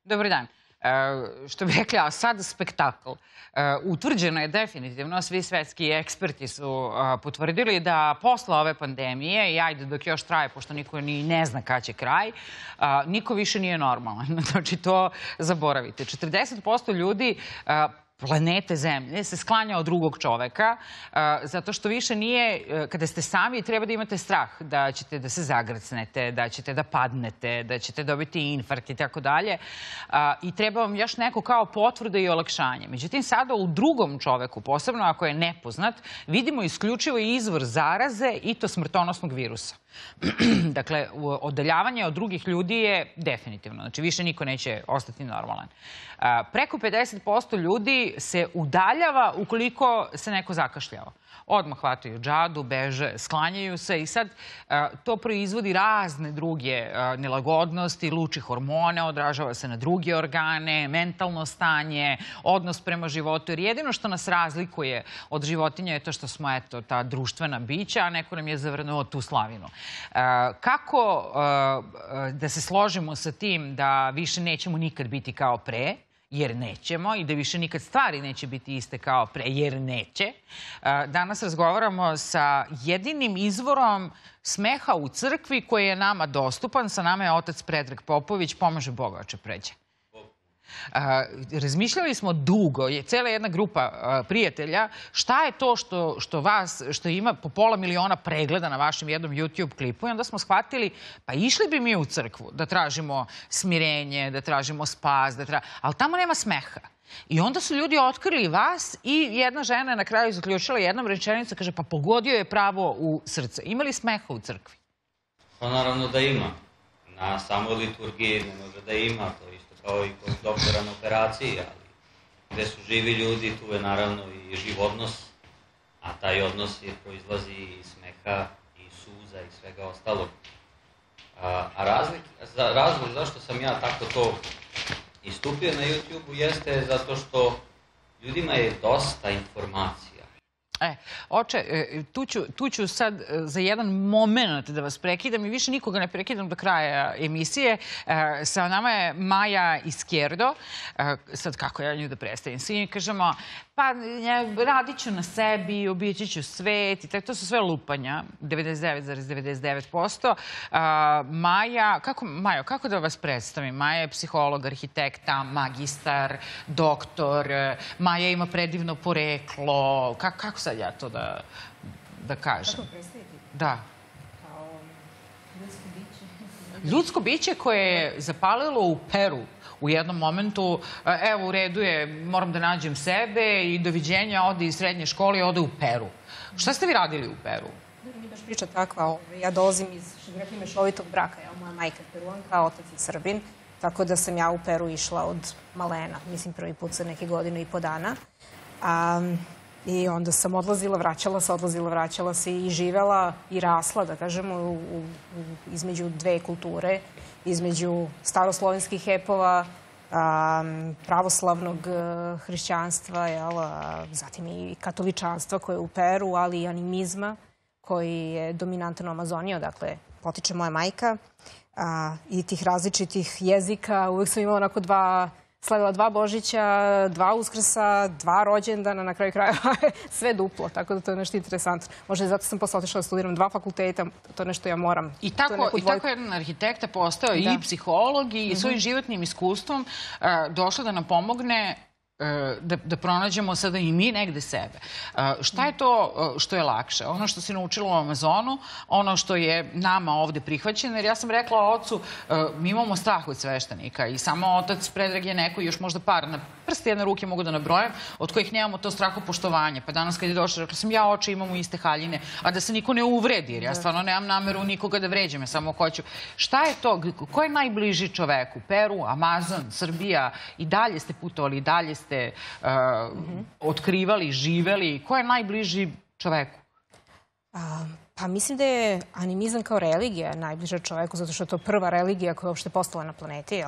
Dobar dan. Što bih rekla, a sad spektakl. Utvrđeno je definitivno, svi svetski eksperti su potvrdili da posle ove pandemije, i ajde dok još traje, pošto niko ni ne zna kad će kraj, niko više nije normalan. Znači, to zaboravite. 40% ljudi planete Zemlje se sklanja od drugog čoveka, zato što više nije, kada ste sami, treba da imate strah da ćete da se zagrcnete, da ćete da padnete, da ćete dobiti infarkt i tako dalje. I treba vam još neko kao potvrda i olakšanje. Međutim, sada u drugom čoveku, posebno ako je nepoznat, vidimo isključivo izvor zaraze i to smrtonosnog virusa. Dakle, odaljavanje od drugih ljudi je definitivno. Znači, više niko neće ostati normalan. Preko 50% ljudi se udaljava ukoliko se neko zakašljao. Odmah hvataju džadu, beže, sklanjaju se i sad to proizvodi razne druge nelagodnosti, luči hormone, odražava se na druge organe, mentalno stanje, odnos prema životu. Jer jedino što nas razlikuje od životinja je to što smo, eto, ta društvena bića, a neko nam je zavrnuo tu slavinu. Kako da se složimo sa tim da više nećemo nikad biti kao pre, jer nećemo, i da više nikad stvari neće biti iste kao pre, jer neće. Danas razgovaramo sa jedinim izvorom smeha u crkvi koji je nama dostupan. Sa nama je otac Predrag Popović. Pomaže Boga, oče Pređe. Razmišljali smo dugo, je cela jedna grupa prijatelja, šta je to što ima po pola miliona pregleda na vašem jednom YouTube klipu, i onda smo shvatili, pa išli bi mi u crkvu da tražimo smirenje, da tražimo spas, ali tamo nema smeha. I onda su ljudi otkrili vas i jedna žena je na kraju zaključila jednom rečenicom, kaže, pa pogodio je pravo u srce. Ima li smeha u crkvi? Pa naravno da ima. Na samoj liturgiji ne može da ima, to isto kao i kod doktora na operaciji, ali gde su živi ljudi, tu je naravno i živ odnos, a taj odnos proizlazi iz smeha, i suza i svega ostalog. Razlog zašto sam ja tako to istupio na YouTube-u jeste zato što ljudima je dosta informacija. Oče, tu ću sad za jedan moment da vas prekidam i više nikoga ne prekidam do kraja emisije. Sa nama je Maja Izquierdo. Sad kako ja nju da predstavim? Svi kažemo, pa radit ću na sebi, obići ću svet i tako. To su sve lupanja, 99,99%. Majo, kako da vas predstavim? Maja je psiholog, arhitekta, magistar, doktor. Maja ima predivno poreklo. Kako sad ja to da kažem? Kako predstaviti? Da. Kao ljudsko biće. Ljudsko biće koje je zapalilo u Peru u jednom momentu. Evo, u redu je, moram da nađem sebe i doviđenja, ode iz srednje škole i ode u Peru. Šta ste vi radili u Peru? Mi baš priča takva. Ja dolazim iz, što bi rekli, mešovitog braka. Moja majka je Peruanka, otac je Srbin. Tako da sam ja u Peru išla od malena. Mislim, prvi put za neke godine i po dana. I onda sam odlazila, vraćala se i živela i rasla, da kažemo, između dve kulture, između staroslovenskih epova, pravoslavnog hrišćanstva, zatim i katoličanstva koje je u Peru, ali i animizma koji je dominantan u Amazoniji, odakle potiče moja majka, i tih različitih jezika. Uvijek sam imala onako slavila 2 Božića, 2 Uskrsa, 2 rođendana, na kraju krajeva sve duplo, tako da to je nešto interesantno. Možda i zato sam posle otišla da studiram 2 fakulteta, to je nešto ja moram. I tako jedan arhitekta postao i psiholog i svojim životnim iskustvom došla da nam pomogne da pronađemo sada i mi negde sebe. Šta je to što je lakše? Ono što si naučila u Amazonu, ono što je nama ovde prihvaćeno, jer ja sam rekla ocu, mi imamo strah od sveštenika i samo otac Predrag je neko, još možda par na prste jedne ruke mogu da nabrojam, od kojih nemamo to strahopoštovanje. Pa danas kad je došla, rekla sam, ja oče imamo iste haljine, a da se niko ne uvredi, jer ja stvarno nemam nameru nikoga da vređam, ja samo hoću. Šta je to? Ko je najbliži čoveku? Peru, Amazon, Srbija? I dalje ste putovali, i dalje ste otkrivali, živeli. Ko je najbliži čoveku? Pa mislim da je animizam kao religija najbliža čoveku, zato što je to prva religija koja je uopšte postala na planeti, jel?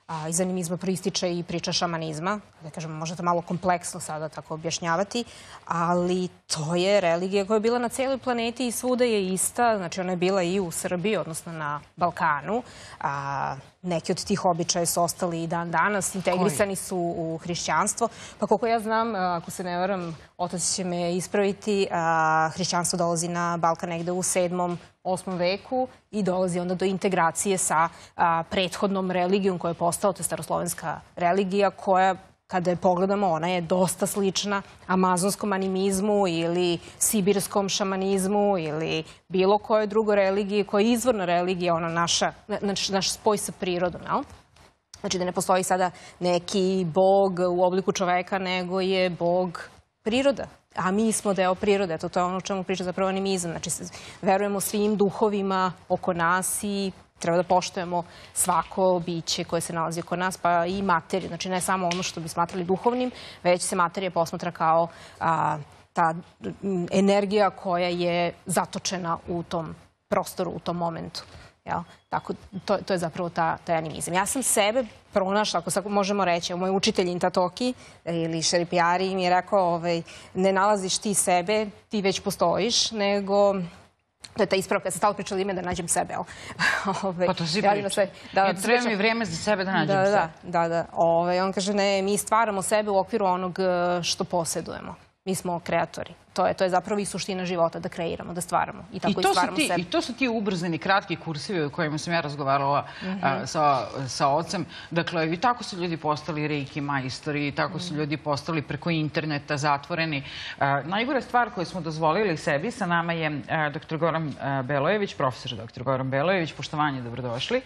Iz animizma proističe i priča šamanizma. Da kažem, možete malo kompleksno sada tako objašnjavati, ali to je religija koja je bila na cijeloj planeti i svuda je ista. Znači, ona je bila i u Srbiji, odnosno na Balkanu. Neki od tih običaja su ostali i dan danas, integrisani su u hrišćanstvo. Pa koliko ja znam, ako se ne varam, otac će me ispraviti, hrišćanstvo dolazi na Balkan negde u 7. 8. veku i dolazi onda do integracije sa prethodnom religijom koja je postala, to je staroslovenska religija, koja, kada je pogledamo, ona je dosta slična amazonskom animizmu ili sibirskom šamanizmu ili bilo kojoj drugoj religiji, koja je izvorna religija, ona naš spoj sa prirodom, jel? Znači da ne postoji sada neki bog u obliku čoveka, nego je bog priroda. A mi smo deo prirode, to je ono o čemu priča zapravo animizam. Znači, verujemo svim duhovima oko nas i treba da poštujemo svako biće koje se nalazi oko nas, pa i materiju. Znači, ne samo ono što bi smatrali duhovnim, već se materija posmatra kao ta energija koja je zatočena u tom prostoru, u tom momentu. Tako, to je zapravo taj animizam. Ja sam sebe pronašla, ako možemo reći, moj učitelj Intatoki ili Šeripjari mi je rekao, ne nalaziš ti sebe, ti već postojiš, nego... To je ta ispravka, ja sam stalo pričala ime da nađem sebe. Pa to si priča. Treba mi vreme za sebe da nađem sebe. Da. On kaže, ne, mi stvaramo sebe u okviru onog što posjedujemo. Mi smo kreatori. To je zapravo i suština života, da kreiramo, da stvaramo. I tako i stvaramo sebe. I to su ti ubrzani, kratki kursivi o kojima sam ja razgovarala sa ocem. Dakle, i tako su ljudi postali reiki majstori, i tako su ljudi postali preko interneta zatvoreni. Najgora stvar koju smo dozvolili sebi, sa nama je dr. Goran Belojević, profesor dr. Goran Belojević, poštovanje, dobrodošli.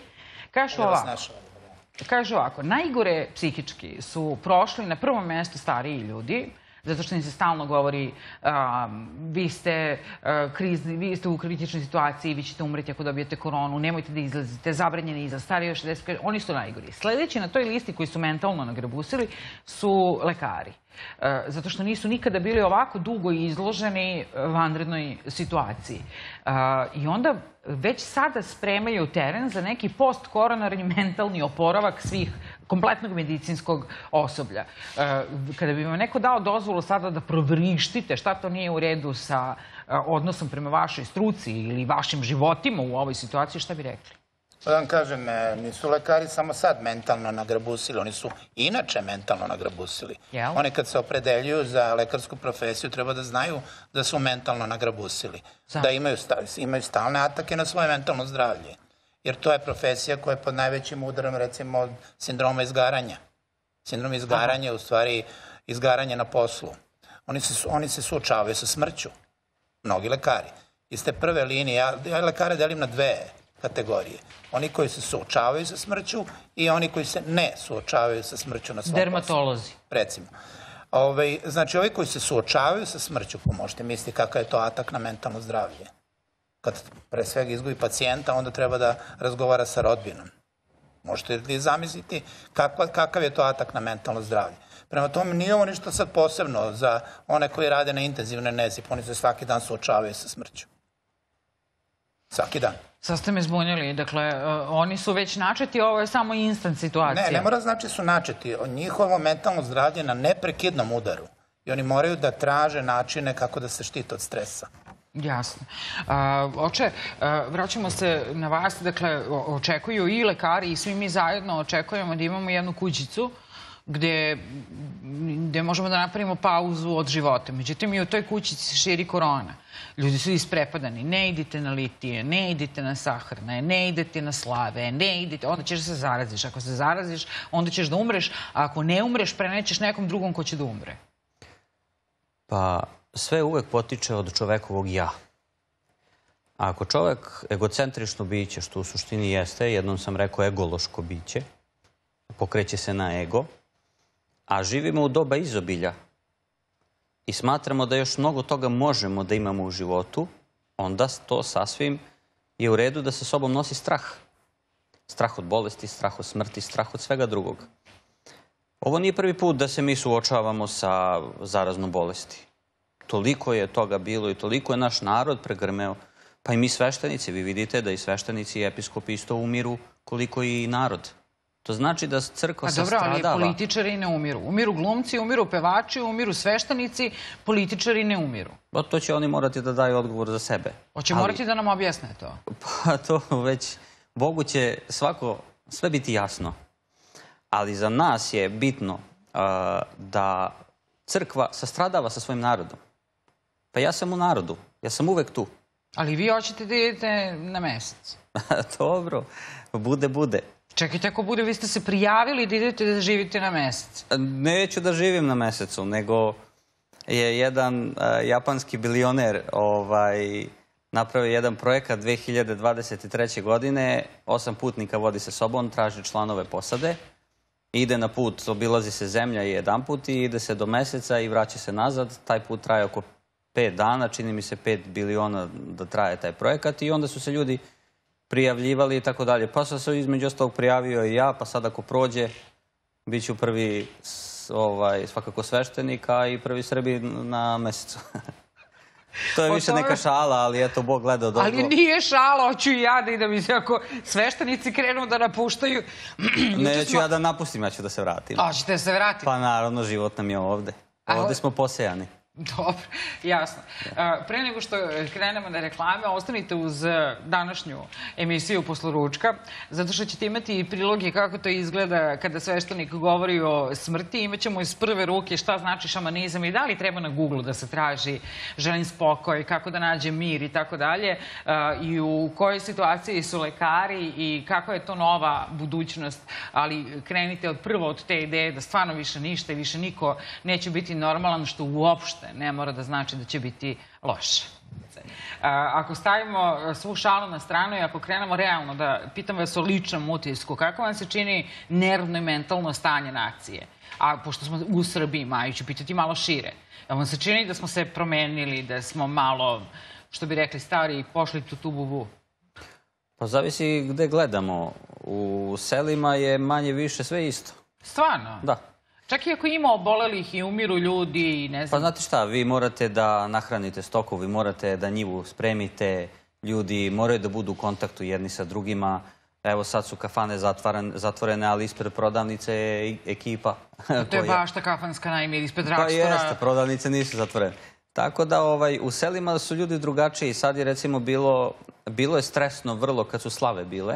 Kaže ovako, najgore psihički su prošli na prvom mjestu stariji ljudi, zato što im se stalno govori vi ste u kritičnoj situaciji, vi ćete umreti ako dobijete koronu, nemojte da izlazite, zabranjeni izlaz, stariji od 60, oni su najgori. Sljedeći na toj listi koji su mentalno nagrabusili su lekari. Zato što nisu nikada bili ovako dugo izloženi vanrednoj situaciji. I onda već sada spremaju teren za neki post-koronarni mentalni oporavak svih kompletnog medicinskog osoblja. Kada bi vam neko dao dozvolu sada da provrištite šta to nije u redu sa odnosom prema vašoj struci ili vašim životima u ovoj situaciji, šta bi rekli? Da vam kažem, nisu lekari samo sad mentalno nagrabusili, oni su inače mentalno nagrabusili. Oni kad se opredeljuju za lekarsku profesiju treba da znaju da su mentalno nagrabusili. Da imaju stalne atake na svoje mentalno zdravlje. Jer to je profesija koja je pod najvećim udarom, recimo, od sindroma izgaranja. Sindrom izgaranja je u stvari izgaranje na poslu. Oni se suočavaju sa smrću. Mnogi lekari. Iz te prve linije, ja lekare delim na dve kategorije. Oni koji se suočavaju sa smrću i oni koji se ne suočavaju sa smrću na svom poslu. Dermatolozi. Recimo. Znači, ovi koji se suočavaju sa smrću, možete misliti kakav je to atak na mentalno zdravlje. Kad pre svega izgubi pacijenta, onda treba da razgovara sa rodbinom. Možete li zamisliti kakav je to atak na mentalno zdravlje? Prema tome, nije ovo ništa sad posebno za one koji rade na intenzivnoj nezi, oni se svaki dan suočavaju sa smrću. Svaki dan. Sad ste me zbunili. Dakle, oni su već načeti, ovo je samo instant situacija. Ne mora znači su načeti. Njihovo mentalno zdravlje je na neprekidnom udaru. I oni moraju da traže načine kako da se štite od stresa. Jasno. Oče, vraćamo se na vas. Dakle, očekuju i lekari i svi mi zajedno očekujemo da imamo jednu kućicu gde možemo da napravimo pauzu od života. Međutim, i u toj kućici se širi korona. Ljudi su isprepadani. Ne idite na litije, ne idite na sahrane, ne idete na slave, ne idete, onda ćeš da se zaraziš. Ako se zaraziš, onda ćeš da umreš, a ako ne umreš, prenećeš nekom drugom ko će da umre. Pa, sve uvek potiče od čovekovog ja. A ako čovek egocentrično biće, što u suštini jeste, jednom sam rekao egološko biće, pokreće se na ego, a živimo u doba izobilja i smatramo da još mnogo toga možemo da imamo u životu, onda to sasvim je u redu da sa sobom nosi strah. Strah od bolesti, strah od smrti, strah od svega drugog. Ovo nije prvi put da se mi suočavamo sa zaraznom bolesti. Toliko je toga bilo i toliko je naš narod pregrmeo. Pa i mi sveštenici, vi vidite da i sveštenici i episkopi isto umiru koliko i narod. To znači da crkva sastradava. Dobro, ali političari ne umiru. Umiru glumci, umiru pevači, umiru sveštenici, političari ne umiru. To će oni morati da daju odgovor za sebe. Hoće morati da nam objasne to. Pa to već, Bogu će sve biti jasno. Ali za nas je bitno da crkva sastradava sa svojim narodom. Pa ja sam u narodu, ja sam uvek tu. Ali vi hoćete da idete na mesec. Dobro, bude. Čekajte, ako bude, vi ste se prijavili da idete da živite na mesec. Neću da živim na mesecu, nego je jedan japanski bilioner napravio jedan projekat 2023. godine. 8 putnika vodi se sobom, traži članove posade. Ide na put, obilazi se zemlja jedan put i ide se do meseca i vraća se nazad. Taj put traje oko 5 dana, čini mi se 5 biliona da traje taj projekat i onda su se ljudi prijavljivali i tako dalje. Pa sam se između ostalog prijavio i ja, pa sad ako prođe, bit ću prvi svakako sveštenik, a i prvi Srbin na mesecu. To je više neka šala, ali eto, Bog gleda dobro. Ali nije šala, hoću i ja da idem. Ako sveštenici krenu da napuštaju... Neću ja da napustim, ja ću da se vratim. Hoćete da se vratiti? Pa naravno, život nam je ovde. Ovde smo posejani. Dobro, jasno. Pre nego što krenemo na reklame, ostanite uz današnju emisiju Posle ručka, zato što ćete imati i priloge kako to izgleda kada sveštenik govori o smrti. Imaćemo iz prve ruke šta znači šamanizam i da li treba na Google da se traži želim spokoj, kako da nađe mir i tako dalje, i u kojoj situaciji su lekari i kako je to nova budućnost. Ali krenite prvo od te ideje da stvarno više ništa i više niko neće biti normalan, što uopšte ne mora da znači da će biti loše. Ako stavimo svu šalu na stranu i ako krenemo realno da pitam vas o ličnom utisku, kako vam se čini nervno i mentalno stanje nacije? A pošto smo u Srbiji, Maju, ću pitati malo šire. Vam se čini da smo se promenili, da smo malo, što bi rekli stari, pošli tu bubu? Pa zavisi gde gledamo. U selima je manje više sve isto. Stvarno? Da. Čak i ako ima obolelih i umiru ljudi i ne znam... Pa znate šta, vi morate da nahranite stoku, vi morate da njivu spremite, ljudi moraju da budu u kontaktu jedni sa drugima. Evo sad su kafane zatvorene, ali ispred prodavnice je ekipa. To je baš ta kafanska naime, ispred rastora. Pa jeste, prodavnice nisu zatvorene. Tako da u selima su ljudi drugačiji. Sad je recimo bilo je stresno vrlo kad su slave bile.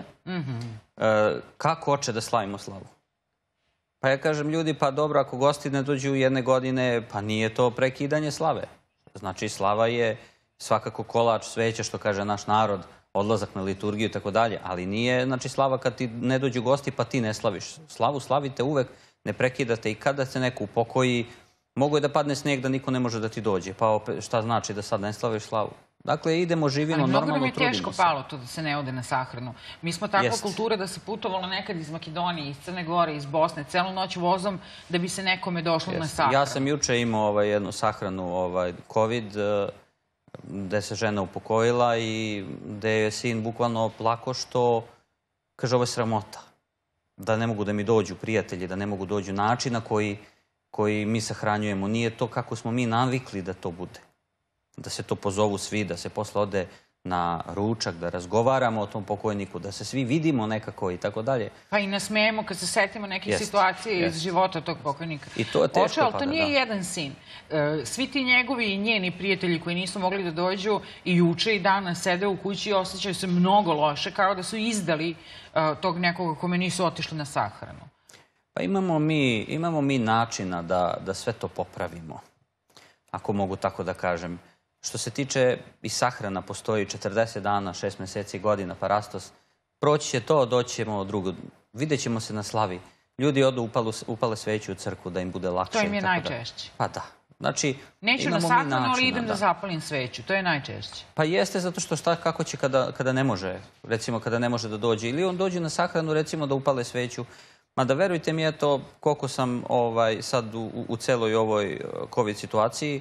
Kako hoće da slavimo slavu? Pa ja kažem, ljudi, pa dobro, ako gosti ne dođu jedne godine, pa nije to prekidanje slave. Znači, slava je svakako kolač, sveća, što kaže naš narod, odlazak na liturgiju i tako dalje, ali nije, znači, slava kad ti ne dođu gosti, pa ti ne slaviš. Slavu slavite uvek, ne prekidate i kada se neko upokoji, mogu je da padne snijeg da niko ne može da ti dođe, pa opet šta znači da sad ne slaviš slavu? Dakle, idemo, živimo, normalno, trudimo se. Ali mnogo nam je teško palo to da se ne ode na sahranu. Mi smo takva kultura da se putovalo nekad iz Makedonije, iz Crne Gore, iz Bosne, celu noć vozom da bi se nekome došlo na sahranu. Ja sam juče imao jednu sahranu COVID, gde se žena upokojila i gde je sin bukvalno plako što, kaže, ovo je sramota. Da ne mogu da mi dođu prijatelji, da ne mogu dođu načina koji mi sahranjujemo. Nije to kako smo mi navikli da to bude. Da se to pozovu svi, da se posle ode na ručak, da razgovaramo o tom pokojniku, da se svi vidimo nekako i tako dalje. Pa i nasmejemo kad se setimo neke situacije iz života tog pokojnika. I to je teško. Ali to nije jedan sin. Svi ti njegovi i njeni prijatelji koji nisu mogli da dođu i juče i danas sede u kući i osjećaju se mnogo loše, kao da su izdali tog nekoga kome nisu otišli na sahranu. Pa imamo mi načina da sve to popravimo, ako mogu tako da kažem. Što se tiče i sahrana, postoji 40 dana, 6 meseci, godina, parastos. Proći će to, doći ćemo drugo. Vidjet ćemo se na slavi. Ljudi odu, upale sveću u crkvu da im bude lakše. To im je najčešće. Pa da. Znači, neću na sahranu, ali idem da zapalim sveću. To je najčešće. Pa jeste, zato što kako će kada ne može, recimo kada ne može da dođe. Ili on dođe na sahranu, recimo da upale sveću. Mada verujte mi, eto, koliko sam sad u celoj ovoj COVID situaciji,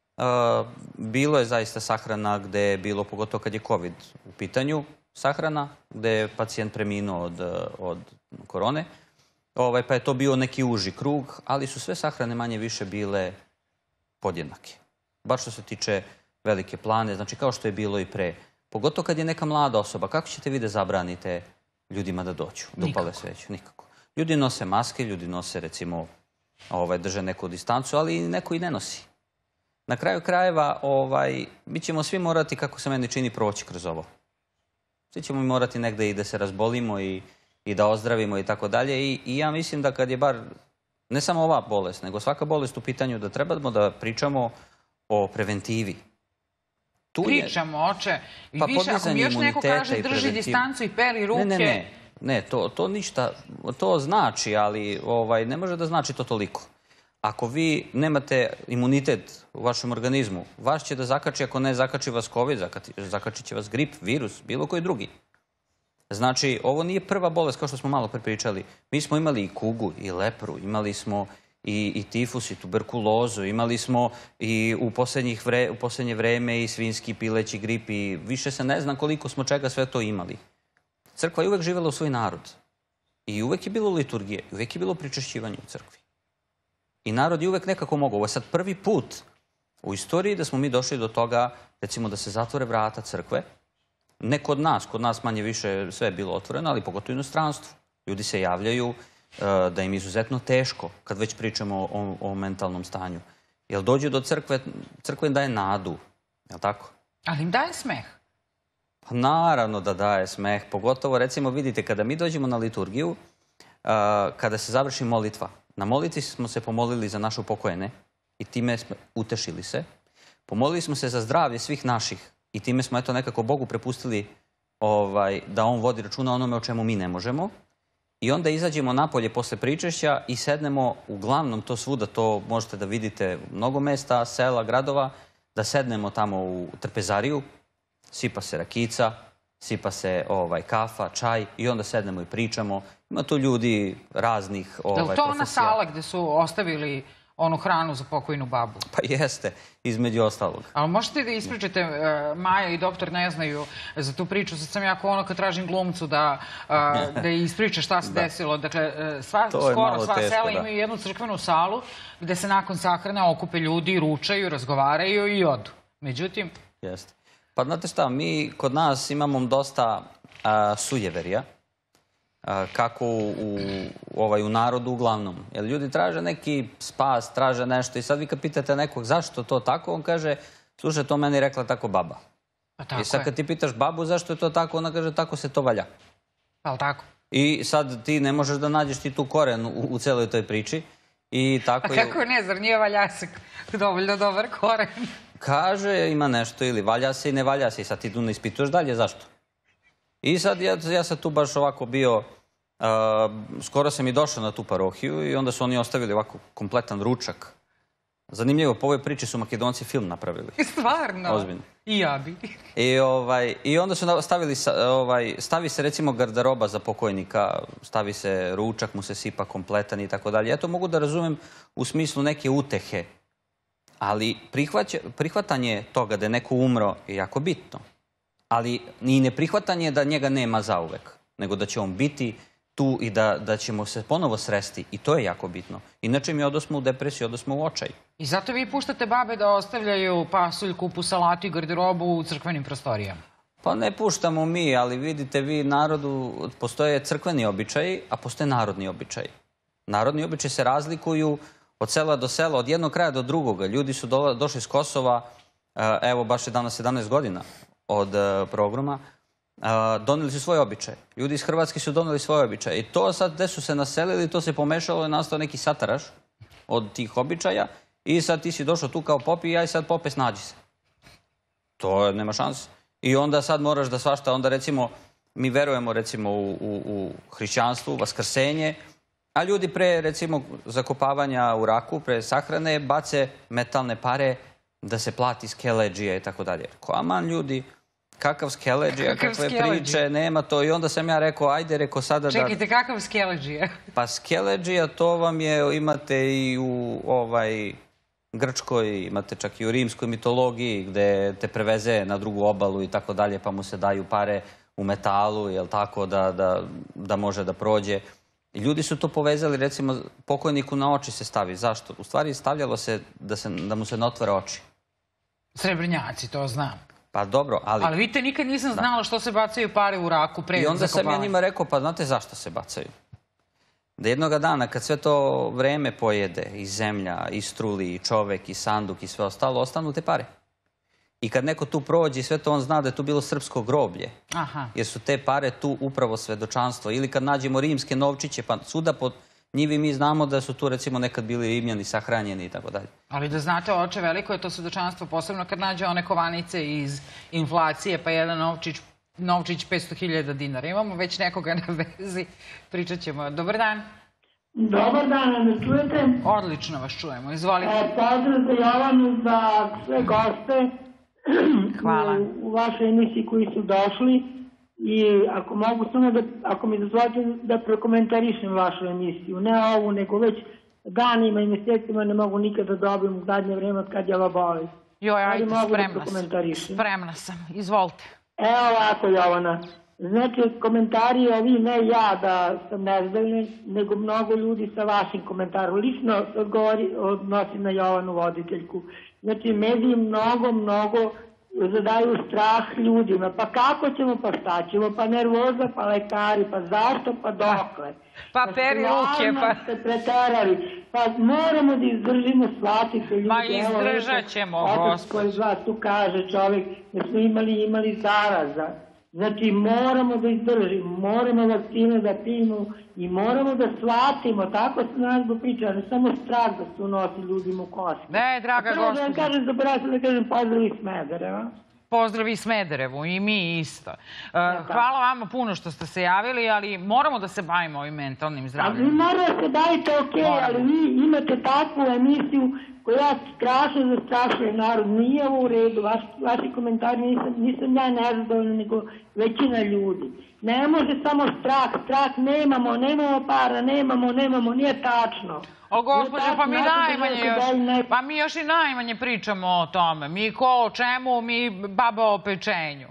bilo je zaista sahrana gde je bilo, pogotovo kad je COVID u pitanju, sahrana gde je pacijent preminuo od korone, pa je to bio neki uži krug, ali su sve sahrane manje više bile podjednake. Baš što se tiče Velike Plane, znači kao što je bilo i pre. Pogotovo kad je neka mlada osoba, kako ćete vi da zabranite ljudima da dođu, da upale sveću? Nikako. Ljudi nose maske, ljudi nose, recimo, drže neku distancu, ali neko i ne nosi. Na kraju krajeva, mi ćemo svi morati, kako se meni čini, proći kroz ovo. Svi ćemo morati negde i da se razbolimo i da ozdravimo i tako dalje. I ja mislim da kad je bar, ne samo ova bolest, nego svaka bolest u pitanju, da trebamo da pričamo o preventivi. Pričamo, oče. I više, ako mi još neko kaže drži distancu i peri ruke... Ne, to ništa, to znači, ali ne može da znači to toliko. Ako vi nemate imunitet u vašem organizmu, vas će da zakači, ako ne zakači vas COVID, zakači će vas grip, virus, bilo koji drugi. Znači, ovo nije prva bolest, kao što smo malo prepričali. Mi smo imali i kugu, i lepru, imali smo i tifus, i tuberkulozu, imali smo i u poslednje vreme i svinjski pileći grip, i više se ne znam koliko smo čega sve to imali. Crkva je uvek živela u svoj narod. I uvek je bilo liturgije, i uvek je bilo pričešćivanje u crkvi. I narod je uvek nekako mogao. Ovo je sad prvi put u istoriji da smo mi došli do toga, recimo, da se zatvore vrata crkve. Ne kod nas manje više sve je bilo otvoreno, ali pogotovo u inostranstvu. Ljudi se javljaju da im je izuzetno teško, kad već pričamo o mentalnom stanju. Jer dođu do crkve, crkva im daje nadu, je li tako? Ali im daje smeh. Pa naravno da daje smeh. Pogotovo, recimo, vidite, kada mi dođemo na liturgiju, kada se završi molitva, na molitvi smo se pomolili za naše pokojene i time smo utešili se. Pomolili smo se za zdravlje svih naših i time smo, eto, nekako Bogu prepustili da On vodi računa o onome o čemu mi ne možemo. I onda izađemo napolje posle pričešća i sednemo, uglavnom to svuda, to možete da vidite mnogo mesta, sela, gradova, da sednemo tamo u trpezariju, sipa se rakica, sipa se kafa, čaj i onda sednemo i pričamo. Ima tu ljudi raznih profesija. Je li to ona sala gde su ostavili onu hranu za pokojnu babu? Pa jeste, između ostalog. Ali možete da ispričate, Maja i doktor ne znaju za tu priču, sad sam jako ono kad tražim glumcu da ispriča šta se desilo. Dakle, skoro sva sela imaju jednu crkvenu salu gde se nakon sahrane okupe ljudi, ručaju, razgovaraju i odu. Međutim... Jeste. Pa znate šta, mi kod nas imamo dosta sujeverija, kako u narodu uglavnom. Jer ljudi traže neki spas, traže nešto i sad vi kad pitate nekog zašto to tako, on kaže, slušaj, to meni rekla tako baba. I sad kad ti pitaš babu zašto je to tako, ona kaže tako se to valja. Ali tako? I sad ti ne možeš da nađeš ti tu koren u celoj toj priči. A kako ne, zar nije valja se dovoljno dobar koren? Kaže, ima nešto ili valja se i ne valja se i sad ti tu ne ispituješ dalje, zašto? I sad ja sam tu baš ovako bio, skoro sam i došao na tu parohiju i onda su oni ostavili ovako kompletan ručak. Zanimljivo, po ovoj priči su Makedonci film napravili. Stvarno? Ozbiljno. I ja bi. I onda su stavi se recimo garderoba za pokojnika, stavi se ručak, mu se sipa kompletan i tako dalje. Ja to mogu da razumem u smislu neke utehe, ali prihvatanje toga da je neko umro je jako bitno. Ali i neprihvatanje da njega nema zauvek, nego da će on biti tu i da ćemo se ponovo sresti. I to je jako bitno. Inače mi odosmo u depresiju, odosmo u očaj. I zato vi puštate babe da ostavljaju pasulj, kupu, salatu i garderobu u crkvenim prostorijama? Pa ne puštamo mi, ali vidite vi, narodu postoje crkveni običaji, a postoje narodni običaji. Narodni običaji se razlikuju od sela do sela, od jednog kraja do drugoga. Ljudi su došli iz Kosova, evo baš je danas 17 godina od programa, doneli su svoje običaje. Ljudi iz Hrvatske su doneli svoje običaje. I to sad gde su se naselili, to se pomešalo i nastao neki sataraš od tih običaja i sad ti si došao tu kao pop i aj sad pope snađi se. To nema šanse. I onda sad moraš da svašta, onda recimo, mi verujemo recimo u hrišćanstvu, vaskrsenje, a ljudi pre recimo zakopavanja u raku, pre sahrane, bace metalne pare da se plati skeleđija i tako dalje. Ko aman ljudi, kakav skeleđija, kakve priče, nema to. I onda sam ja rekao, ajde, rekao sada da... Čekajte, kakav skeleđija? Pa skeleđija, to vam je, imate i u Grčkoj, imate čak i u rimskoj mitologiji, gde te preveze na drugu obalu i tako dalje, pa mu se daju pare u metalu, jel tako, da može da prođe. Ljudi su to povezali, recimo, pokojniku na oči se stavi. Zašto? U stvari stavljalo se da mu se ne otvore oči. Srebrnjaci, to znam. Pa dobro, ali... Ali vidite, nikad nisam znala što se bacaju pare u raku pre zakopavanja. I onda sam ja njima rekao, pa znate zašto se bacaju? da jednoga dana kad sve to vreme pojede, i zemlja, i struli, i čovek, i sanduk, i sve ostalo, ostanu te pare. I kad neko tu prođe i sve to, on zna da je tu bilo srpsko groblje. Jer su te pare tu upravo svedočanstvo. Ili kad nađemo rimske novčiće, pa svuda pod njivi mi znamo da su tu recimo nekad bili Rimljani sahranjeni i tako dalje. Ali da znate, oče, veliko je to svedočanstvo, posebno kad nađe one kovanice iz inflacije, pa jedan novčić 500.000 dinara. Imamo već nekoga na vezi, pričat ćemo. Dobar dan. Dobar dan, me čujete? Odlično vas čujemo, izvolite. Pozdrav za Jovanu, za sve goste. Hvala. U vašoj emisiji koji su došli i ako mogu samo da, ako mi dozvolite da prokomentarišem vašu emisiju, ne ovu, nego već danima i mjesecima ne mogu nikada da dobijem u zadnje vreme od kad je ova bolest. Joj, ajde, spremna sam. Izvolite. Evo ovako, Jovana. Znači, komentari ovi, ne ja da sam nezadovoljna, nego mnogo ljudi sa vašim komentarom. Lično se odnosim na Jovanu voditeljku. Znači, mediji mnogo zadaju strah ljudima. Pa kako ćemo, pa šta ćemo, pa nervoza, pa lekari, pa zašto, pa dokle. Pa peri ruke, pa... ste pretarali. Pa moramo da izdržimo, shvatite ljudi. Ma izdržat ćemo, gospod. Koji vas tu kaže čovjek da smo imali zaraza. Znači, moramo da izdržimo, moramo vakcine da pijemo i moramo da shvatimo, tako se nas bo priča, ne samo strah da se unosi ljudima u kosti. Ne, draga gospođa. Da vam kažem, zaboravim da kažem pozdrav iz Smedereva. Pozdrav iz Smederevu i mi isto. Hvala vama puno što ste se javili, ali moramo da se bavimo ovim mentalnim zdravljem. Vi moramo da se bavite, ali vi imate takvu emisiju koja strašno zastrašuje narod. Nije ovo u redu, vaši komentari nisam ja nezadovoljna, nego većina ljudi. Ne može samo strah, nemamo para, nemamo, nije tačno. O, gospođo, pa mi još i najmanje pričamo o tome. Mi ko o čemu, mi baba o pečenju.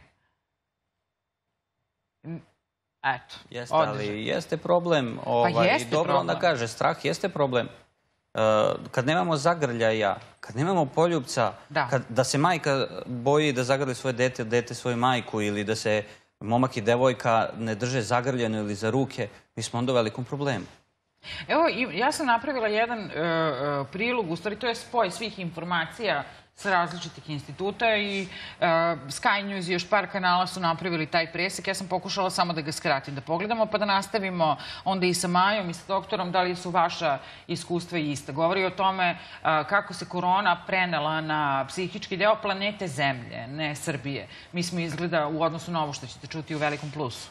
Eto, jeste, ali jeste problem. I dobro onda kaže, strah jeste problem. Kad nemamo zagrljaja, kad nemamo poljupca, da se majka boji da zagrli svoje dete, dete svoju majku, ili da se momak i devojka ne drže zagrljeno ili za ruke, mi smo onda u velikom problemu. Evo, ja sam napravila jedan prilog, u stvari to je spoj svih informacija sa različitih instituta i Sky News i još par kanala su napravili taj presek. Ja sam pokušala samo da ga skratim, da pogledamo, pa da nastavimo onda i sa Majom i sa doktorom, da li su vaša iskustva ista. Govori o tome kako se korona prenela na psihički deo planete Zemlje, ne Srbije. Mi smo izgleda u odnosu na ovo što ćete čuti u velikom plusu.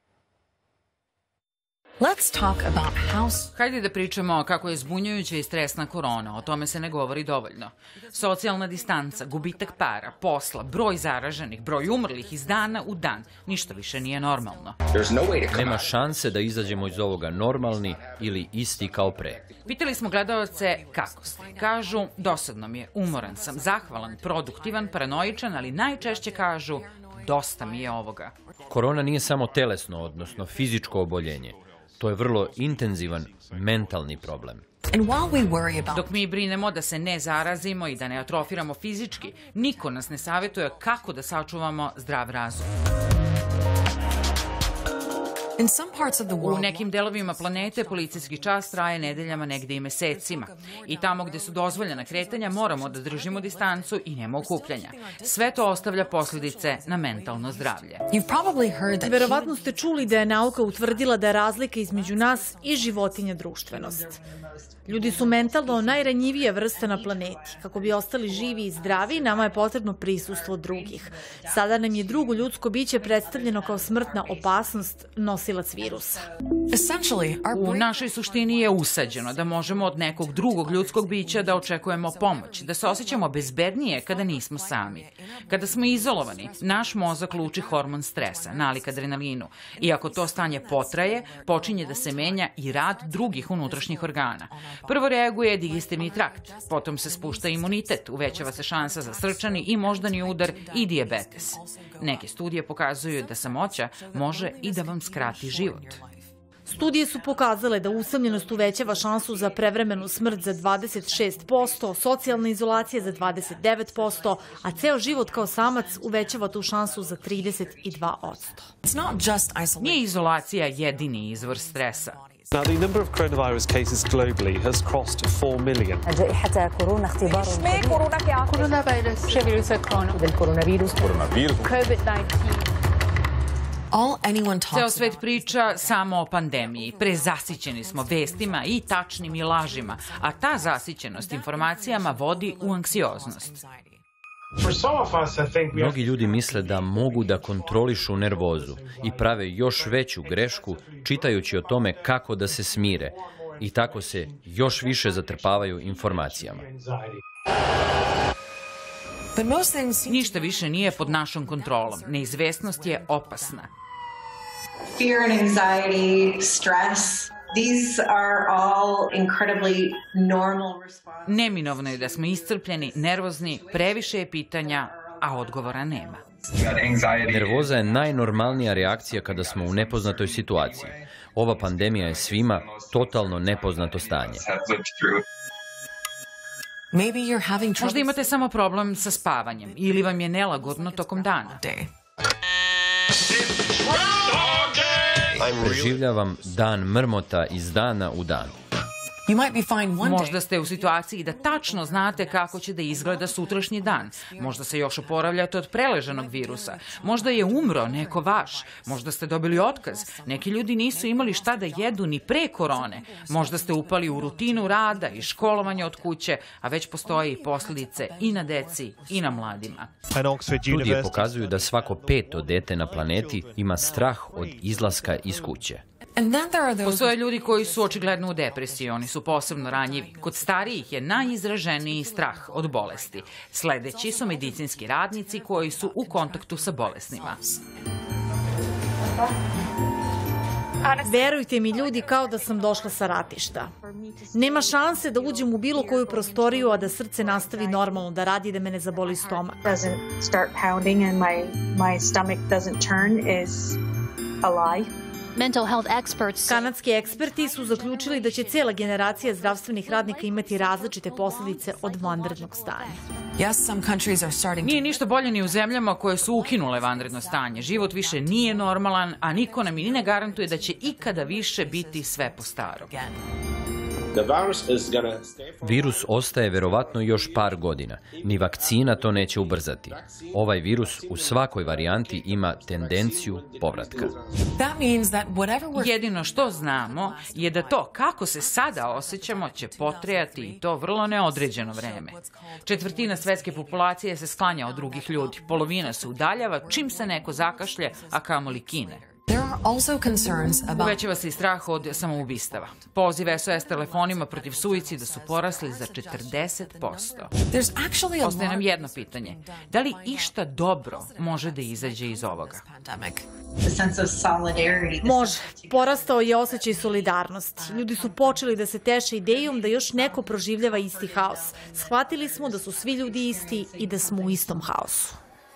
Hajde da pričamo kako je zbunjujuća i stresna korona. O tome se ne govori dovoljno. Socijalna distanca, gubitak para, posla, broj zaraženih, broj umrlih iz dana u dan. Ništa više nije normalno. Nema šanse da izađemo iz ovoga normalni ili isti kao pre. Pitali smo gledalce kako ste. Kažu, dosadno mi je, umoran sam, zahvalan, produktivan, paranoičan, ali najčešće kažu, dosta mi je ovoga. Korona nije samo telesno, odnosno fizičko oboljenje. To je vrlo intenzivan mentalni problem. Dok mi brinemo da se ne zarazimo i da ne atrofiramo fizički, niko nas ne savjetuje kako da sačuvamo zdrav razum. U nekim delovima planete policijski čas traje nedeljama, negde i mesecima. I tamo gde su dozvoljena kretanja moramo da držimo distancu i nema okupljanja. Sve to ostavlja posljedice na mentalno zdravlje. Verovatno ste čuli da je nauka utvrdila da je razlika između nas i životinja društvenost. Ljudi su mentalno najranjivija vrsta na planeti. Kako bi ostali živi i zdravi, nama je potrebno prisustvo drugih. Sada nam je drugo ljudsko biće predstavljeno kao smrtna opasnost, nosilac virusa. U našoj suštini je usađeno da možemo od nekog drugog ljudskog bića da očekujemo pomoć, da se osjećamo bezbednije kada nismo sami. Kada smo izolovani, naš mozak luči hormon stresa, nalik adrenalinu. I ako to stanje potraje, počinje da se menja i rad drugih unutrašnjih organa. Prvo reaguje digestivni trakt, potom se spušta imunitet, uvećava se šansa za srčani i moždani udar i dijabetes. Neke studije pokazuju da samoća može i da vam skrati život. Studije su pokazale da usamljenost uvećava šansu za prevremenu smrt za 26%, socijalna izolacija za 29%, a ceo život kao samac uvećava tu šansu za 32%. Nije izolacija jedini izvor stresa. Now, the number of coronavirus cases globally has crossed 4 million. جائحة كورونا اختبار فيروس كورونا Ceo svet priča samo o pandemiji. Prezasićeni smo vestima i tačnim i lažima, a ta zasićenost informacijama vodi u anksioznost. Mnogi ljudi misle da mogu da kontrolišu nervozu i prave još veću grešku čitajući o tome kako da se smire i tako se još više zatrpavaju informacijama. Ništa više nije pod našom kontrolom. Neizvesnost je opasna. Fear and anxiety, stress, these are all incredibly normal responses. Neminovno je da smo iscrpljeni, nervozni, previše je pitanja, a odgovora nema. Nervoza je najnormalnija reakcija kada smo u nepoznatoj situaciji. Ova pandemija je svima totalno nepoznato stanje. Možda imate samo problem sa spavanjem ili vam je nelagodno tokom dana. Preživljavam dan mrmota iz dana u dan. Možda ste u situaciji da tačno znate kako će da izgleda sutrašnji dan. Možda se još oporavljate od preleženog virusa. Možda je umro neko vaš. Možda ste dobili otkaz. Neki ljudi nisu imali šta da jedu ni pre korone. Možda ste upali u rutinu rada i školovanja od kuće, a već postoje i posljedice i na deci i na mladima. Studije pokazuju da svako 5. dete na planeti ima strah od izlaska iz kuće. Postoje ljudi koji su očigledno u depresiji, oni su posebno ranjivi. Kod starijih je najizraženiji strah od bolesti. Sledeći su medicinski radnici koji su u kontaktu sa bolesnima. Verujte mi ljudi, kao da sam došla sa ratišta. Nema šanse da uđem u bilo koju prostoriju, a da srce nastavi normalno da radi, da me ne zaboli stomak. Kanadski eksperti su zaključili da će cijela generacija zdravstvenih radnika imati različite posljedice od vanrednog stanja. Nije ništa bolje ni u zemljama koje su ukinule vanredno stanje. Život više nije normalan, a niko nam i ne garantuje da će ikada više biti sve po starom. Virus ostaje verovatno još par godina. Ni vakcina to neće ubrzati. Ovaj virus u svakoj varijanti ima tendenciju povratka. Jedino što znamo je da to kako se sada osjećamo će potrajati i to vrlo neodređeno vreme. 1/4 svetske populacije se sklanja od drugih ljudi. Polovina se udaljava čim se neko zakašlje, a kamoli kine. Uvećava se i strah od samoubistava. Pozive SOS telefonima protiv suicida su porasli za 40%. Ostaje nam jedno pitanje. Da li išta dobro može da izađe iz ovoga? Može. Porastao je osjećaj solidarnosti. Ljudi su počeli da se teše idejom da još neko proživljava isti haos. Shvatili smo da su svi ljudi isti i da smo u istom haosu.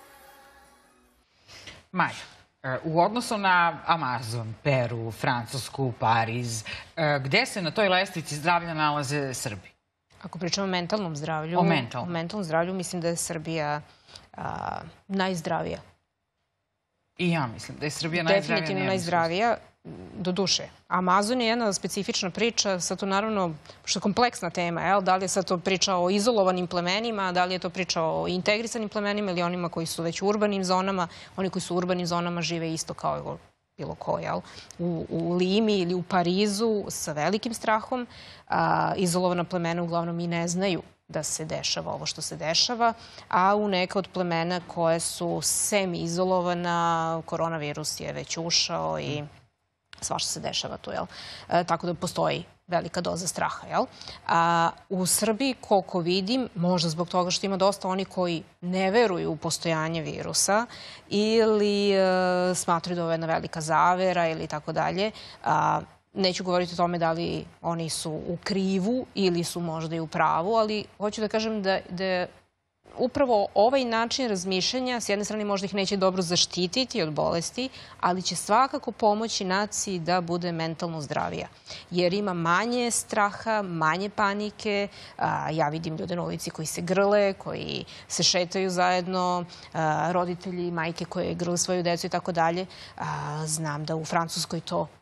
Maja, u odnosu na Amazon, Peru, Francusku, Pariz, gde se na toj lestvici zdravlja nalaze Srbi? Ako pričamo o mentalnom zdravlju, o mentalnom zdravlju, mislim da je Srbija najzdravija. I ja mislim da je Srbija najzdravija. Definitivno najzdravija. Do duše. Amazon je jedna specifična priča, sad to naravno, što je kompleksna tema, da li je sad to priča o izolovanim plemenima, da li je to priča o integrisanim plemenima ili onima koji su već u urbanim zonama, oni koji su u urbanim zonama žive isto kao bilo ko, u Limi ili u Parizu sa velikim strahom. Izolovana plemena uglavnom i ne znaju da se dešava ovo što se dešava, a u neka od plemena koje su semi-izolovana, koronavirus je već ušao i svašta se dešava tu, tako da postoji velika doza straha, U Srbiji, koliko vidim, možda zbog toga što ima dosta oni koji ne veruju u postojanje virusa ili smatraju da je ovo jedna velika zavera ili tako dalje. Neću govoriti o tome da li oni su u krivu ili su možda i u pravu, ali hoću da kažem da upravo ovaj način razmišljanja, s jedne strane možda ih neće dobro zaštititi od bolesti, ali će svakako pomoći naciji da bude mentalno zdravija. Jer ima manje straha, manje panike. Ja vidim ljude na ulici koji se grle, koji se šetaju zajedno, roditelji, majke koje grle svoju decu i tako dalje. Znam da u Francuskoj to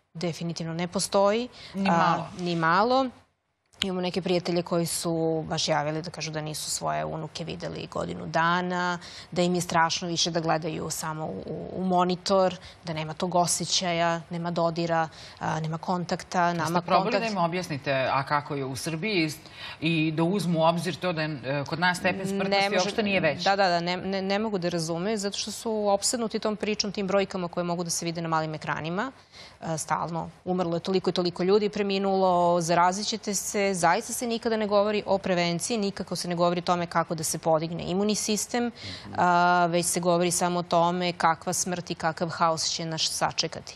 definitivno ne postoji. Ni malo. Imamo neke prijatelje koji su baš javili da kažu da nisu svoje unuke videli godinu dana, da im je strašno više da gledaju samo u monitor, da nema tog osjećaja, nema dodira, nema kontakta. Jeste probali da im objasnite, a kako je u Srbiji i da uzmu u obzir to da kod nas stepen smrtnosti uopšte nije veći? Da, ne mogu da razumeju, zato što su opsednuti tom pričom, tim brojkama koje mogu da se vide na malim ekranima. Stalno umrlo je toliko i toliko ljudi, preminulo, zarazit ćete se. Zaista se nikada ne govori o prevenciji, nikako se ne govori o tome kako da se podigne imunni sistem, već se govori samo o tome kakva smrt i kakav haos će nas sačekati.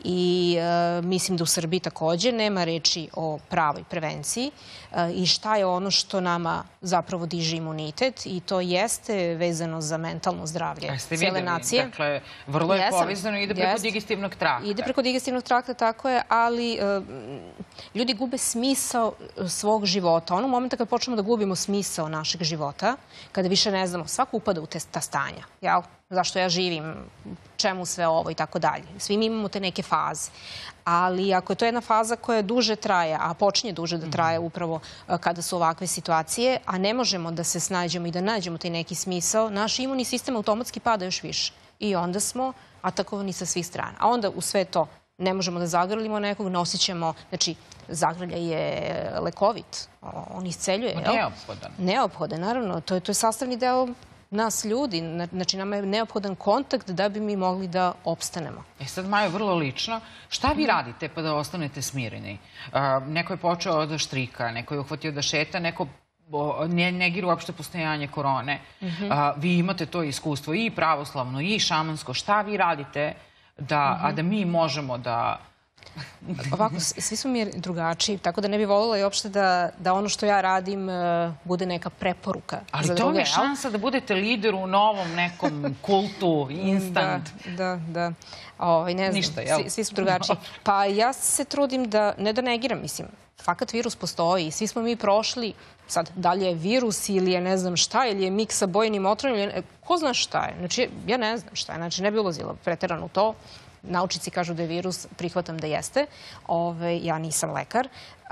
I mislim da u Srbiji također nema reči o pravoj prevenciji i šta je ono što nama zapravo diže imunitet i to jeste vezano za mentalno zdravlje cijele nacije. Dakle, vrlo je povezano i ide preko digestivnog trakta. Ide preko digestivnog trakta, tako je, ali ljudi gube smisao svog života. Onog momenta kad počnemo da gubimo smisao našeg života, kada više ne znamo, svako upada u ta stanja, jel? Zašto ja živim, čemu sve ovo i tako dalje. Svi mi imamo te neke faze. Ali ako je to jedna faza koja duže traje, a počinje duže da traje upravo kada su ovakve situacije, a ne možemo da se snađemo i da nađemo taj neki smisao, naš imunni sistem automatski pada još više. I onda smo atakovani sa svih strana. A onda u sve to ne možemo da zagrlimo nekog, ne osjećamo, znači zagrlja je lekovit, on isceljuje. Neophodan. Neophodan, naravno. To je sastavni deo nas ljudi. Znači, nama je neophodan kontakt da bi mi mogli da opstanemo. Sad, Majo, vrlo lično. Šta vi radite pa da ostanete smireni? Neko je počeo da štrika, neko je uhvatio da šeta, neko ne negira uopšte postojanje korone. Vi imate to iskustvo i pravoslavno i šamansko. Šta vi radite a da mi možemo da... Ovako, svi su mi drugačiji, tako da ne bi voljela i uopšte da ono što ja radim bude neka preporuka za druge. Ali to je šansa da budete lider u novom nekom kultu, instant. Da. Ne znam, svi su drugačiji. Pa ja se trudim da, ne da negiram, mislim, fakat virus postoji, svi smo mi prošli, sad, da li je virus ili je ne znam šta, ili je miks sa bojnim otrovom, ko zna šta je. Znači, ja ne znam šta je, znači ne bi ulazila preterano u to. Naučnici kažu da je virus, prihvatam da jeste. Ja nisam lekar.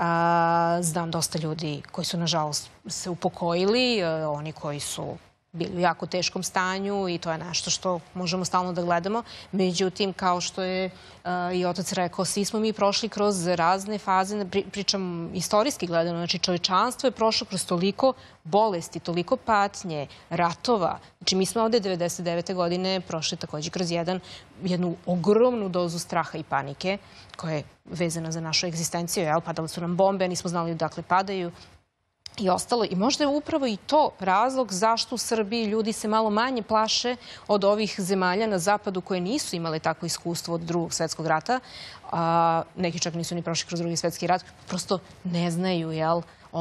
Znam dosta ljudi koji su, nažalost, se upokojili, oni koji su bili u jako teškom stanju i to je nešto što možemo stalno da gledamo. Međutim, kao što je i otac rekao, svi smo mi prošli kroz razne faze, pričam istorijski gledano, znači čovječanstvo je prošlo kroz toliko bolesti, toliko patnje, ratova. Znači mi smo ovde 99. godine prošli također kroz jednu ogromnu dozu straha i panike koja je vezana za našu egzistenciju. Padale su nam bombe, nismo znali odakle padaju i ostalo. I možda je upravo i to razlog zašto u Srbiji ljudi se malo manje plaše od ovih zemalja na zapadu koje nisu imale takvo iskustvo od Drugog svjetskog rata. Neki čak nisu ni prošli kroz Drugi svjetski rat. Prosto ne znaju, jel?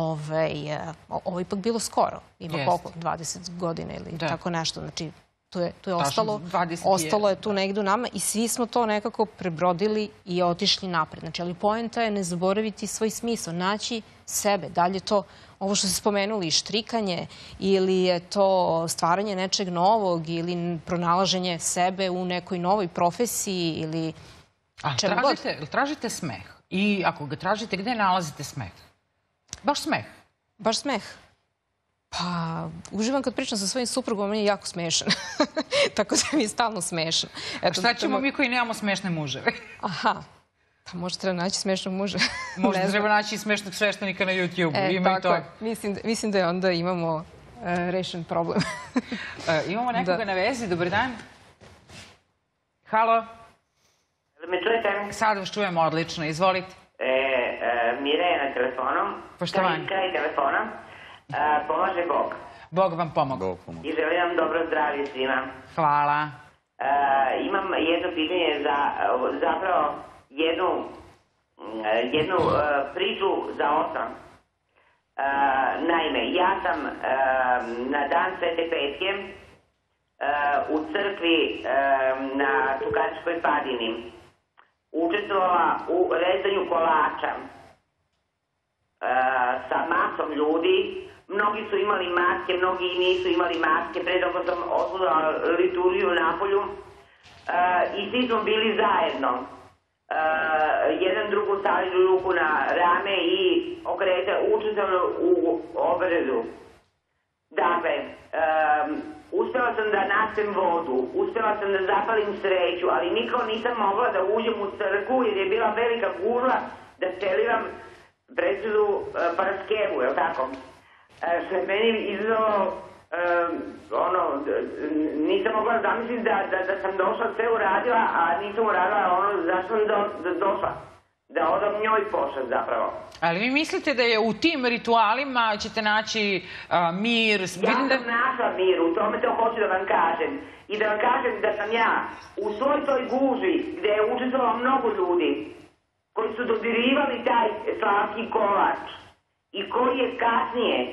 Ovo ipak bilo skoro. Ima koliko? 20 godina ili tako nešto. Znači, to je ostalo je tu negdje u nama i svi smo to nekako prebrodili i otišli napred. Znači, ali poenta je ne zaboraviti svoj smisao, naći sebe. Dalje to, ovo što ste spomenuli, štrikanje ili je to stvaranje nečeg novog ili pronalaženje sebe u nekoj novoj profesiji ili čemu god. Tražite smeh i ako ga tražite, gde nalazite smeh? Baš smeh? Baš smeh. Pa, uživam kad pričam sa svojim suprugom, on je jako smešan. Tako da mi je stalno smešan. Šta ćemo mi koji nemamo smešne muževe? Aha. Pa možda treba naći smešnog muža. Možda treba naći smešnog sveštenika na YouTube-u. Tako, mislim da onda imamo rešen problem. Imamo nekoga na vezi. Dobar dan. Halo. Me čujete? Sad vas čujemo odlično. Izvolite. Mira je na telefonom. Poštovanje. Kraj telefona. Pomaže Bog. Bog vam pomogao. I želim vam dobro zdravlje svima. Hvala. Imam jedno pitanje za zapravo jednu priču za osam. Naime, ja sam na dan Svete Petke u crkvi na Čukaričkoj padini učestvovala u rezanju kolača sa masom ljudi. Mnogi su imali maske, mnogi nisu imali maske. Pre toga sam odslužila liturgiju u Napolju i svi smo bili zajedno. jedan drugu stavili ruku na rame i učestvovali u obredu. Dakle, uspela sam da nasem vodu, uspela sam da zapalim sveću, ali nikako nisam mogla da uđem u crkvu jer je bila velika gužva da celiram presudu Paraskevu, je li tako? Što je meni izazvalo, nisam mogla zamisliti da sam došla, sve uradila, a nisam uradila zašto sam došla. Da odam njoj pošast zapravo. Ali vi mislite da je u tim ritualima ćete naći mir? Ja sam našla mir, u tome to hoću da vam kažem. I da vam kažem da sam ja u svoj toj guži gde je učestvovalo mnogo ljudi koji su dodirivali taj slavski kolač i koji je kasnije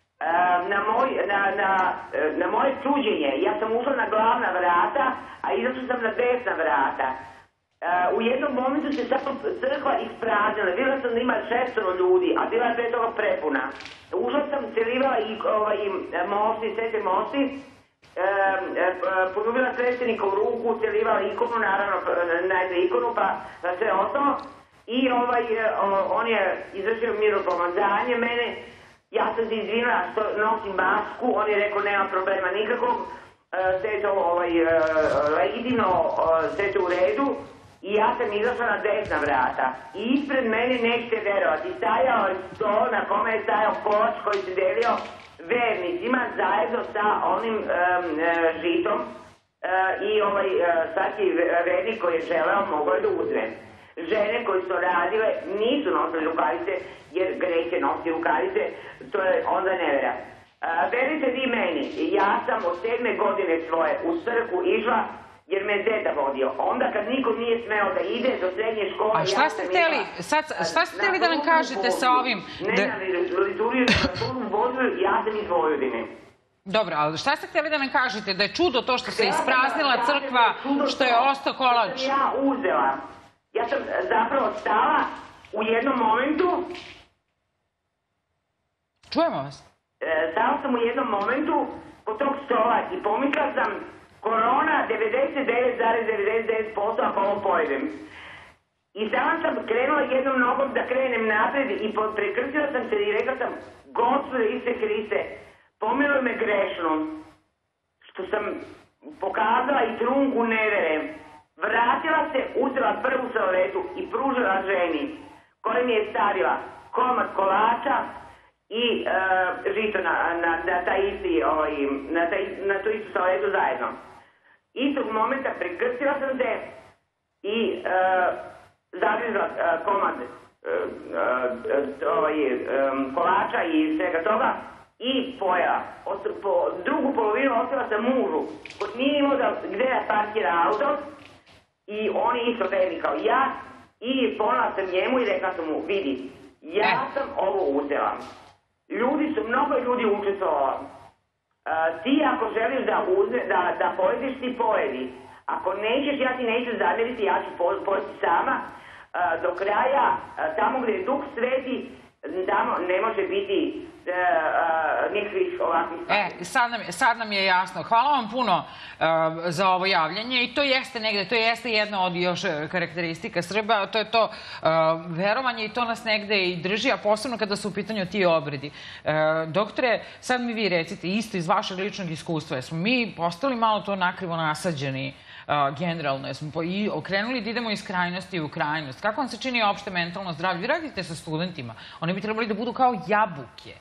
na moje čuđenje, ja sam ušla na glavna vrata, a izašla sam na desna vrata. U jednom momentu se samo crkva ispraznila. Vidjela sam da ima 600 ljudi, a bila je pre toga prepuna. Ušla sam, celivala i mosti, svete mosti, poljubila sveštenika u ruku, celivala ikonu, naravno, najde ikonu, pa sve ostalo. I on je izvršio miropomazanje mene. Ja sam se izvinila što nosim masku, on je rekao nema problema nikakvog, sve je to legitimno, sve je to u redu. I ja sam izašla na desna vrata. I ispred mene, nećete verovati, stajao je sto na kome je stajao kolač koji se delio vernicima zajedno sa onim žitom i svaki vernik koji je želeo mogao je da uzme. Žene koje su radile nisu nosile rukavice, jer greh je nositi rukavice, to je onda nevera. Verite vi meni, ja sam od 7. godine svoje u crkvu išla jer me je deda vodio. Onda kad niko nije smeo da ide do srednje škole... A šta ste hteli da nam kažete sa ovim? Ne na liturgiju, ja sam iz Vojvodine. Dobro, ali šta ste hteli da nam kažete? Da je čudo to što se ispraznila crkva, što je ostao kolač? Ja uzela. Ja sam zapravo stala u jednom momentu... Čujemo vas. Stala sam u jednom momentu kod tog stola i pomikla sam korona 99,99% ako ovo pojedem. I sama sam krenula jednom nogom da krenem napred i prekrstila sam se i rekla sam Gospode Iste Hriste, pomiluj me grešno, što sam pokazala i trunku nevere. Vratila se, uzela prvu saletu i pružila ženi koja mi je stavila komad kolača i žito na tu istu saletu zajedno. Istog momenta prekrstila sam se i zagrizla komad kolača i svega toga i pojela. Drugu polovinu ostavila sam mužu koji nije imao gde da parkira auto i on je isto verni kao ja i ponela sam njemu i rekla sam mu, vidi, ja sam ovo uzela. Mnogo ljudi učestvovalo. Ti ako želiš da pojedeš, ti pojedi. Ako nećeš, ja ti neću zamjeriti, ja ću pojesti sama. Do kraja, tamo gdje je Duh Sveti, tamo ne može biti nikakvih ovakvih stvari. Sad nam je jasno. Hvala vam puno za ovo javljanje i to jeste jedna od još karakteristika Srba, to je to verovanje i to nas negde i drži, a posebno kada su u pitanju ti obredi. Doktore, sad mi vi recite, isto iz vašeg ličnog iskustva, jesmo mi postali malo to nakrivo nasađeni generalno, jesmo i okrenuli da idemo iz krajnosti u krajnost. Kako vam se čini opšte mentalno zdravlje? Vi radite sa studentima, oni bi trebali da budu kao jabuke.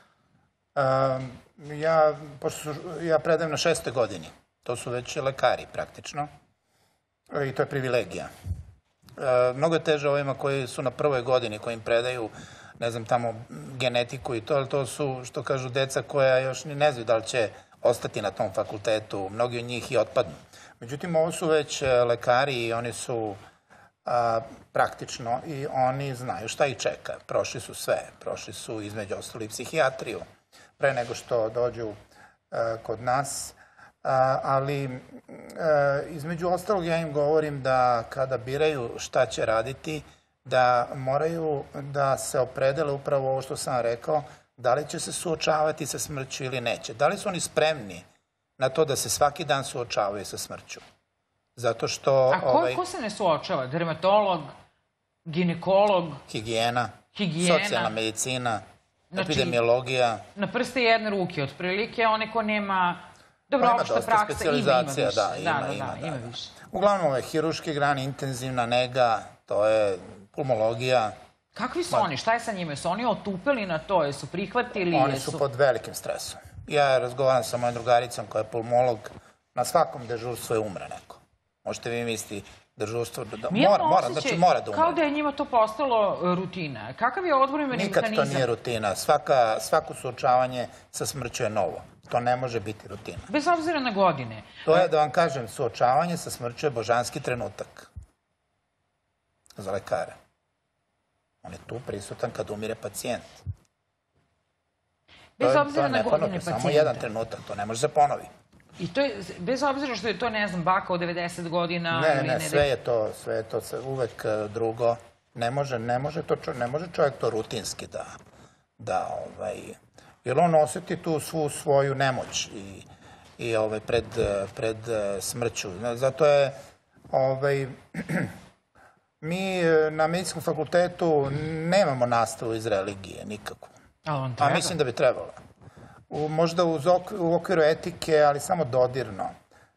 Ja predajem na 6. godini. To su već lekari praktično. I to je privilegija. Mnogo je teže ovima koji su na 1. godini, koji im predaju, ne znam, tamo genetiku i to, ali to su, što kažu, deca koja još ne znaju da li će ostati na tom fakultetu. Mnogi od njih i otpadnu. Međutim, ovo su već lekari i oni su praktično i oni znaju šta ih čeka. Prošli su sve. Prošli su između ostali psihijatriju pre nego što dođu kod nas. Ali između ostalog ja im govorim da kada biraju šta će raditi, da moraju da se opredele upravo ovo što sam rekao, da li će se suočavati sa smrću ili neće. Da li su oni spremni na to da se svaki dan suočavaju sa smrću. Zato što... A ko se ne suočava? Dermatolog, ginekolog? Higijena, socijalna medicina, epidemiologija. Na prste jedne ruke, otprilike, one ko nema... Dobro, opšta praksa, ima više. Da, ima više. Uglavnom, ove hiruške grane, intenzivna nega, to je pulmologija. Kakvi su oni? Šta je sa njima? Su oni otupeli na to? Jesu prihvatili? Oni su pod velikim stresom. Ja razgovaram sa mojom drugaricom koja je pulmolog. Na svakom dežurstvu je umre neko. Možete vi misliti dežurstvo da mora da umre. Kao da je njima to postalo rutina. Kakav je odbrojbeni mehanizam? Nikad to nije rutina. Svako suočavanje sa smrću je novo. To ne može biti rutina. Bez obzira na godine. To je, da vam kažem, suočavanje sa smrću je božanski trenutak. Za lekare. On je tu prisutan kad umire pacijent. Bez obzira na godine pacijenta. Samo jedan trenutak, to ne može se ponovi. I to je, bez obzira što je to, ne znam, baka od 90 godina... Ne, sve je to uvek drugo. Ne može čovjek to rutinski da jer on osjeti tu svu svoju nemoć i pred smrću. Zato je mi na medicinskom fakultetu nemamo nastavu iz religije, nikakvu. A mislim da bi trebalo. Možda u okviru etike, ali samo dodirno.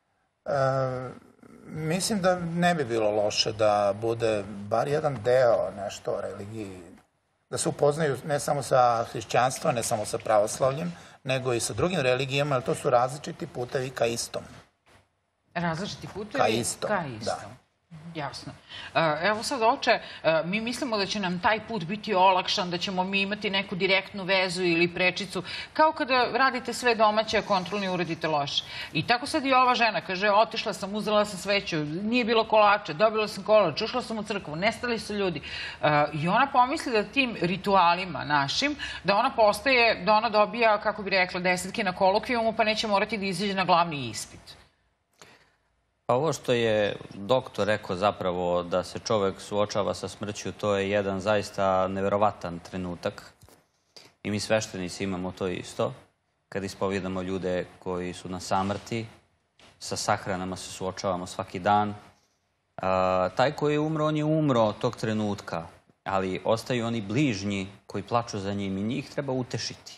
Mislim da ne bi bilo loše da bude bar jedan deo nešto o religiji, da se upoznaju ne samo sa hrišćanstvom, ne samo sa pravoslavljem, nego i sa drugim religijama, jer to su različiti putevi ka istom. Različiti putevi ka istom, da. Jasno. Evo sad, oče, mi mislimo da će nam taj put biti olakšan, da ćemo mi imati neku direktnu vezu ili prečicu, kao kada radite sve domaće, a kontrolni uradite loše. I tako sad i ova žena kaže, otišla sam, uzela sam sveću, nije bilo kolača, dobila sam kolač, ušla sam u crkvu, nestali su ljudi. I ona pomisli da tim ritualima našim, da ona postaje, da ona dobija, kako bi rekla, 10 na kolokvijumu, pa neće morati da izađe na glavni ispit. Pa ovo što je doktor rekao zapravo da se čovek suočava sa smrću, to je jedan zaista neverovatan trenutak. I mi sveštenici imamo to isto. Kad ispovijedamo ljude koji su na samrti, sa sahranama se suočavamo svaki dan. Taj koji je umro, on je umro tog trenutka, ali ostaju oni bližnji koji plaču za njim i njih treba utešiti.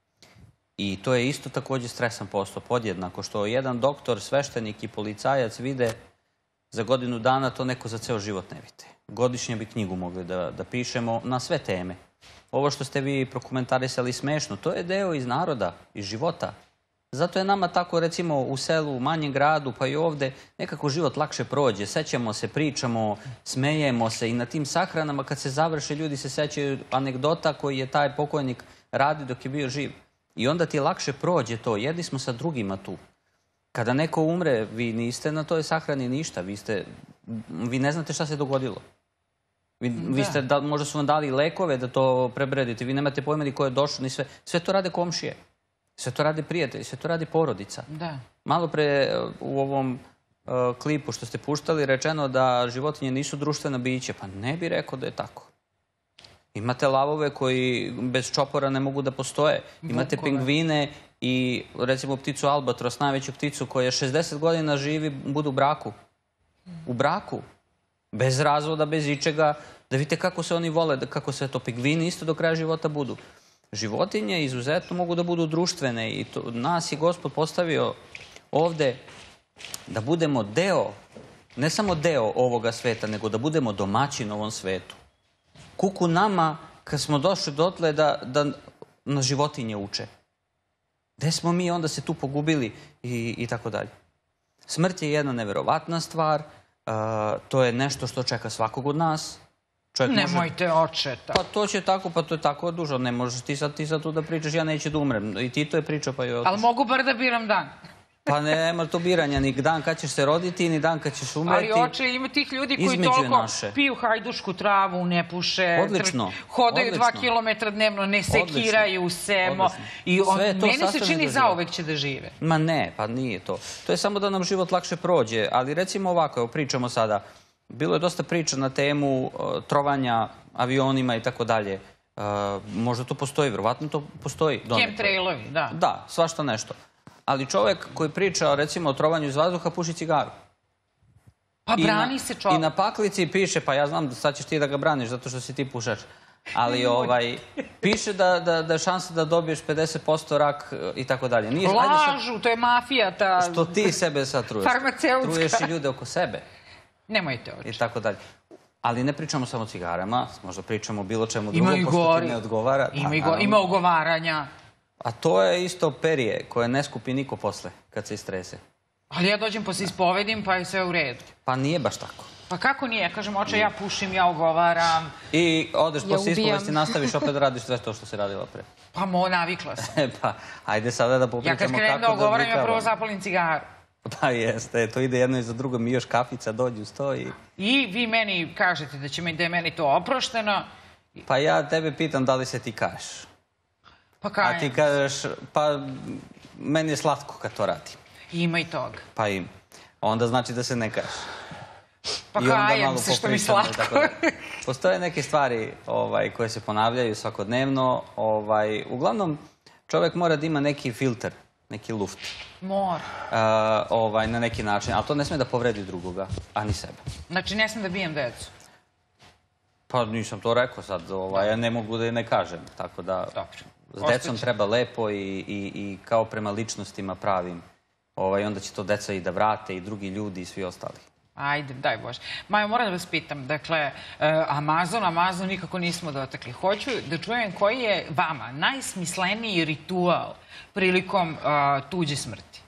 I to je isto također stresan posao, podjednako, što jedan doktor, sveštenik i policajac vide za godinu dana, to neko za ceo život ne vide. Godišnje bi knjigu mogli da pišemo na sve teme. Ovo što ste vi prokomentarisali smešno, to je deo iz naroda, iz života. Zato je nama tako, recimo, u selu, u manjem gradu, pa i ovde, nekako život lakše prođe. Sećamo se, pričamo, smejemo se i na tim sahranama, kad se završe, ljudi se sećaju anegdota koji je taj pokojnik radi dok je bio živ. I onda ti lakše prođe to. Jedni smo sa drugima tu. Kada neko umre, vi niste na toj sahrani ništa. Vi ne znate šta se dogodilo. Možda su vam dali lekove da to prebredite. Vi nemate pojma ni ko je došao, ni sve. Sve to rade komšije. Sve to rade prijatelji. Sve to radi porodica. Malo pre u ovom klipu što ste puštali rečeno da životinje nisu društvena bića. Pa ne bi rekao da je tako. Imate lavove koji bez čopora ne mogu da postoje. Imate pingvine i recimo pticu albatros, najveću pticu koja 60 godina živi, bude u braku. U braku. Bez razvoda, bez ičega. Da vidite kako se oni vole, kako se to pingvini isto do kraja života budu. Životinje izuzetno mogu da budu društvene i nas je Gospod postavio ovde da budemo deo, ne samo deo ovoga sveta, nego da budemo domaćin ovom svetu. Kuku nama, kad smo došli dotle da nas životinje uče. Gde smo mi, onda se tu pogubili i tako dalje. Smrt je jedna neverovatna stvar, to je nešto što čeka svakog od nas. Nemojte, oče. Pa to će tako, pa to je tako dužo, ne možeš ti sad tu da pričaš, ja neću da umrem. I ti to je pričao, pa je otišao. Ali mogu bar da biram dan. Pa nema to biranja, ni dan kad ćeš se roditi, ni dan kad ćeš umreti. Ali oče, ima tih ljudi koji toliko piju hajdušku travu, ne puše, hodaju 2 kilometra dnevno, ne sekiraju se. I meni se čini zauvek će da žive. Ma ne, pa nije to. To je samo da nam život lakše prođe. Ali recimo ovako, evo pričamo sada, bilo je dosta priča na temu trovanja avionima i tako dalje. Možda to postoji, verovatno to postoji. Chemtrailovi, da. Da, svašta nešto. Ali čovjek koji priča, recimo, o trovanju iz vazduha, puši cigaru. Pa brani se čovjek. I na paklici piše, pa ja znam da sad ćeš ti da ga braniš zato što si ti pušač, ali piše da je šansa da dobiješ 50% rak i tako dalje. Lažu, to je mafija ta... Što ti sebe sad truješ. Farmaceutska. Truješ i ljude oko sebe. Nemojte oči. I tako dalje. Ali ne pričamo samo o cigarama, možda pričamo o bilo čemu drugom, pošto ti ne odgovara. Ima ugovaranja. A to je isto perije koje ne skupi niko posle, kad se istrese. Ali ja dođem pa se ispovedim, pa je sve u redu. Pa nije baš tako. Pa kako nije? Kažem, oče, ja pušim, ja ugovaram. I odeš posle ispovesti, nastaviš opet da radiš sve to što si radila pre. Pa navikla sam. Pa, ajde sada da popričamo kako da odvikavamo. Ja kad krenem da ugovaram, ja prvo zapalim cigaru. Pa jeste, to ide jedno i za drugo, mi još kafica dođu, stoji. I vi meni kažete da je meni to oprošteno. Pa ja tebe pitam da li se ti kažeš. Pa kajem. A ti kažeš, pa meni je slatko kad to radim. Ima i toga. Pa ima. Onda znači da se ne kažeš. Pa kajem se što mi slatko. Postoje neke stvari koje se ponavljaju svakodnevno. Uglavnom, čovjek mora da ima neki filter, neki luft. Mora. Na neki način, ali to ne sme da povredi drugoga, a ni sebe. Znači ne smem da bijem decu? Pa nisam to rekao sad, ja ne mogu da je ne kažem, tako da s decom treba lepo i kao prema ličnostima pravim. Onda će to deca i da vrate i drugi ljudi i svi ostali. Ajde, daj Bože. Majo, moram da vas pitam, dakle, Amazon nikako nismo dotakli. Hoću da čujem koji je vama najsmisleniji ritual prilikom tuđe smrti.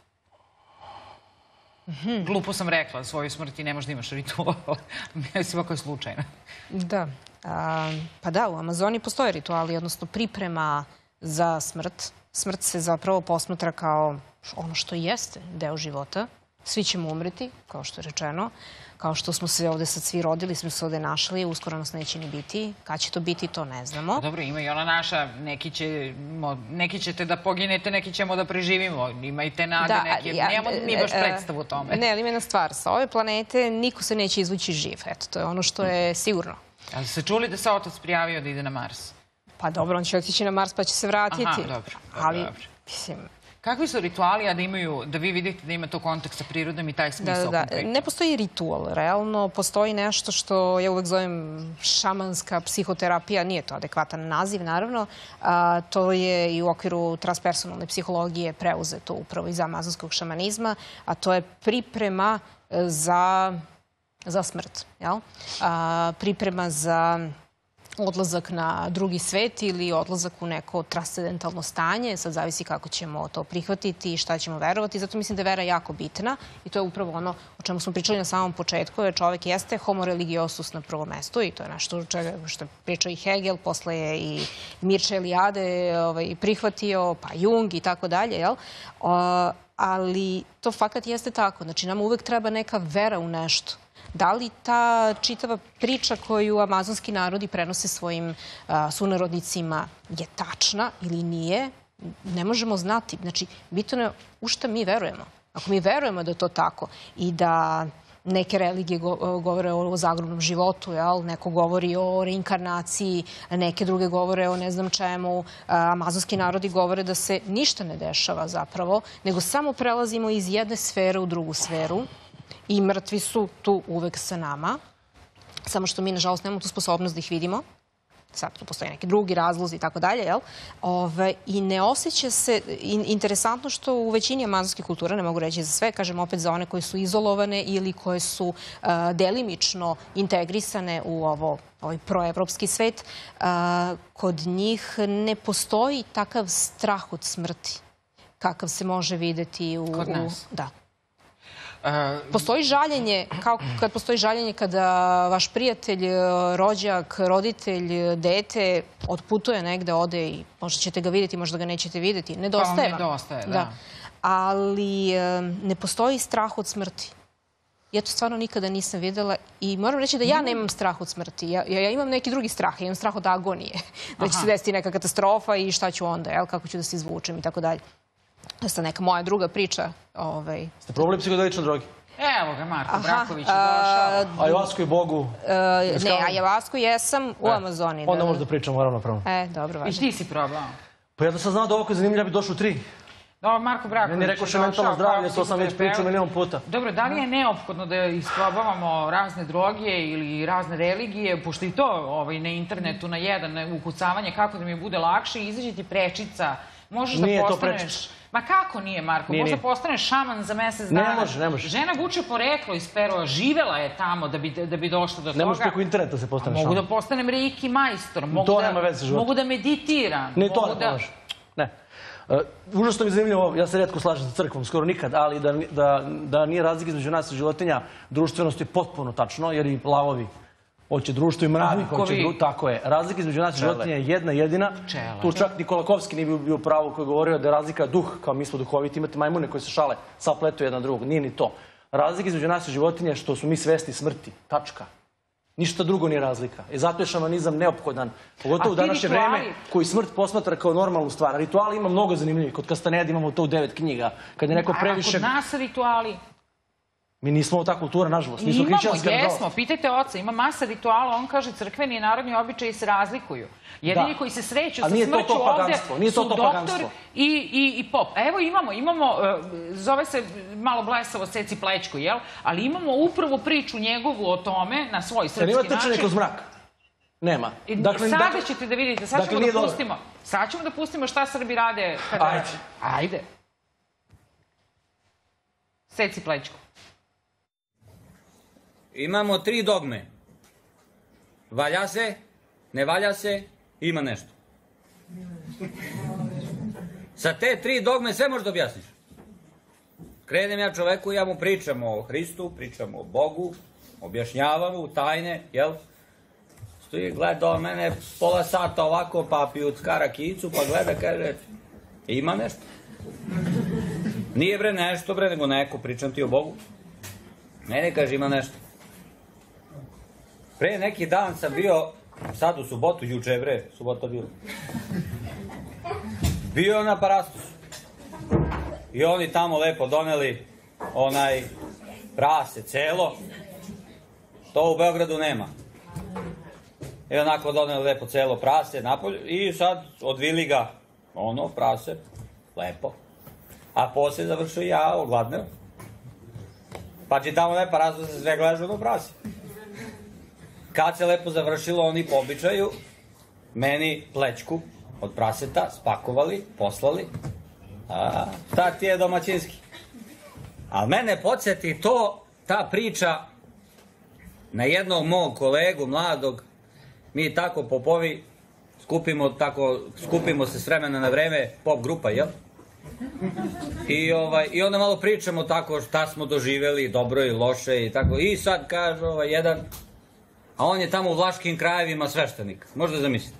Glupo sam rekla, svoju smrti ne možeš da imaš ritual. Mislim, ako je slučajno. Da. Pa da, u Amazoni postoje rituali, odnosno priprema za smrt. Smrt se zapravo posmatra kao ono što jeste deo života. Svi ćemo umreti, kao što je rečeno. Kao što smo se ovde sad svi rodili, smo se ovde našli, uskoro nas neće ni biti. Kad će to biti, to ne znamo. Dobro, ima i ona naša, neki ćete da poginete, neki ćemo da preživimo. Imajte nade neke, nemamo mi baš predstavu o tome. Ne, ali ima jedna stvar, sa ove planete niko se neće izvući živ. Eto, to je ono što je sigurno. Ali ste čuli da se otac prijavio da ide na Mars? Pa dobro, on će otići na Mars pa će se vratiti. Aha, dobro. Ali, mislim... Kakvi su rituali, a da vi vidite da ima to kontakt sa prirodom i taj smisao? Ne postoji ritual, realno. Postoji nešto što ja uvek zovem šamanska psihoterapija. Nije to adekvatan naziv, naravno. To je i u okviru transpersonalne psihologije preuzeto upravo iz amazonskog šamanizma, a to je priprema za smrt. Priprema za odlazak na drugi svet ili odlazak u neko transcendentalno stanje. Sad zavisi kako ćemo to prihvatiti i šta ćemo verovati. Zato mislim da je vera jako bitna i to je upravo ono o čemu smo pričali na samom početku, jer čovjek jeste homo religiosus na prvom mestu i to je nešto što je pričao i Hegel, posle je i Mircea Eliade prihvatio, pa Jung i tako dalje, ali to fakat jeste tako. Znači, nam uvek treba neka vera u nešto. Da li ta čitava priča koju amazonski narodi prenose svojim sunarodnicima je tačna ili nije, ne možemo znati. Znači, bitno je u šta mi verujemo. Ako mi verujemo da je to tako i da neke religije govore o zagrobnom životu, neko govori o reinkarnaciji, neke druge govore o ne znam čemu, amazonski narodi govore da se ništa ne dešava zapravo, nego samo prelazimo iz jedne sfere u drugu sferu. I mrtvi su tu uvek sa nama, samo što mi, nažalost, nemamo tu sposobnost da ih vidimo. Sad tu postoje neki drugi razlozi i tako dalje, jel? I ne osjeća se, interesantno što u većini amazonskih kultura, ne mogu reći za sve, kažem opet za one koje su izolovane ili koje su delimično integrisane u ovaj proevropski svet, kod njih ne postoji takav strah od smrti kakav se može videti u... Kod nas? Da. Postoji žaljenje, kao kad postoji žaljenje kada vaš prijatelj, rođak, roditelj, dete odputuje negde, ode i možda ćete ga vidjeti, možda ga nećete vidjeti. Nedostaje vam. Nedostaje, da. Ali ne postoji strah od smrti. Ja to stvarno nikada nisam videla i moram reći da ja nemam strah od smrti. Ja imam neki drugi strah, ja imam strah od agonije. Da će se desiti neka katastrofa i šta ću onda, kako ću da se izvučem i tako dalje. To je neka moja druga priča. Ste probali psihodelične droge? Evo ga, Marko Braković je došao. Ajavasku i Bogu? Ne, ajavasku jesam u Amazoni. Onda možda pričamo ravnopravno. Dobro, važno. I ti si probao? Pa ja da sam znao da ovako je zanimljivo, ja bi došao u 3. Marko Braković... Meni rekoše mentalno zdravlje, to sam već pričao milion puta. Dobro, da li je neophodno da isprobavamo razne droge ili razne religije, pošto i to na internetu na jedan ukucavanje kako da mi bude lakše, izađe ti prečica, možeš da postaneš... Ma kako nije, Marko? Možda postaneš šaman za mesec dana. Ne može. Žena vuče poreklo iz Perua, živela je tamo da bi došla do toga. Ne može preko interneta se postane šaman. Mogu da postanem reiki majstor, mogu da meditiram. Ni to ne može. Ne. Užasno mi zanimljivo, ja se retko slažem sa crkvom, skoro nikad, ali da nije razlika između nas i životinja, društvenost je potpuno tačno, jer i lavovi hoće društvo i mravi hoće društvo. Tako je. Razlika između nas i životinja je jedna jedina. Tu čak Nikolakovski nije bio pravo koji je govorio da je razlika duh, kao mi smo duhoviti, imate majmune koji se šale, sapletu jedan drugog. Nije ni to. Razlika između nas i životinja je što su mi svesni smrti. Tačka. Ništa drugo nije razlika. I zato je šamanizam neophodan. Pogotovo u današnje vreme koji smrt posmatra kao normalnu stvar. Rituali ima mnogo zanimljivih. Kod Kastaneda imamo to u 9 knjiga. Kad je neko previše... A kod nas rituali... Mi nismo ta kultura, nažalost. Imamo, jesmo. Pitajte oca, ima masa rituala. On kaže, crkveni i narodni običaji se razlikuju. Jedini koji se sreću sa smrću ovde su doktor i pop. Evo imamo, zove se malo blesavo Seci plećku, jel? Ali imamo upravo priču njegovu o tome na svoj srpski način. Jer ima trčanje kroz mrak? Nema. Sada ćete da vidite, sad ćemo da pustimo. Sad ćemo da pustimo šta Srbi rade kada rade. Ajde. Seci plećku. Imamo 3 dogme. Valja se, ne valja se, ima nešto. Sa te 3 dogme sve možeš da objasniš. Krenem ja čoveku i ja mu pričam o Hristu, pričam o Bogu, objašnjavam mu tajne, jel? Stoji, gleda mene pola sata ovako, pa pijucka rakijicu, pa gleda, kaže, ima nešto. Nije bre nešto, bre, nego neko, pričam ti o Bogu. Mene kaže, ima nešto. Pre neki dan sam bio, sad u subotu, juče bre, subota bilo. Bio na Parastosu. I oni tamo lepo doneli onaj prase celo. To u Beogradu nema. I onako doneli lepo celo prase napolje i sad odvili ga ono prase, lepo. A poslije završio ja ogladneo. Pa čitamo na Parastosu se sve gledaš ono prase. Kad se lepo završilo, oni po običaju meni plećku od praseta spakovali, poslali. Šta ti je domaćinski? Ali mene podsjeti ta priča na jednog mog kolegu, mladog. Mi tako popovi skupimo se s vremena na vreme, pop grupa, jel? I onda malo pričamo tako šta smo doživjeli, dobro i loše i tako. I sad kaže jedan, a on je tamo u vlaškim krajevima sveštenik. Možda zamislite.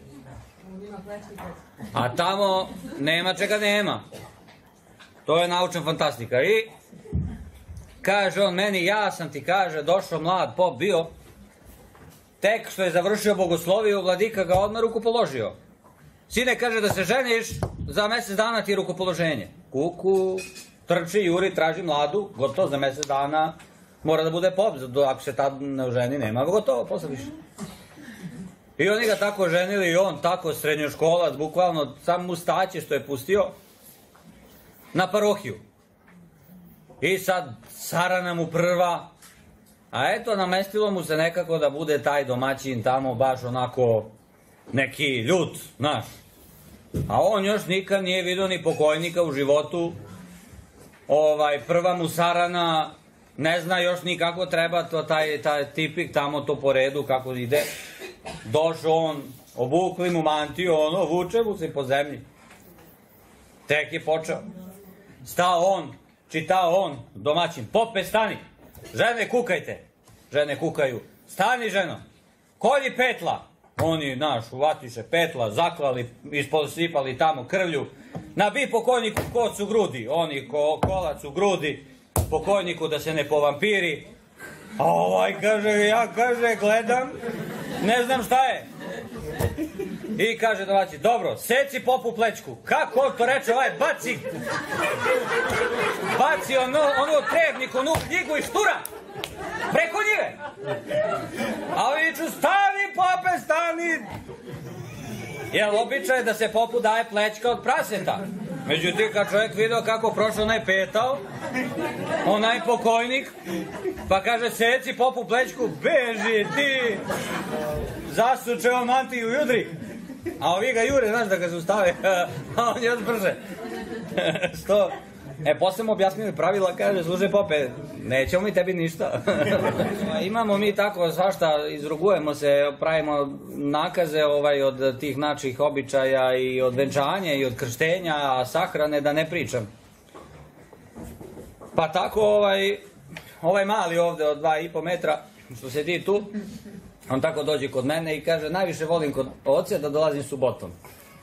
A tamo nema čega nema. To je naučna fantastika. I kaže on meni, ja sam ti, kaže, došao mlad pop bio, tek što je završio bogosloviju, vladika ga odmah rukopoložio. Sine, kaže, da se ženiš, za mjesec dana ti je rukopoloženje. Kuku, trči, juri, traži mladu, gotovo za mjesec dana, mora da bude pop, ako se tad ne ženi, nema gotovo, posle više. I oni ga tako ženili i on tako srednjoškolac, bukvalno sam mustaće što je pustio na parohiju. I sad sarana mu prva, a eto namestilo mu se nekako da bude taj domaćin tamo baš onako neki ljut, znaš. A on još nikad nije vidio ni pokojnika u životu, prva mu sarana, ne zna još ni kako treba to, taj tipik tamo to po redu kako ide. Došao on, obukli mu mantiju, vuče mu se po zemlji. Tek je počeo. Stao on, čitao on, domaćin, pope stani, žene kukajte. Žene kukaju, stani ženo, kolji petla. Oni, uvatiše petla, zaklali, isposipali tamo krvlju. Nabi pokojniku koc u grudi, oni kolac u grudi, pokojniku da se ne povampiri. A ja gledam, ne znam šta je. I kaže domaćin, dobro, seci popu plećku. Kako on to reče, baci onu trebnik, onu knjigu i štura. Preko njive. A ovi ću, stani pope, stani. Jer običaj je da se popu daje plećka od praseta. Međutim, kad čovjek vidio kako prošao onaj petao, onaj pokojnik, pa kaže, seci popu plećku, beži ti, zasuče on mantiju judri, a ovi ga jure, znaš, da ga zaustave, a on još brže. Sto. Posle mu objasnili pravila, kaže, služe pope, nećemo mi tebi ništa. Imamo mi tako svašta, izrugujemo se, pravimo nakaze od tih naših običaja i od venčanja i od krštenja, a sahrane da ne pričam. Pa tako ovaj mali ovde od 2,5 metra, što sedi tu, on tako dođe kod mene i kaže, najviše volim kod oce da dolazim subotom.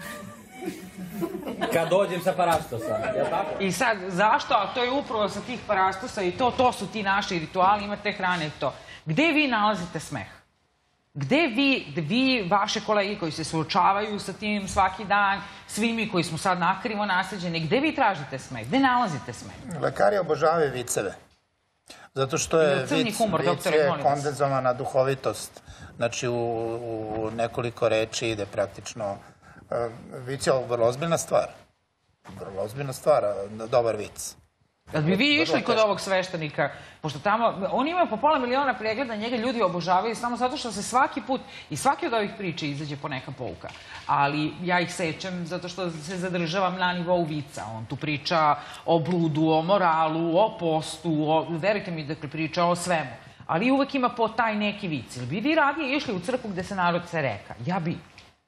Kad dođem sa parastosa. I sad, zašto? A to je upravo sa tih parastosa i to su ti naši rituali, imate hrane i to. Gde vi nalazite smeh? Gde vi, vaše kolege koji se suočavaju sa tim svaki dan, svi mi koji smo sad nakrivo nasađeni, gde vi tražite smeh? Gde nalazite smeh? Lekari obožavaju viceve. Zato što je vic je kondenzovana duhovitost. Znači, u nekoliko reči ide praktično. Vic je vrlo ozbiljna stvar. Vrlo ozbiljna stvar, dobar vic. Kad bi vi išli kod ovog sveštenika, pošto tamo, on ima po pola miliona pregleda, njega ljudi obožavaju samo zato što se svaki put i svaki od ovih priča izađe po neka pouka. Ali ja ih sećam zato što se zadržavam na nivou vica. On tu priča o bludu, o moralu, o postu, verujte mi, dakle, priča o svemu. Ali uvek ima po taj neki vic. Ili bi vi radije išli u crkvu gde se narod se reka? Ja bi.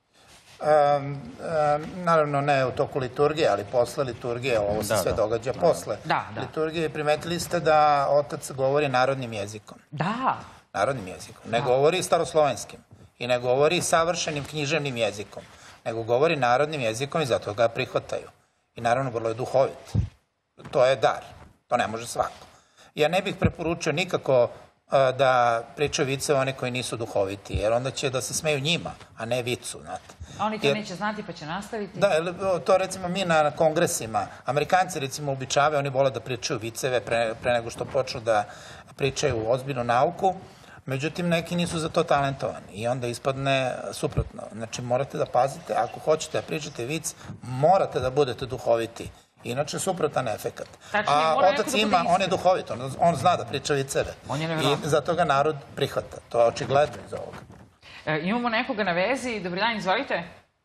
Naravno ne u toku liturgije, ali posle liturgije, ovo se sve događa posle liturgije. Primetili ste da otac govori narodnim jezikom. Da. Narodnim jezikom. Ne govori staroslovenskim i ne govori savršenim književnim jezikom, nego govori narodnim jezikom i zato ga prihvataju. I naravno vrlo je duhovit. To je dar. To ne može svako. Ja ne bih preporučio nikako da pričaju vice oni koji nisu duhoviti, jer onda će da se smeju njima, a ne vicu, znate. A oni to neće znati pa će nastaviti? Da, to recimo mi na kongresima, Amerikanci recimo običavaju, oni vole da pričaju viceve pre nego što počnu da pričaju ozbiljnu nauku, međutim neki nisu za to talentovani i onda ispadne suprotno. Znači morate da pazite, ako hoćete da pričate vic, morate da budete duhoviti. Inače, suprotan efekat. A otac ima, on je duhovit, on zna da priča viceve. I zato ga narod prihvata. To je očigledno iz ovoga. Imamo nekoga na vezi. Dobar dan, izvolite.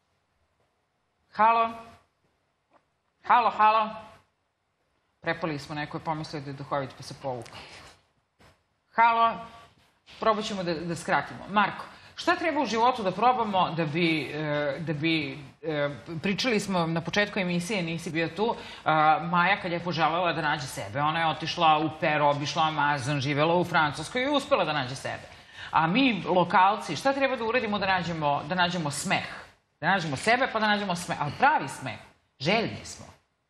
Halo? Halo, halo? Prepali smo, neko je pomislio da je duhovit pa se povukao. Halo? Probat ćemo da skratimo. Marko, šta treba u životu da probamo da bi pričali smo na početku emisije, nisi bio tu, Maja kad je poželjela da nađe sebe, ona je otišla u Peru, obišla Amazon, živjela u Francuskoj i uspela da nađe sebe. A mi, lokalci, šta treba da uradimo da nađemo smeh? Da nađemo sebe pa da nađemo smeh, ali pravi smeh. Željni smo.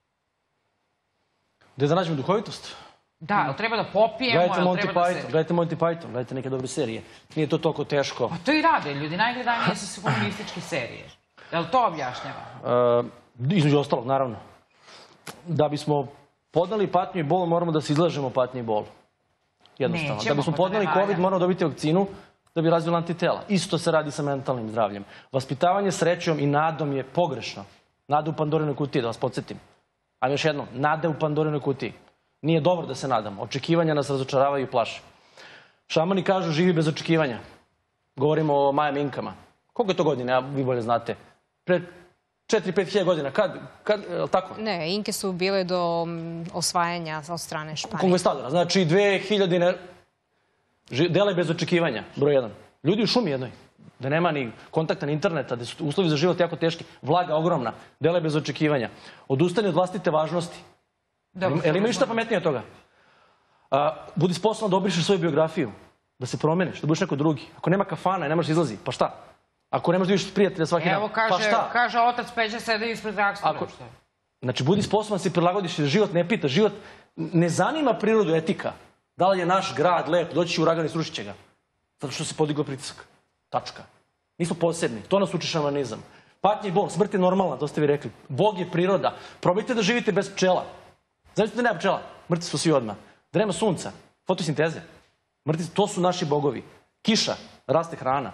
Gde da nađemo duhovitost? Da, ali treba da popijemo, ali treba da se... Gledajte Monty Python, gledajte neke dobre serije. Nije to toliko teško. Pa to i rade ljudi, najgledanije su komunističke serije. Je li to objašnjava? Između ostalog, naravno. Da bismo podneli patnju i bol, moramo da se izlažemo patnju i bolu. Jednostavno. Da bismo podneli COVID, moramo dobiti vakcinu da bi razvili antitela. Isto se radi sa mentalnim zdravljem. Vaspitavanje srećom i nadom je pogrešno. Nada u Pandorinoj kutiji, da vas podsjetim. Ali još jedno, nada u Pandorinoj kutiji. Nije dobro da se nadamo. Očekivanja nas razočaravaju i plaše. Šamani kažu živi bez očekivanja. Govorimo o Maja Minkama. Koliko je to godine, vi bolje znate? Pre 4-5 hiljada godina. Kad, tako? Ne, Inke su bile do osvajanja od strane Španije. Konkvistadora. Znači 2000 dele bez očekivanja, broj 1. Ljudi u šumi jednoj. Da nema ni kontakta, ni interneta, da su uslovi za život jako teški. Vlaga ogromna. Dele bez očekivanja. Odustanje od vlastite važnosti. Jel ima ništa pametnije od toga? Budi sposoban da obrišeš svoju biografiju, da se promeniš, da budeš neko drugi. Ako nema kafana i ne možeš izlazi, pa šta? Ako ne možeš da vidiš prijatelja svaki dan, pa šta? Evo kaže otac Peđa sede ispred reaktora. Znači, budi sposoban da se prilagodiš jer život ne pita. Život ne zanima prirodu etika. Da li je naš grad lep, doći će uragan i srušit će ga. Zato što se podigao pritisak. Tačka. Nismo posebni. To nas uči šamanizam. Patnja i bol, smrt je normalna, to ste vi rekli. Bog je priroda. Probajte da živite bez pčela. Znači da nema pčela, mrtvi su svi odmah. Da nema sunca, fotosinteze, mrtvi, to su naši bogovi. Kiša, raste hrana.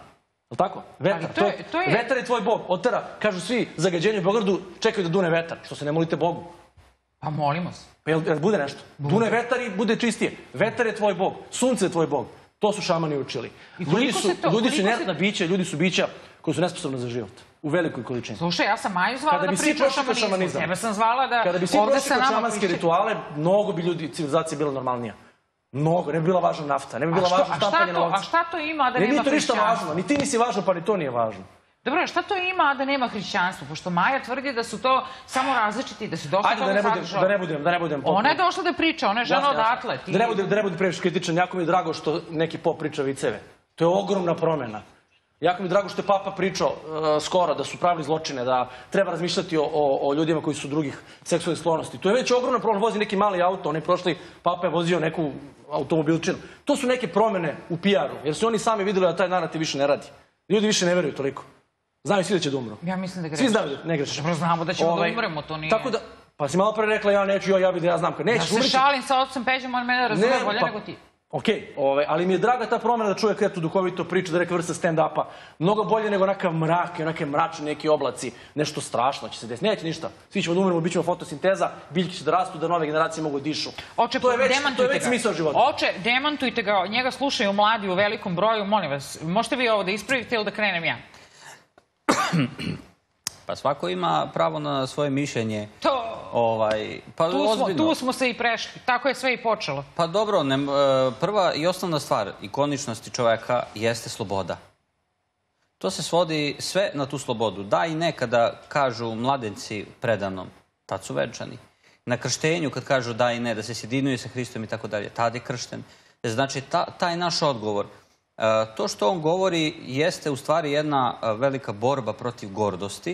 Je li tako? Vetar je tvoj bog. Otera, kažu svi, zagađenje u Beogradu, čekaju da dune vetar. Što se ne molite Bogu? Pa molimo se. Pa jel bude nešto? Dune vetar i bude čistije. Vetar je tvoj bog. Sunce je tvoj bog. To su šamani učili. Ljudi su inertna bića, ljudi su bića koji su nesposobni za život. U velikoj količini. Slušaj, ja sam Maju zvala da priča o šamanizmu. Tebe sam zvala da kada bi svi prošli kroz šamanske rituale, mnogo bi ljudi, civilizacija bila normalnija. Mnogo. Ne bi bila važna nafta, ne bi bila važna štampanje novca. A šta to ima da nema hrišćanstva? Nije to ništa važno. Ni ti nisi važno, pa ni to nije važno. Dobro, šta to ima da nema hrišćanstva? Pošto Maja tvrdi da su to samo različiti, da si došla toga sadržava. Da ne budem Ona je došla da priča, ona je žena odatle. Da ne budem previše kritičan, jako mi je drago što neki pop priča viceve. To je ogromna promena. Jako mi je drago što je Papa pričao skoro da su pravili zločine, da treba razmišljati o ljudima koji su drugih seksualnih sklonosti. To je već ogromna promena, vozi neki mali auto, onaj prošli Papa je vozio neku automobilčinu. To su neke promene u PR-u, jer su oni sami vidjeli da taj narativ više ne radi. Ljudi više ne veruju toliko. Znaju svi da će da umru. Ja mislim da grešiš. Svi znaju da ne grešiš. Dobro, znamo da ćemo da umremo, to nije... Tako da, pa si malo pre rekla ja neću, ja bi da ja znam kad nećeš umriti. Ja se šalim sa otcem Peđom, on mene razume bolje nego ti. Okej, ali mi je draga ta promjena da čovjek eto duhovito priča, da neka vrsta stand-upa. Mnogo bolje nego onakav mrak, onake mračne neki oblaci. Nešto strašno će se desiti. Neće ništa. Svi ćemo da umremo, bit ćemo fotosinteza, biljke će da rastu, da nove generacije mogu dišu. Oče, to je već smisao života. Oče, demantujte ga, njega slušaju mladi u velikom broju. Molim vas, možete vi ovo da ispravite ili da krenem ja? Pa svako ima pravo na svoje mišljenje. Tu smo se i prešli. Tako je sve i počelo. Pa dobro, prva i osnovna stvar ikoničnosti čoveka jeste sloboda. To se svodi sve na tu slobodu. Da i ne kada kažu mladenci predanom, tad su venčani. Na krštenju kad kažu da i ne, da se sjedinuje sa Hristom i tako dalje, tad je kršten. Znači, taj naš odgovor. To što on govori jeste u stvari jedna velika borba protiv gordosti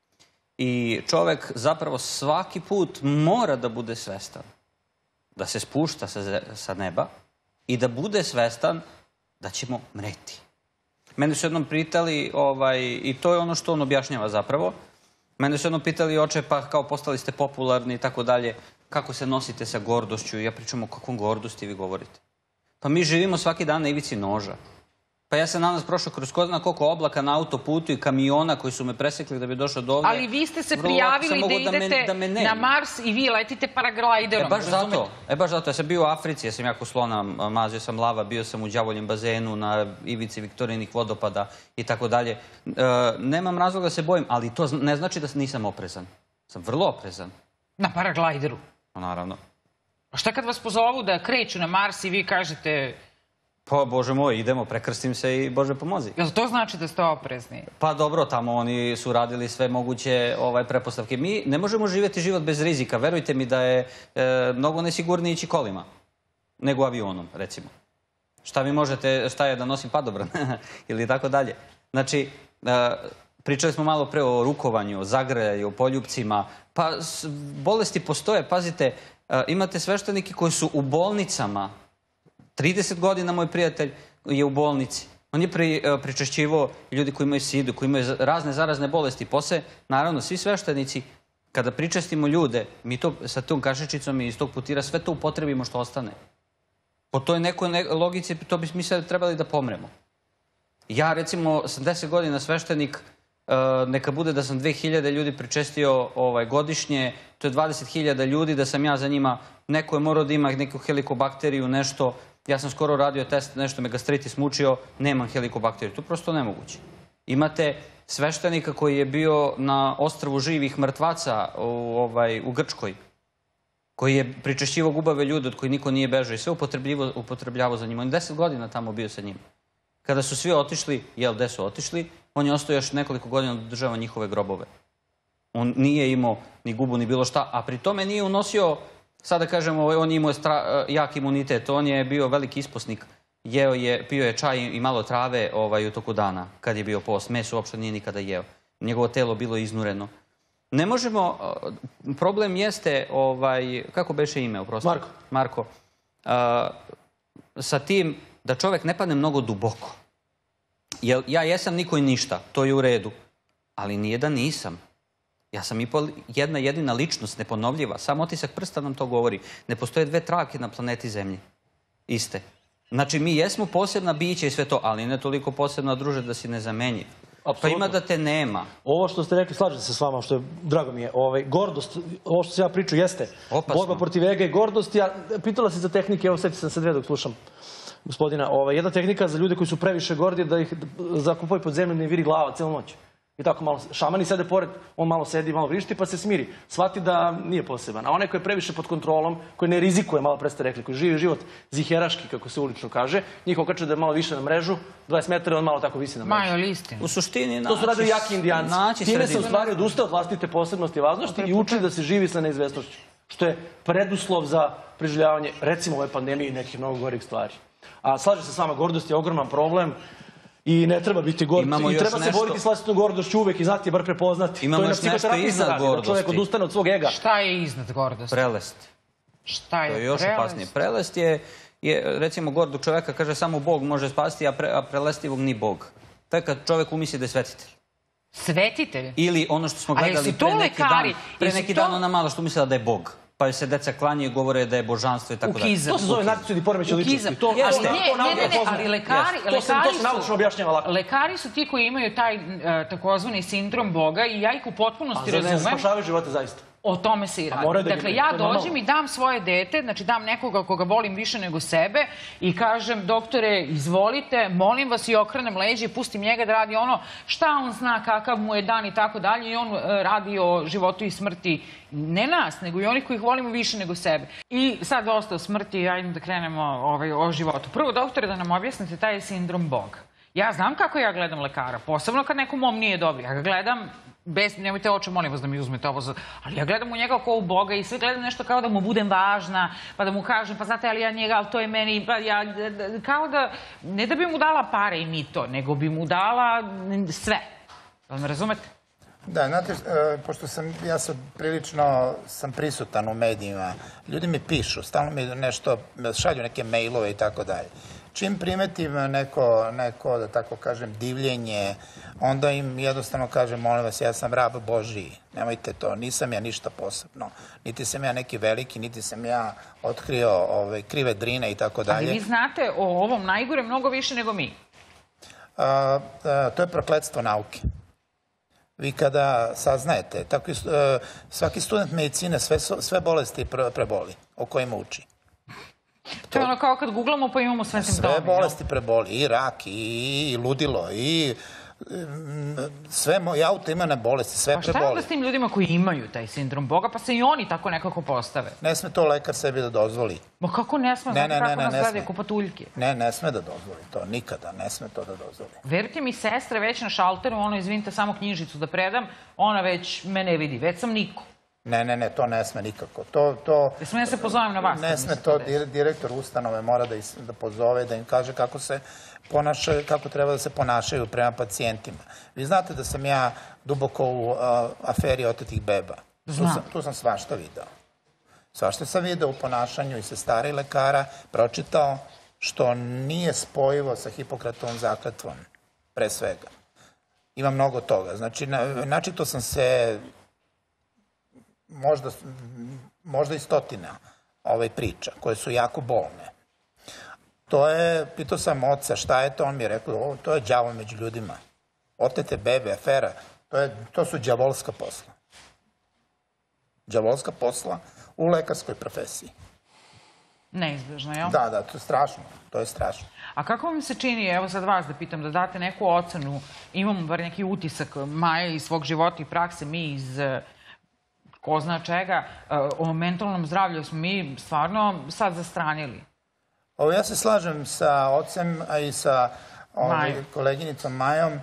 i čovek zapravo svaki put mora da bude svestan, da se spušta sa neba i da bude svestan da ćemo mreti. Mene su jednom pitali, i to je ono što on objašnjava zapravo, mene su jednom pitali, oče, pa kao postali ste popularni i tako dalje, kako se nosite sa gordošću? Ja pričam o kakvom gordosti vi govorite. Pa mi živimo svaki dan na ivici noža. Pa ja sam danas prošao kroz ko zna koliko oblaka na autoputu i kamiona koji su me presekli da bi došao do ovde. Ali vi ste se prijavili da idete na Mars i vi letite paraglajderom. Baš zato. Ja sam bio u Africi, ja sam jako slona, mazio sam lava, bio sam u đavoljem bazenu na ivici Viktorijinih vodopada i tako dalje. Nemam razloga da se bojim, ali to ne znači da nisam oprezan. Sam vrlo oprezan. Na paraglajderu? Naravno. A šta kad vas pozovu da kreću na Mars i vi kažete... Pa, Bože moj, idemo, prekrstim se i Bože pomozi. Jel to znači da ste oprezni? Pa dobro, tamo oni su radili sve moguće prepostavke. Mi ne možemo živjeti život bez rizika. Verujte mi da je mnogo nesigurnije ići kolima nego avionom, recimo. Šta vi možete, šta je da nosim padobran ili tako dalje. Znači, pričali smo malo pre o rukovanju, o zagrljaju, o poljupcima. Pa bolesti postoje, pazite, imate sveštenike koji su u bolnicama. 30 godina moj prijatelj je u bolnici. On je pričešćivao ljudi koji imaju sidu, koji imaju razne zarazne bolesti. Posle, naravno, svi sveštenici, kada pričestimo ljude, mi to sa tom kašičicom i iz tog putira sve to upotrebimo što ostane. Po toj nekoj logici, to bi mi sad trebali da pomremo. Ja, recimo, sam 10 godina sveštenik, neka bude da sam 2000 ljudi pričestio godišnje, to je 20.000 ljudi, da sam ja za njima, neko je morao da ima neku helikobakteriju, nešto. Ja sam skoro radio test, nešto me gastritis mučio, nemam helikobakteriju. To je prosto nemoguće. Imate sveštenika koji je bio na ostrvu živih mrtvaca u Grčkoj, koji je pričešćivao gubave ljude od koji niko nije bežao i sve upotrebljavao za njima. On je 10 godina tamo bio sa njima. Kada su svi otišli, gde su otišli, on je ostao još nekoliko godina da održava njihove grobove. On nije imao ni gubu ni bilo šta, a pri tome nije unosio, sad da kažemo, on je imao jak imunitet, on je bio veliki isposnik, pio je čaj i malo trave u toku dana, kad je bio post, meso uopšte nije nikada jeo. Njegovo telo bilo iznureno. Ne možemo, problem jeste, kako beše ime, oprosti? Marko. Sa tim da čovek ne padne mnogo duboko. Ja jesam niko i ništa, to je u redu, ali nije da nisam. Ja sam jedna jedina ličnost, neponovljiva. Sam otisak prsta nam to govori. Ne postoje dve trake na planeti Zemlji. Iste. Znači, mi jesmo posebna bića i sve to, ali ne toliko posebna, druže, da si nezamenjiv. Pa ima da te nema. Ovo što ste rekli, slažem se s vama, što je, drago mi je, gordost, ovo što se ja priču jeste borba protiv ega i gordosti. Pitala si za tehnike, evo sjeti sam se dve dok slušam gospodina. Jedna tehnika za ljude koji su previše gordi je da ih zakupaju pod zemlju, ne viri glava celu noć. I tako malo, šamani sede pored, on malo sedi, malo vrišti pa se smiri. Shvati da nije poseban. A onaj koji je previše pod kontrolom, koji ne rizikuje, malo pre ste rekli, koji živi život ziheraški, kako se ulično kaže, njih okače da je malo više na mrežu, 20 metara, on malo tako visi na mrežu. Majo listi. U suštini to su radili jaki indijanci. Time se u stvari odustaje od vlastite posebnosti i važnosti i uči da se živi sa neizvesnošću. Što je preduslov za preživljavanje, recimo, ove pandemije i nekih mnogo gorih stvari. A slažem se s vama, gordost je ogroman problem. I ne treba biti gord. I treba se boriti s vlastitom gordošću uvek i znati je bar prepoznati. Imamo još nešto iznad gordosti. Da čovjek odustane od svog ega. Šta je iznad gordosti? Prelest. Šta je prelest? To je još opasnije. Prelest je, recimo, gordog čoveka kaže samo Bog može spasti, a prelestivog ni Bog. To je kad čovjek umisli da je svetitelj. Svetitelj? Ili ono što smo gledali pre neki dan, ona malo što mislila da je Bog. Pa se deca klanjaju i govore da je božanstvo i tako dalje. To se zove narcisoidni poremećaj ličnosti. Ali lekari su ti koji imaju taj takozvani sindrom Boga i ja ih u potpunosti razumem. A za ne spašavaju živote zaista. O tome se i radi. Dakle, ja dođem i dam svoje dete, znači dam nekoga koga volim više nego sebe i kažem, doktore, izvolite, molim vas, i okrenem leđe i pustim njega da radi ono šta on zna, kakav mu je dan i tako dalje, i on radi o životu i smrti ne nas, nego i onih kojih volimo više nego sebe. I sad dosta o smrti, ajde da krenemo o životu. Prvo, doktore, da nam objasnite taj sindrom Boga. Ja znam kako ja gledam lekara, posebno kad nekom mom nije dobro. Ja ga gledam, nemojte oče, molim vas da mi uzmete ovo, ali ja gledam u njega kao u Boga i sve gledam nešto kao da mu budem važna, pa da mu kažem, pa znate, ali ja njega, ali to je meni, pa ja, kao da, ne da bi mu dala pare i mito, nego bi mu dala sve. Da me razumete? Da, znate, pošto ja sad prilično sam prisutan u medijima, ljudi mi pišu, stalno mi nešto, šalju neke mailove i tako dalje. Čim primetim neko, da tako kažem, divljenje, onda im jednostavno kažem, molim vas, ja sam rab Božiji, nemojte to, nisam ja ništa posebno, niti sam ja neki veliki, niti sam ja otkrio krive drine i tako dalje. Ali vi znate o ovom najgore mnogo više nego mi. To je prokletstvo nauke. Vi kada saznajete, svaki student medicine sve bolesti preboli o kojima uči. To je ono kao kad googlamo pa imamo sve simptome. Sve bolesti preboli, i rak, i ludilo, i sve autoimune bolesti, sve preboli. Pa šta je onda s tim ljudima koji imaju taj sindrom Boga, pa se i oni tako nekako postave? Ne sme to lekar sebi da dozvoli. Ma kako ne sme? Znate kako nas gledaju ko patuljke? Ne sme da dozvoli to, nikada ne sme to da dozvoli. Verite mi, sestre već na šalteru, ono, izvinite, samo knjižicu da predam, ona već me ne vidi, već sam niko. Ne, to ne sme nikako. Jesmo ja se pozovem na vas? Ne sme to, direktor ustanove mora da pozove, da im kaže kako se ponašaju, kako treba da se ponašaju prema pacijentima. Vi znate da sam ja duboko u aferi otetih beba. Tu sam svašta video. Svašta sam video u ponašanju i sestara i lekara, pročitao što nije spojivo sa Hipokratovom zakletvom, pre svega. Ima mnogo toga. Znači, načito sam se možda i stotina priča koje su jako bolne. Pitao sam oca šta je to, on mi je rekao, to je đavol među ljudima. Otete bebe, afera, to su đavolska posla. Đavolska posla u lekarskoj profesiji. Neizbežno, jel? Da, to je strašno. A kako vam se čini, evo sad vas da pitam, da date neku ocenu, imamo bar neki utisak Maja iz svog života i prakse, mi iz ko zna čega, o mentalnom zdravlju smo mi stvarno sad zastranili. Ja se slažem sa ocem, a i sa koleginicom Majom.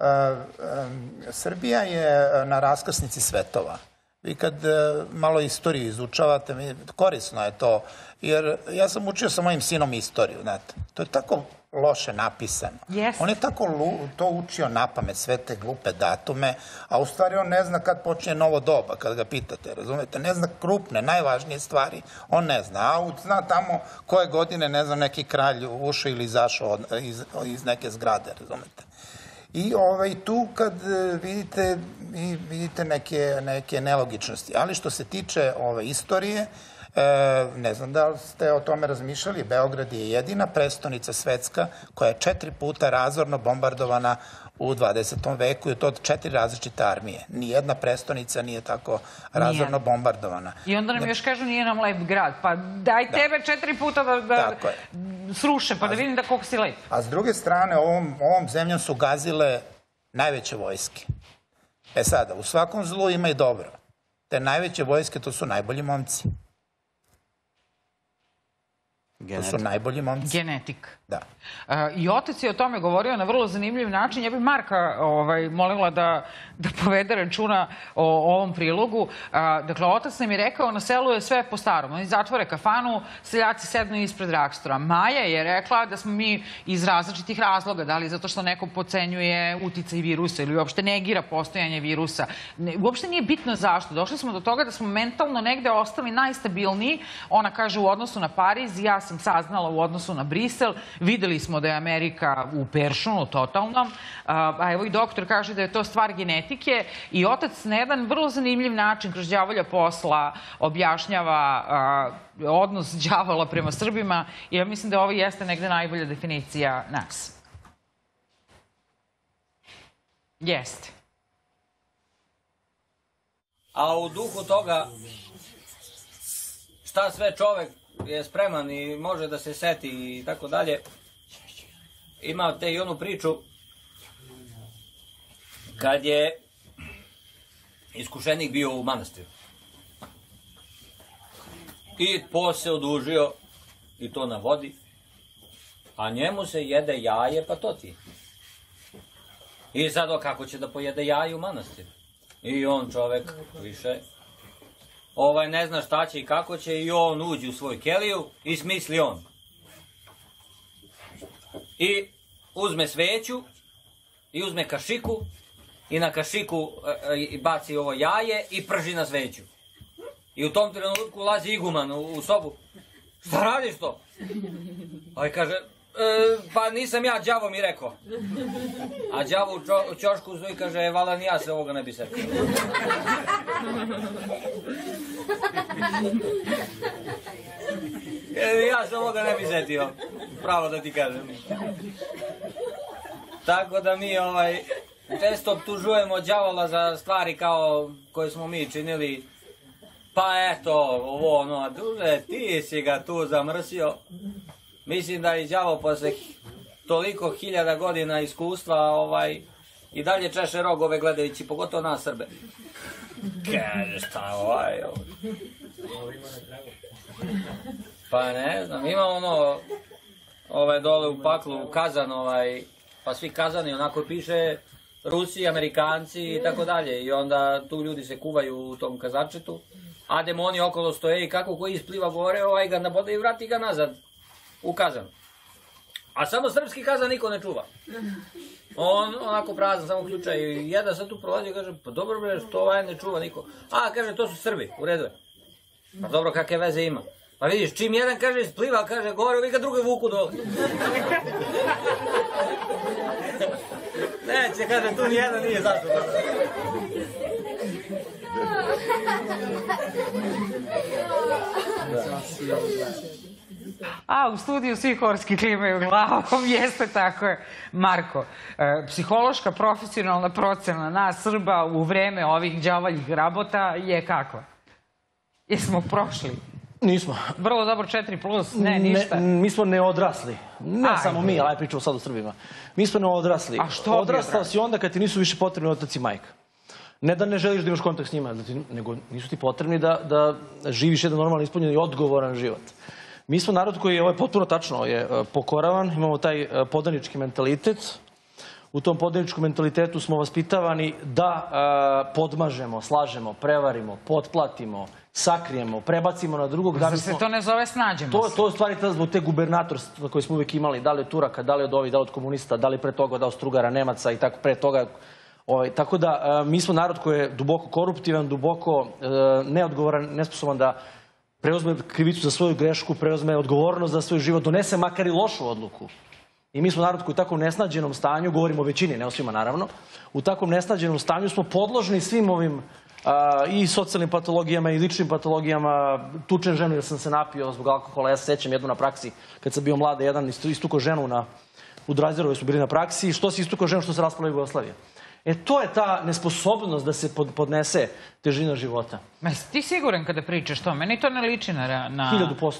Srbija je na raskrsnici svetova. Vi kad malo istoriju izučavate, korisno je to, jer ja sam učio sa mojim sinom istoriju, znate. To je tako loše napisano. On je tako to učio napamet, sve te glupe datume, a u stvari on ne zna kad počinje novo doba, kad ga pitate, razumete? Ne zna krupne, najvažnije stvari, on ne zna. A zna tamo koje godine, ne znam, neki kralj ušao ili izašao iz neke zgrade, razumete? I tu kad vidite neke nelogičnosti. Ali što se tiče istorije, Ne znam da li ste o tome razmišljali, Beograd je jedina prestonica svetska koja je 4 puta razorno bombardovana u 20. veku i to od 4 različite armije. Nijedna prestonica nije tako razorno bombardovana. I onda nam još kažu nije nam lep grad. Pa daj tebe 4 puta da sruše, pa da vidim da koliko si lep. A s druge strane, ovom zemljom su gazile najveće vojske. Sada, u svakom zlu ima i dobro. Te najveće vojske, to su najbolji momci. To su najbolji momci. Genetik. Da. I otac je o tome govorio na vrlo zanimljiv način. Ja bih Marka molila da povede računa o ovom prilogu. Dakle, otac nam je rekao, na selu je sve po starom. Oni zatvore kafanu, seljaci sednu ispred reaktora. Maja je rekla da smo mi iz različitih razloga, da li zato što neko podcenjuje uticaj virusa ili uopšte negira postojanje virusa. Uopšte nije bitno zašto. Došli smo do toga da smo mentalno negde ostali najstabilniji. Ona kaže u odnosu na Pariz, ja sam saznala u odnosu na Brisel. Videli smo da je Amerika u peršunu totalnom, a evo i doktor kaže da je to stvar genetike i otac na jedan vrlo zanimljiv način kroz đavolja posla objašnjava odnos đavola prema Srbima i ja mislim da ovo jeste negde najbolja definicija nas. Jeste. A u duhu toga šta sve čovek je spreman i može da se seti i tako dalje, imate i onu priču kad je iskušenik bio u manastiru i post se odužio i to na vodi, a njemu se jede jaje, pa to ti. I sad kako će da pojede jaje u manastiru? I on čovek više ne zna šta će i kako će i on uđe u svoju keliju i smisli on. I uzme sveću i uzme kašiku i na kašiku baci ovo jaje i prži na sveću. I u tom trenutku ulazi iguman u sobu. Šta radiš to? A kaže, pa nisam ja, đavo mi rekao. A đavo u ćošku uzme i kaže, vala ni ja se ovoga ne bi setio. Ja se ovoga ne bi setio, pravo da ti kažem. Tako da mi često optužujemo đavola za stvari kao koje smo mi činili. Pa eto, ovo ono, druže, ti si ga tu zamrsio. Mislim da i đavo posle toliko hiljada godina iskustva i dalje češe rogove gledajući, pogotovo nas Srbe. Kaže, šta Pa ne znam, ima dole u paklu kazan, pa svi kazani, onako piše Rusi, Amerikanci i tako dalje. I onda tu ljudi se kuvaju u tom kazančetu, a demoni okolo stoje i kako koji ispliva gore, ga nabode i vrati ga nazad u kazan. A samo srpski kazan niko ne čuva. On onako prazan, samo ključa i jedan sad tu prolazi i kaže, pa dobro bre, što ne čuva niko. A, kaže, to su Srbi, u redu je. Pa dobro, kakve veze ima. Pa vidiš, čim jedan kaže ispliva, kaže gore, ovi ga drugi vuku dole. Neće, kaže, tu nijedan nije zašto. A, u studiju svi horski klimaju glavom, jeste tako je. Marko, psihološka profesionalna procena nas Srba u vreme ovih đavoljih rabota je kakva? Jesmo prošli? Nismo. Vrlo dobro 4+, ne, ništa. Mi smo neodrasli. Ne samo mi, ali pričamo sad o Srbima. Mi smo neodrasli. A što bi odrastao si onda kad ti nisu više potrebni otac i majka. Ne da ne želiš da imaš kontakt s njima, nego nisu ti potrebni da živiš jedan normalno ispunjen i odgovoran život. Mi smo narod koji je, potpuno tačno, je pokoravan, imamo taj podanički mentalitet. U tom podaničkom mentalitetu smo vaspitavani da podmažemo, slažemo, prevarimo, potplatimo, sakrijemo, prebacimo na drugog. Da se to ne zove snađemo se? To je stvari zbog te gubernatorstva koje smo uvijek imali, da li od Turaka, da li od ovih, da li od komunista, da li pre toga od Austro-Ugara, Nemaca i tako pre toga. Tako da mi smo narod koji je duboko koruptivan, duboko neodgovoran, nesposoban da preuzme krivicu za svoju grešku, preuzme odgovornost za svoj život, donese makar i lošu odluku. I mi smo narod koji u takvom nesnađenom stanju, govorimo o većini, ne o svima naravno, u takvom nesnađenom stanju smo podložni svim ovim i socijalnim patologijama i ličnim patologijama. Tučem ženu jer sam se napio zbog alkohola. Ja se sećam jednu na praksi, kad sam bio mlada, jedan istukao ženu u Drajzerovoj su bili na praksi. Što si istukao ženu, što se raspala Jugoslavija? To je ta nesposobnost da se podnese težina života. Ti siguran kada pričaš to? Meni to ne liči na... 1000%.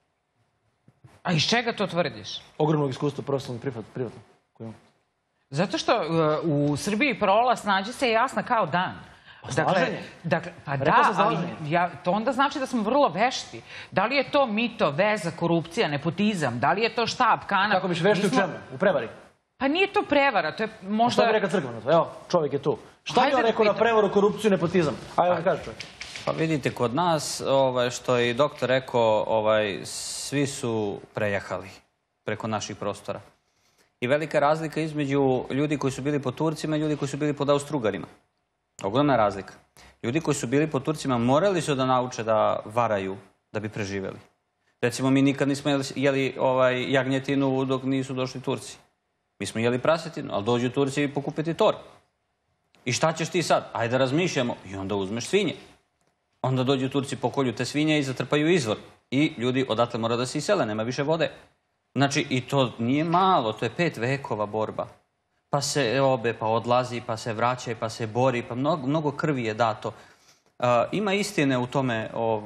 A iz čega to tvrdiš? Ogromnog iskustva, profesionalno i privatno. Zato što u Srbiji prolaz nađe se jasna kao dan. Slaženje. Pa da, ali to onda znači da smo vrlo vešti. Da li je to mito, veza, korupcija, nepotizam? Da li je to štab, kanap? Kako biš vešti u čemu? U prevari? Pa nije to prevara, to je možda... Šta bi rekao Crkva na to? Evo, čovjek je tu. Šta bi on rekao na prevaru, korupciju, nepotizam? Ajde da kaže čovjek. Pa vidite, kod nas, što je i doktor rekao, svi su prejahali preko naših prostora. I velika razlika između ljudi koji su bili pod Turcima i ljudi koji su bili pod Austrougarima. Ogromna razlika. Ljudi koji su bili pod Turcima morali su da nauče da varaju da bi preživjeli. Recimo, mi nikad nismo jeli jagnjetinu dok nisu došli Turci. Mi smo jeli prasetinu, ali dođu Turci i pokupiti tor. I šta ćeš ti sad? Ajde da razmišljamo. I onda uzmeš svinje. Onda dođu Turci, pokolju te svinje i zatrpaju izvor. I ljudi odatle mora da se isele, nema više vode. Znači, i to nije malo, to je 5 vekova borba. Pa se obe, pa odlazi, pa se vraća, pa se bori, pa mnogo krvi je dato. Ima istine u tome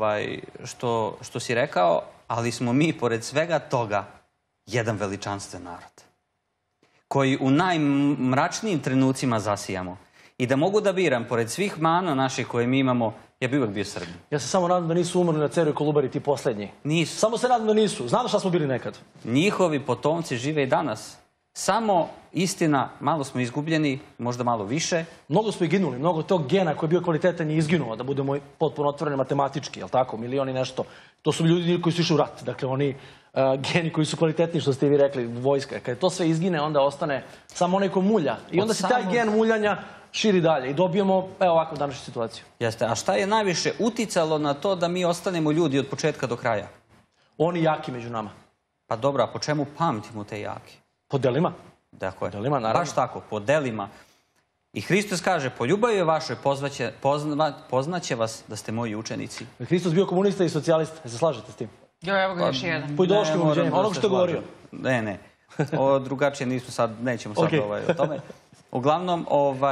što si rekao, ali smo mi, pored svega toga, jedan veličanstven narod. Koji u najmračnijim trenucima zasijamo. I da mogu da biram, pored svih mana naših koje mi imamo, ja bi uvek bio Srbin. Ja se samo nadam da nisu umrli na Ceroj Kolubari ti poslednji. Nisu. Samo se nadam da nisu. Znam šta smo bili nekad. Njihovi potomci žive i danas. Samo istina, malo smo izgubljeni, možda malo više. Mnogo smo i ginuli. Mnogo tog gena koji je bio kvalitetan je izginuo, da budemo potpuno otvoreni matematički, jel tako? Milioni nešto. To su ljudi koji su išli u rat. Dakle, oni geni koji su kvalitetni, što ste vi rekli, vojska. Kad to sve izgine, onda ostane samo onaj ko mulja. I onda se taj gen muljanja širi dalje i dobijemo ovakvu današnju situaciju. Jeste. A šta je najviše uticalo na to da mi ostanemo ljudi od početka do kraja? Oni jaki među nama. Pa dobro, a po čemu pamtimo te jaki? Po delima. Dakle, delima, naravno. Baš tako, po delima. I Hristos kaže, po ljubavi vašoj poznaće vas da ste moji učenici. Hristos bio komunista i socijalista, se slažete s tim? Evo ga još jedan. Po ideološkim ubeđenjima, onog što je govorio. Ne. Drugačije nisu sad, nećemo sad o tome. Uglavnom,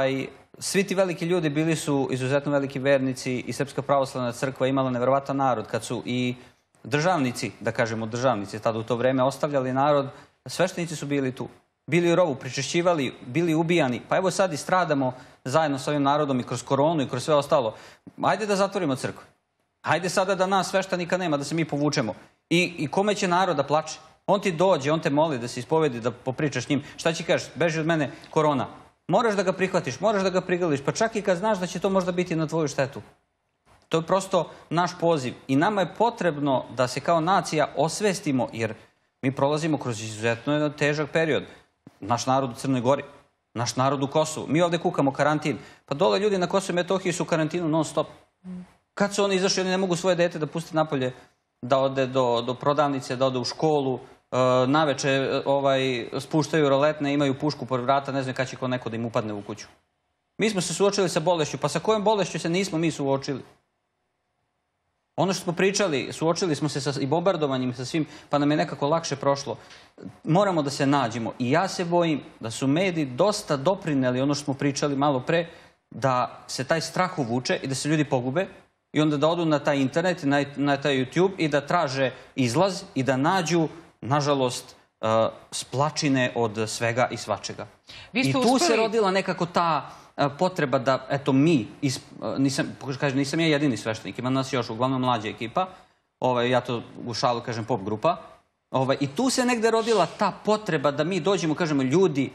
svi ti veliki ljudi bili su izuzetno veliki vernici i Srpska pravoslavna crkva imala neverovatan narod. Kad su i državnici, da kažemo državnici, tada u to vreme ostavljali narod, sveštenici su bili tu. Bili u rovu, pričešćivali, bili ubijani. Pa evo sad i stradamo zajedno s ovim narodom i kroz koronu i kroz sve ostalo. Ajde da zatvorimo crkvu. Ajde sada da nas sveštenika nema, da se mi povučemo. I kome će narod da plače? On ti dođe, on te moli da se ispovedi, da popričaš s njim. Šta će kažeš? Beži od mene, korona. Moraš da ga prihvatiš, moraš da ga prigališ, pa čak i kad znaš da će to možda biti na tvoju štetu. To je prosto naš poziv. I nama je potrebno da se kao nacija osvestimo, jer mi prolazimo kroz izuzetno težak period. Naš narod u Crnoj Gori, naš narod u Kosovu. Mi ovde kukamo karantin. Pa dole ljudi na Kosovu i Metohiji su u karantinu non stop. Kad su oni izašli, oni ne mogu svoje dete da pusti napolje, da ode do prodavnice, da ode u školu, naveče spuštaju roletne, imaju pušku pored vrata, ne znam kada će neko da im upadne u kuću. Mi smo se suočili sa bolešću, pa sa kojom bolešću se nismo mi suočili? Ono što smo pričali, suočili smo se sa i bombardovanjem, sa svim, pa nam je nekako lakše prošlo. Moramo da se nađemo i ja se bojim da su mediji dosta doprineli ono što smo pričali malo pre, da se taj strah uvuče i da se ljudi pogube i onda da odu na taj internet, na taj YouTube i da traže izlaz i da nađu, nažalost, splačine od svega i svačega. I tu se rodila nekako ta potreba da, eto, mi, nisam ja jedini sveštenik, ima nas još, uglavnom mlađa ekipa, ja to u šalu kažem pop grupa, i tu se negde rodila ta potreba da mi dođemo, kažemo, ljudi,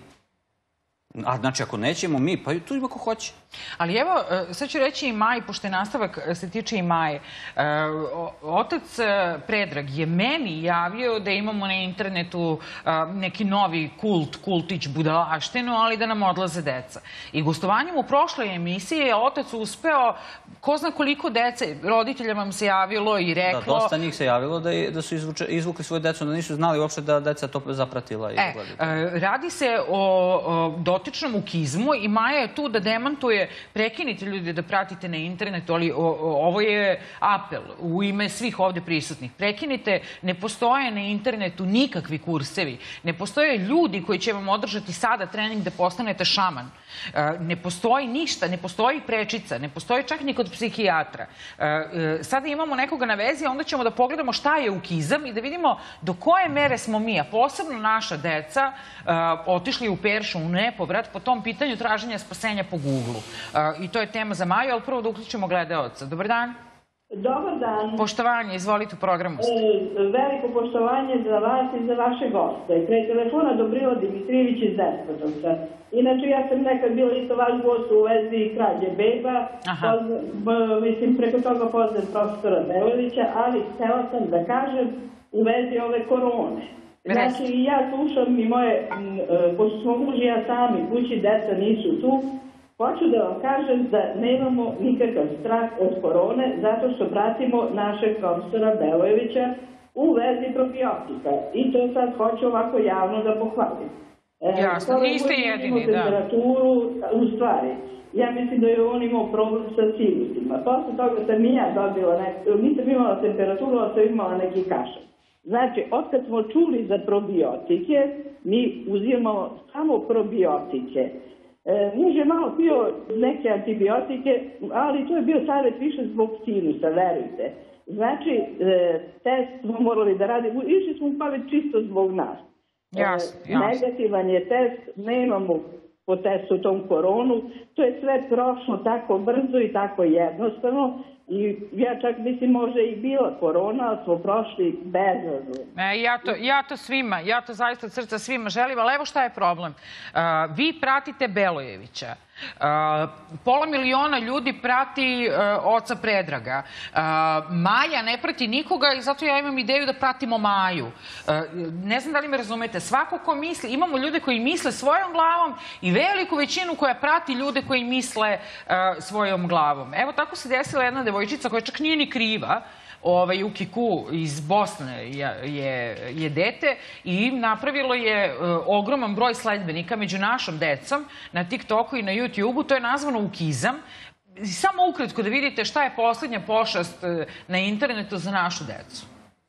a znači ako nećemo mi, pa tu ima ko hoće. Ali evo, sad ću reći i Maji, pošto je nastavak se tiče i Maje. Otac Predrag je meni javio da imamo na internetu neki novi kultić, budalaštinu, ali da nam odlaze deca. I gostovanjem u prošloj emisiji je otac uspeo, ko zna koliko dece, roditelja vam se javilo i reklo... Da, dosta njih se javilo da su izvukli svoje decu, da nisu znali uopšte da deca to zapratila i gledaju. Radi se o dotičnom ukizmu i Maja je tu da demantuje, prekinite ljudi da pratite na internetu, ali ovo je apel u ime svih ovde prisutnih. Prekinite, ne postoje na internetu nikakvi kursevi, ne postoje ljudi koji će vam održati sada trening da postanete šaman. Ne postoji ništa, ne postoji prečica, ne postoji čak ni kod psihijatra. Sada imamo nekoga na vezi, a onda ćemo da pogledamo šta je ukizam i da vidimo do koje mere smo mi, a posebno naša deca, otišli u peršu, u nepovrat po tom pitanju traženja spasenja po Google-u. I to je tema za Maju, ali prvo da uključimo gledaoca. Dobar dan. Dobar dan. Poštovanje, izvolite u programu. Veliko poštovanje za vas i za vaše goste. Kraj telefona Dobrila Dimitrijević iz Despotovca. Inače, ja sam nekad bila isto vaš gost u vezi krađe beba. Mislim, preko toga poznam profesora Belovića, ali htela sam da kažem u vezi ove korone. Znači, ja slušam i moje, pošto smo muž i ja sami kući, deca nisu tu, hoću da vam kažem da nemamo nikakav strah od korone zato što pratimo našeg profesora Belojevića u vezi probiotika. I to sad hoću ovako javno da pohvalim. Jasno, niste jedini, da. Temperaturu, u stvari, ja mislim da je on imao problem sa sinusima. Posle toga sam i ja dobila, nisam imala temperaturu, ali sam imala neki kašalj. Znači, otkad smo čuli za probiotike, mi uzimamo samo probiotike. Muž je malo pio neke antibiotike, ali to je bio savjet više zbog sinusa, verujte. Znači, test smo morali da radimo, išli smo pa već čisto zbog nas. Negativan je test, nemamo po testu tom koronu, to je sve prošlo tako brzo i tako jednostavno. I ja čak mislim može i bila korona, ali smo prošli bezazno. Ja to zaista od srca svima želim, ali evo šta je problem. Vi pratite Belojevića. Pola miliona ljudi prati oca Predraga. Maja ne prati nikoga i zato ja imam ideju da pratimo Maju. Ne znam da li me razumete. Svako ko misli, imamo ljude koji misle svojom glavom i veliku većinu koja prati ljude koji misle svojom glavom. Evo tako se desila jedna devojčica koja čak nije ni kriva. Ukiku iz Bosne je dete i napravilo je ogroman broj sledbenika među našom decom na TikToku i na YouTubeu. To je nazvano ukizam. Samo ukratko da vidite šta je poslednja pošast na internetu za našu decu.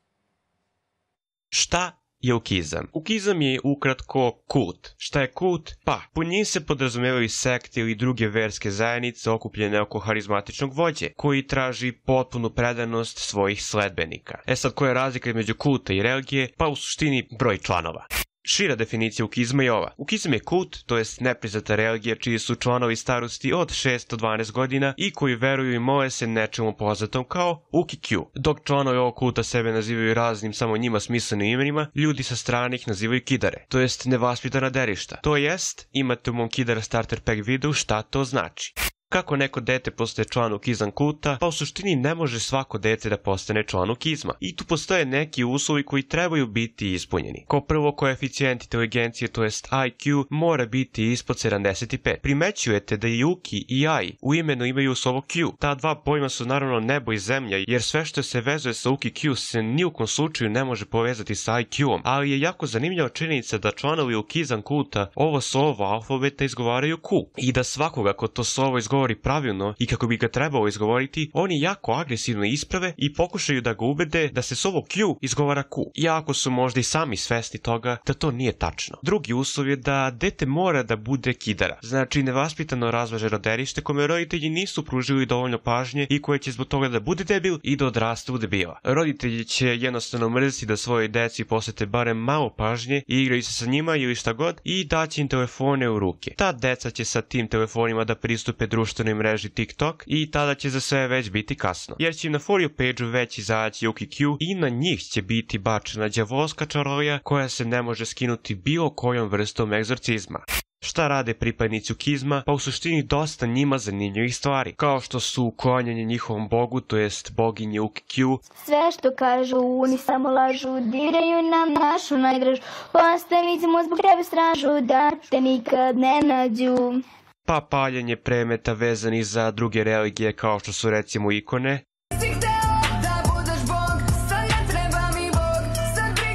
Šta je ukizam? Ukizam je ukratko kult. Šta je kult? Pa, po njim se podrazumevaju sekte ili druge verske zajednice okupljene oko harizmatičnog vođe, koji traži potpunu predanost svojih sledbenika. Sad, koja je razlika između kulta i religije? Pa u suštini broj članova. Šira definicija ukizma je ova. Ukizam je kult, to jest nepriznata religija čiji su članovi starosti od 6 do 12 godina i koji veruju i mole se nečemu poznatom kao Uki-Q. Dok članovi ovog kulta sebe nazivaju raznim samo njima smislenim imenima, ljudi sa strane ih nazivaju kidare, to jest nevaspitana derišta. To jest, imate u mom Kidara Starter Pack videu šta to znači. Kako neko dete postaje član ukizam kulta? Pa u suštini ne može svako dete da postane član ukizma. I tu postoje neki uslovi koji trebaju biti ispunjeni. Kao prvo, koeficijent inteligencije, to jest IQ, mora biti ispod 75. Primećujete da i Uki i I u imenu imaju slovo Q. Ta dva pojma su naravno nebo i zemlja, jer sve što se vezuje sa Uki Q se ni u kom slučaju ne može povezati sa IQ-om. Ali je jako zanimljiva činjenica da članovi ukizam kulta ovo slovo alfabeta izgovaraju Q. I da svakoga ko to slovo izgovori pravilno i kako bi ga trebalo izgovoriti, oni jako agresivno isprave i pokušaju da ga ubede da se slovo Q izgovara Q. Iako su možda i sami svesni toga da to nije tačno. Drugi uslov je da dete mora da bude kidara. Znači nevaspitano razvaženo derište kome roditelji nisu pružili dovoljno pažnje i koje će zbog toga da bude debil i da odraste u debila. Roditelji će jednostavno mrziti da svojoj deci posvete barem malo pažnje i igraju se sa njima ili šta god i daće im telefone u ruke. Ta deca će sa tim telefonima da pristupe društvenoj mreži TikTok i tada će za sve već biti kasno. Jer će im na For You page-u već izaći Uki-Q i na njih će biti bačena đavolska čaroja koja se ne može skinuti bilo kojom vrstom egzorcizma. Šta rade pripadnici ukizma? Pa u suštini dosta njima zanimljivih stvari, kao što su uklanjanje njihovom bogu, to jest boginje Uki-Q. Sve što kažu, oni samo lažu, diraju nam našu najdražu, postavit ćemo zbog tebe stražu, da te nikad ne nađu. Pa paljenje predmeta vezanih za druge religije kao što su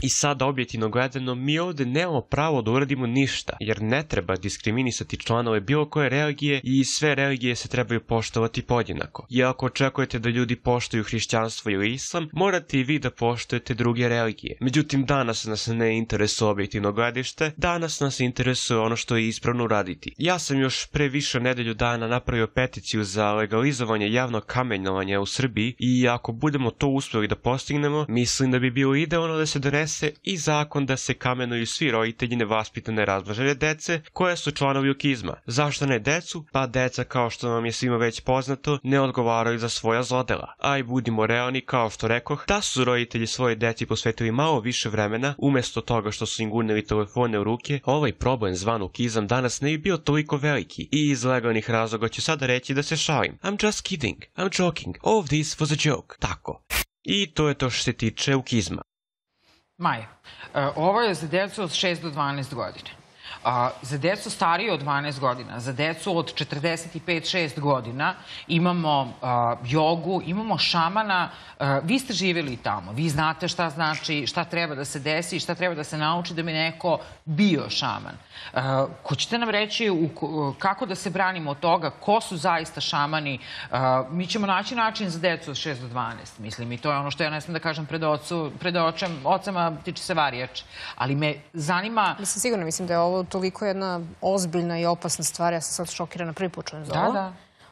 I sada objektivno gledano mi ovde nemamo pravo da uradimo ništa, jer ne treba diskriminisati članove bilo koje religije i sve religije se trebaju poštovati podjednako. I ako očekujete da ljudi poštuju hrišćanstvo ili islam, morate i vi da poštujete druge religije. Međutim, danas nas ne interesuje objektivno gledište, danas nas interesuje ono što je ispravno uraditi. Ja sam još pre više nedelju dana napravio peticiju za legalizovanje javnog kamenovanja u Srbiji i ako budemo to uspeli da postignemo, mislim da bi bilo idealno da se donese i zakon da se kamenuju svi roditelji nevaspitane razmnožene dece koja su članovi ukizma. Zašto ne decu? Pa deca, kao što nam je svima već poznato, ne odgovaraju za svoja zlodela. A i budimo realni, kao što rekoh, da su roditelji svoje deci posvetili malo više vremena, umesto toga što su im gurnili telefone u ruke, ovaj problem zvan ukizam danas ne bi bio toliko veliki i iz legalnih razloga ću sada reći da se šalim. I'm just kidding, I'm joking, all of this was a joke. Tako. I to je to što se tiče ukizma. Maja, ovo je za decu od 6 do 12 godina. Za decu starije od 12 godina, za decu od 45-6 godina imamo jogu, imamo šamana. Vi ste živjeli tamo, vi znate šta znači, šta treba da se desi, šta treba da se nauči da bi neko bio šaman. Hoćete nam reći kako da se branimo od toga, ko su zaista šamani? Mi ćemo naći način za decu od 6 do 12, mislim, i to je ono što ja ne smijem da kažem pred ocama, tiče se varijač. Ali me zanima... Mislim, sigurno mislim da je ovo toliko jedna ozbiljna i opasna stvar. Ja sam sad šokirana, prvi put čujem za ovo. Da.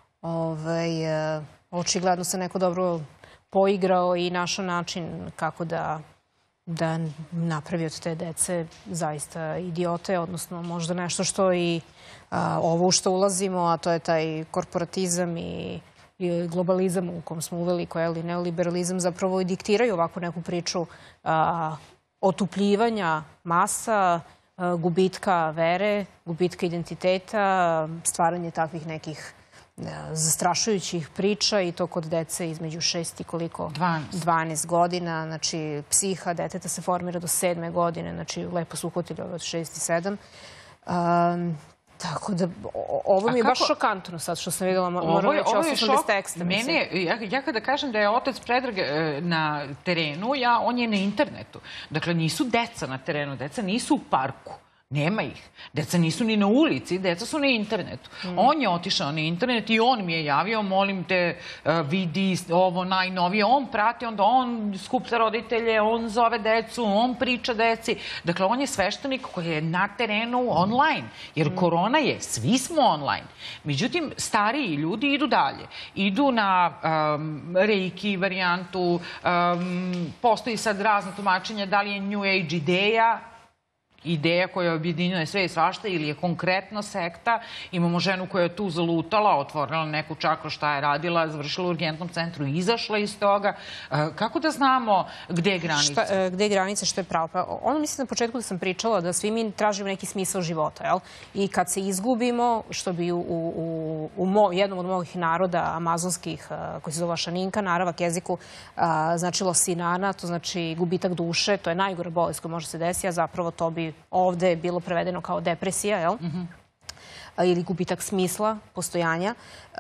Očigledno se neko dobro poigrao i našao način kako da napravi od te dece zaista idiote, odnosno možda nešto što i ovo u što ulazimo, a to je taj korporatizam i globalizam u kom smo uveli, koji je neoliberalizam, zapravo i diktiraju ovakvu neku priču otupljivanja masa, gubitka vere, gubitka identiteta, stvaranje takvih nekih zastrašujućih priča i to kod dece između 6 i koliko? 12 godina. Znači, psiha deteta se formira do 7. godine. Znači, lepo su uhvatili ove od 6 i 7. Tako da, ovo mi je baš šokantno sad što sam vidjela. Moram reći, osjećam bez teksta. Ja kada kažem da je otac Predrag na terenu, on je na internetu. Dakle, nisu deca na terenu, deca nisu u parku. Nema ih. Deca nisu ni na ulici, deca su na internetu. On je otišao na internet i on mi je javio, molim te, vidi ovo najnovije. On prati, onda on skuplja roditelje, on zove decu, on priča deci. Dakle, on je sveštenik koji je na terenu online. Jer korona je, svi smo online. Međutim, stariji ljudi idu dalje. Idu na reiki varijantu, postoji sad razna tumačenja da li je New Age ideja koja objedinjuje sve i svašta ili je konkretno sekta. Imamo ženu koja je tu zalutala, otvorila neku čakru, šta je radila, završila u urgentnom centru i izašla iz toga. Kako da znamo gde je granica? Gde je granica, što je pravo? Ono mislim na početku da sam pričala da svi mi tražimo neki smisao života, jel? I kad se izgubimo, što bi u jednom od mojih naroda amazonskih, koji se zove šaninka, naravak jeziku, značilo sinana, to znači gubitak duše, to je najgora bolest koja može se desiti, a zapravo to bi ovde je bilo prevedeno kao depresija, jel? Ili gubitak smisla, postojanja.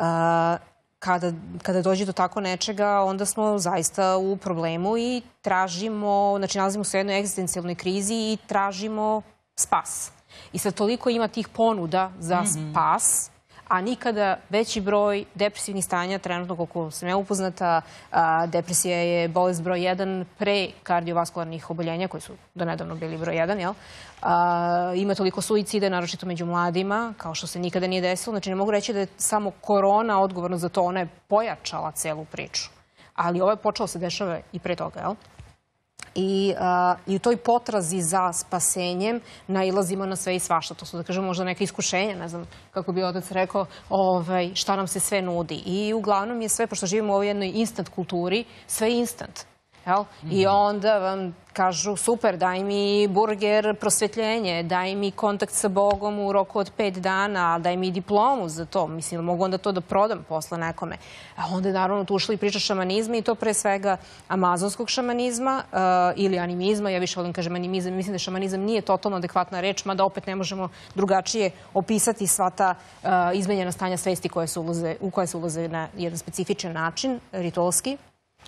Kada dođe do tako nečega, onda smo zaista u problemu i tražimo, znači nalazimo se u jednoj egzistencijalnoj krizi i tražimo spas. I sad toliko ima tih ponuda za spas, a nikada veći broj depresivnih stanja, trenutno koliko sam ja upoznata, depresija je bolest broj 1 pre kardiovaskularnih oboljenja, koji su do nedavno bili broj 1, jel? Ima toliko suicida, naročito među mladima, kao što se nikada nije desilo. Znači, ne mogu reći da je samo korona odgovorna za to, ona je pojačala celu priču. Ali ovo je počelo se dešava i pre toga, jel? I u toj potrazi za spasenjem nailazimo na sve i svašta. To su, da kažem, možda neka iskušenja, ne znam kako bi otac rekao, šta nam se sve nudi. I uglavnom je sve, pošto živimo u ovoj jednoj instant kulturi, sve instant. I onda vam kažu, super, daj mi burger, prosvetljenje, daj mi kontakt sa Bogom u roku od 5 dana, daj mi diplomu za to. Mislim, mogu onda to da prodam posle nekome. A onda je naravno tu ušla i priča šamanizma i to pre svega amazonskog šamanizma ili animizma. Ja više volim kažem animizam. Mislim da šamanizam nije totalno adekvatna reč, mada opet ne možemo drugačije opisati sva ta izmenjena stanja svesti u koje se ulaze na jedan specifičan način, ritualski.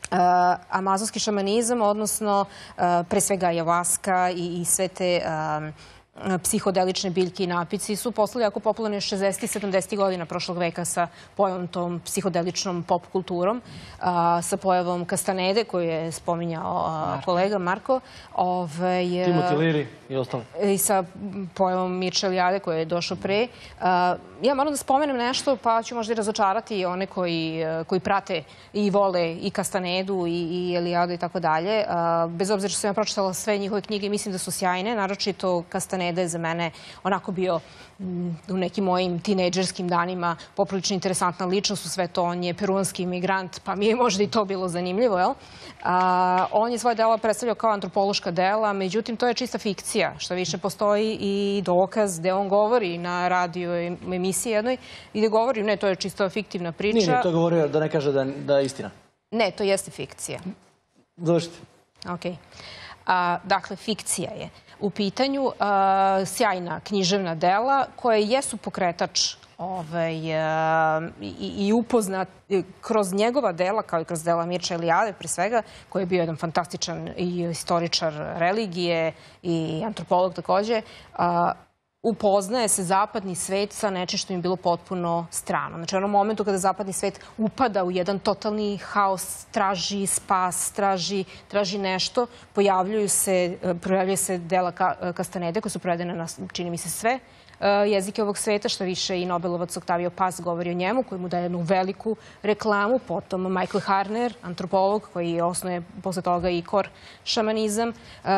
amazonski šamanizam, odnosno pre svega ayahuasca i sve te psihodelične biljke i napici su postali jako popularni 60. i 70. godina prošlog veka sa pojavom tom psihodeličnom pop kulturom, sa pojavom kastanede koju je spominjao kolega Marko. Timothy Leary i ostali. I sa pojavom Mircea Eliade koji je došao pre. Ja moram da spomenem nešto, pa ću možda i razočarati one koji prate i vole i kastanedu i Eliadu i tako dalje. Bez obzira što sam ja pročitala sve njihove knjige, mislim da su sjajne, naročito kastaneda je za mene onako bio u nekim mojim tinejdžerskim danima poprilično interesantna ličnost u sve to. On je peruanski imigrant, pa mi je možda i to bilo zanimljivo, jel? On je svoje dela predstavljao kao antropološka dela, međutim, to je čista fikcija. Što više, postoji i dokaz gde on govori na radio emisiji jednoj i gde govori, ne, to je čisto fiktivna priča. Nije, to je govorio da ne kaže da je istina. Ne, to jeste fikcija. Završite. Okej. Dakle, fikcija je u pitanju, sjajna književna dela koje jesu pokretač i upoznat kroz njegova dela, kao i kroz dela Mircea Eliade, pre svega, koji je bio jedan fantastičan i istoričar religije i antropolog takođe, upoznaje se zapadni svet sa nečim što im je bilo potpuno strano. Znači, u onom momentu kada zapadni svet upada u jedan totalni haos, traži spas, traži nešto, pojavljuje se dela kastanede koje su prevedene na, čini mi se, sve jezike ovog sveta, što više i Nobelovac Octavio Paz govori o njemu, koji mu daje jednu veliku reklamu, potom Michael Harner, antropolog, koji osnuje posle toga i core šamanizam,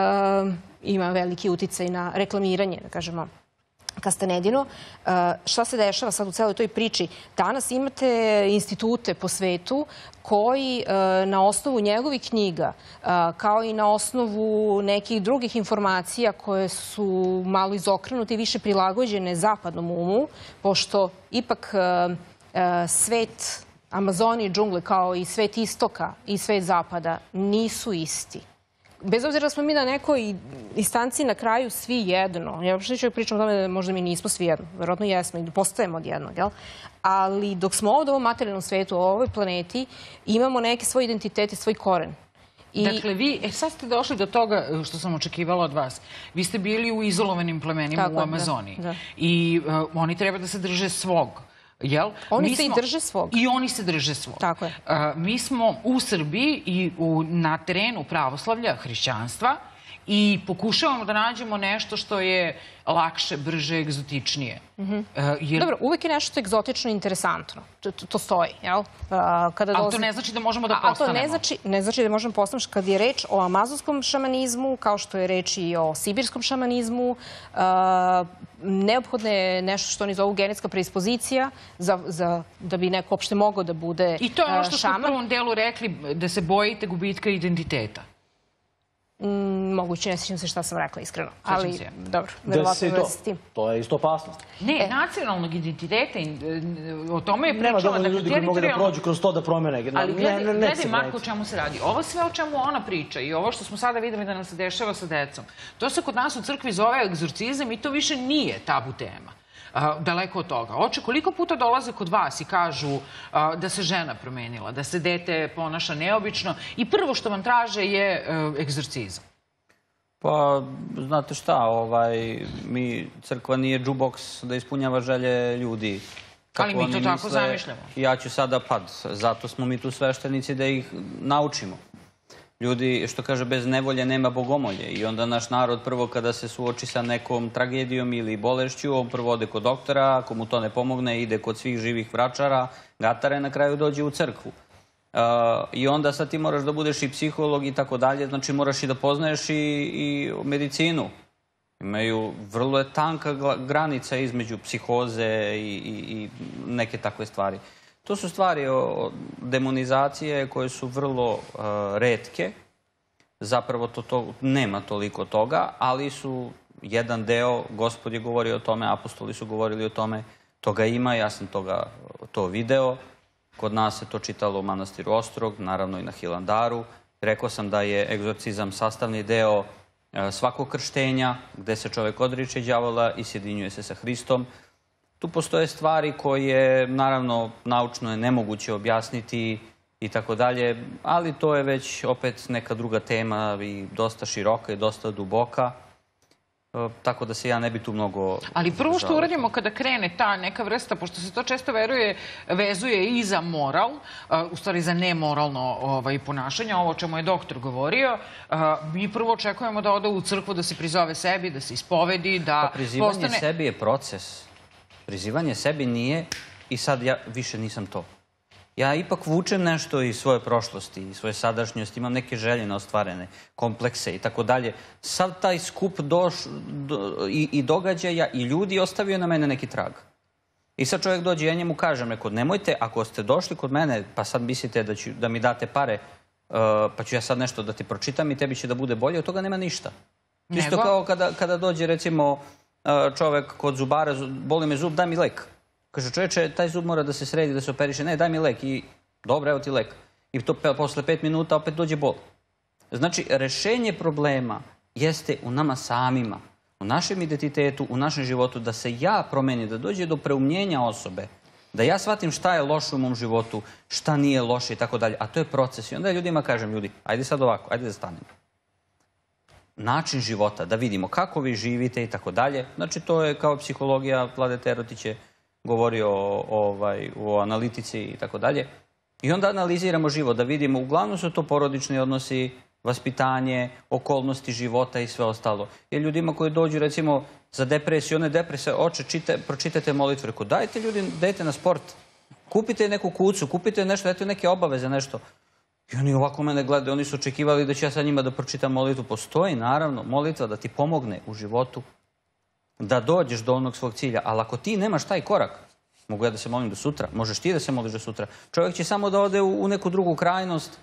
ima veliki uticaj na reklamiranje, da kažemo, kastanedino. Šta se dešava sad u celoj toj priči? Danas imate institute po svetu koji na osnovu njegovih knjiga, kao i na osnovu nekih drugih informacija koje su malo izokrenute i više prilagođene zapadnom umu, pošto ipak svet Amazonije i džungle, kao i svet istoka i svet zapada, nisu isti. Bez obzira da smo mi na nekoj instanci na kraju svi jedno, ja uopšte neću pričam o tome da možda mi nismo svi jedno, verovatno jesmo i postajemo od jednog, jel? Ali dok smo ovdje u ovom materijalnom svetu, u ovoj planeti, imamo neke svoje identitete, svoj koren. Dakle, vi, sad ste došli do toga što sam očekivala od vas. Vi ste bili u izolovanim plemenima u Amazoniji i oni treba da se drže svog. Oni se i drže svog. I oni se drže svog. Tako je. Mi smo u Srbiji i na terenu pravoslavlja, hrišćanstva i pokušavamo da nađemo nešto što je lakše, brže, egzotičnije. Dobro, uvijek je nešto egzotično i interesantno. To stoji, jel? Ali to ne znači da možemo da postanemo. A to ne znači da možemo postanemo. Kad je reč o amazonskom šamanizmu, kao što je reč i o sibirskom šamanizmu, neophodno je nešto što oni zovu genetska predispozicija da bi neko uopšte mogao da bude šaman. I to je ono što smo u prvom delu rekli, da se bojite gubitka identiteta. Moguće, ne sjećam se šta sam rekla, iskreno. Ali, dobro, verovatno da se s tim. To je isto opasnost. Ne, nacionalnog identiteta, o tome je pričala. Nema dovoljno ljudi koji mogu da prođu kroz to da promene. Ali gledaj, Marko, o čemu se radi. Ovo sve o čemu ona priča i ovo što smo sada videli da nam se dešava sa decom, to se kod nas u crkvi zove egzorcizam i to više nije tabu tema. Daleko od toga. Oče, koliko puta dolaze kod vas i kažu da se žena promenila, da se dete ponaša neobično i prvo što vam traže je egzorcizam? Pa, znate šta, crkva nije džuboks da ispunjava želje ljudi. Ali mi to tako zamišljamo. Ja ću sada, zato smo mi tu sveštenici da ih naučimo. Ljudi, što kaže, bez nevolje nema bogomolje i onda naš narod prvo kada se suoči sa nekom tragedijom ili bolešću, on prvo ode kod doktora, ako mu to ne pomogne, ide kod svih živih vračara, gatare, na kraju dođe u crkvu. I onda sad ti moraš da budeš i psiholog i tako dalje, znači moraš i da poznaješ i medicinu. Vrlo je tanka granica između psihoze i neke takve stvari. To su stvari demonizacije koje su vrlo retke. Zapravo nema toliko toga, ali su jedan deo, Gospod je govorio o tome, apostoli su govorili o tome, toga ima, ja sam to video. Kod nas se to čitalo u manastiru Ostrog, naravno i na Hilandaru. Rekao sam da je egzorcizam sastavni deo svakog krštenja, gde se čovek odriče đavola i sjedinjuje se sa Hristom. Tu postoje stvari koje, naravno, naučno je nemoguće objasniti i tako dalje, ali to je već opet neka druga tema i dosta široka i dosta duboka. Tako da se ja ne bi tu mnogo... Ali prvo što uradimo kada krene ta neka vrsta, pošto se to često vezuje i za moral, u stvari za nemoralno ponašanje, ovo o čemu je doktor govorio, mi prvo očekujemo da ode u crkvu, da se prizove sebi, da se ispovedi, da postane... Prizivanje sebi je proces. Prizivanje sebi nije i sad ja više nisam to. Ja ipak vučem nešto iz svoje prošlosti, iz svoje sadašnjosti, imam neke želje neostvarene, komplekse i tako dalje. Sav taj skup i događaja i ljudi ostavio na mene neki trag. I sad čovjek dođe, ja njemu kažem, rekao, nemojte, ako ste došli kod mene, pa sad mislite da mi date pare, pa ću ja sad nešto da ti pročitam i tebi će da bude bolje, od toga nema ništa. Isto kao kada dođe, recimo, čovjek kod zubara, boli me zub, daj mi lek. Kaže, čovječe, taj zub mora da se sredi, da se operiše. Ne, daj mi lek. I dobro, evo ti lek. I to posle 5 minuta opet dođe bol. Znači, rešenje problema jeste u nama samima, u našem identitetu, u našem životu, da se ja promenim, da dođe do preumnjenja osobe, da ja shvatim šta je loše u mom životu, šta nije loše i tako dalje. A to je proces. I onda ljudima kažem, ljudi, ajde sad ovako, ajde da stanemo. Način života, da vidimo kako vi živite i tako dalje. Znači, to je kao psihologija, Vladeta Erotić je govorio o analitici i tako dalje. I onda analiziramo život, da vidimo, uglavnom su to porodični odnosi, vaspitanje, okolnosti života i sve ostalo. Jer ljudima koji dođu, recimo, za depresiju, one depresije, oče, pročitajte molitvu, reko, dajte ljudi, dajte na sport, kupite neku kucu, kupite nešto, dajte neke obaveze, nešto. I oni ovako mene gledaju, oni su očekivali da ću ja sa njima da pročitam molitvu. Postoji, naravno, molitva da ti pomogne u životu, da dođeš do onog svog cilja, ali ako ti nemaš taj korak, mogu ja da se molim do sutra, možeš ti da se moliš do sutra, čovjek će samo da ode u neku drugu krajnost,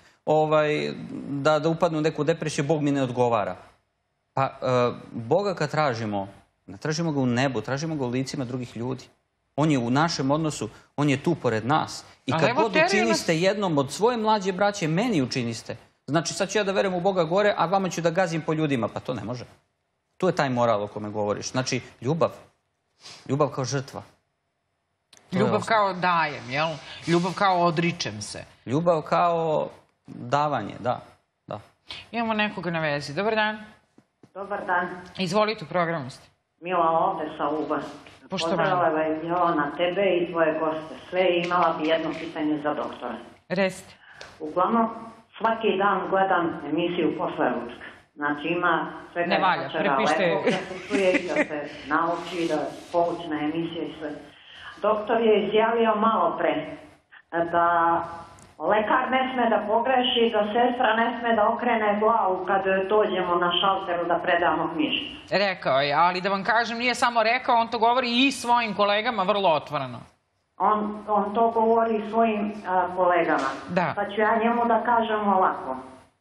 da upadne u neku depresiju, Bog mi ne odgovara. Pa Boga kad tražimo, ne tražimo ga u nebu, tražimo ga u licima drugih ljudi. On je u našem odnosu, on je tu pored nas. I kad god učiniste jednom od svoje mlađe braće, meni učiniste. Znači sad ću ja da verujem u Boga gore, a vama ću da gazim po ljudima, pa to ne može. Tu je taj moral o kome govoriš. Znači, ljubav. Ljubav kao žrtva. Ljubav kao dajem, jel? Ljubav kao odričem se. Ljubav kao davanje, da. Imamo nekoga na vezi. Dobar dan. Dobar dan. Izvolite, u programu ste. Mila ovde sa Uba. Pozdravljava je Jovana tebe i tvoje goste. Sve imala bi jedno pitanje za doktora. Recite. Uglavnom, svaki dan gledam emisiju Posle ručka. Znači ima svega ne valja, prepište. Lepo da se čuje i da se nauči, da poučna emisija i sve. Doktor je izjavio malo pre da lekar ne sme da pogreši, da sestra ne sme da okrene glavu kad dođemo na šalteru da predamo knjižicu. Rekao je, ali da vam kažem, nije samo rekao, on to govori i svojim kolegama vrlo otvoreno. On to govori svojim kolegama. Da. Pa ću ja njemu da kažem ovako.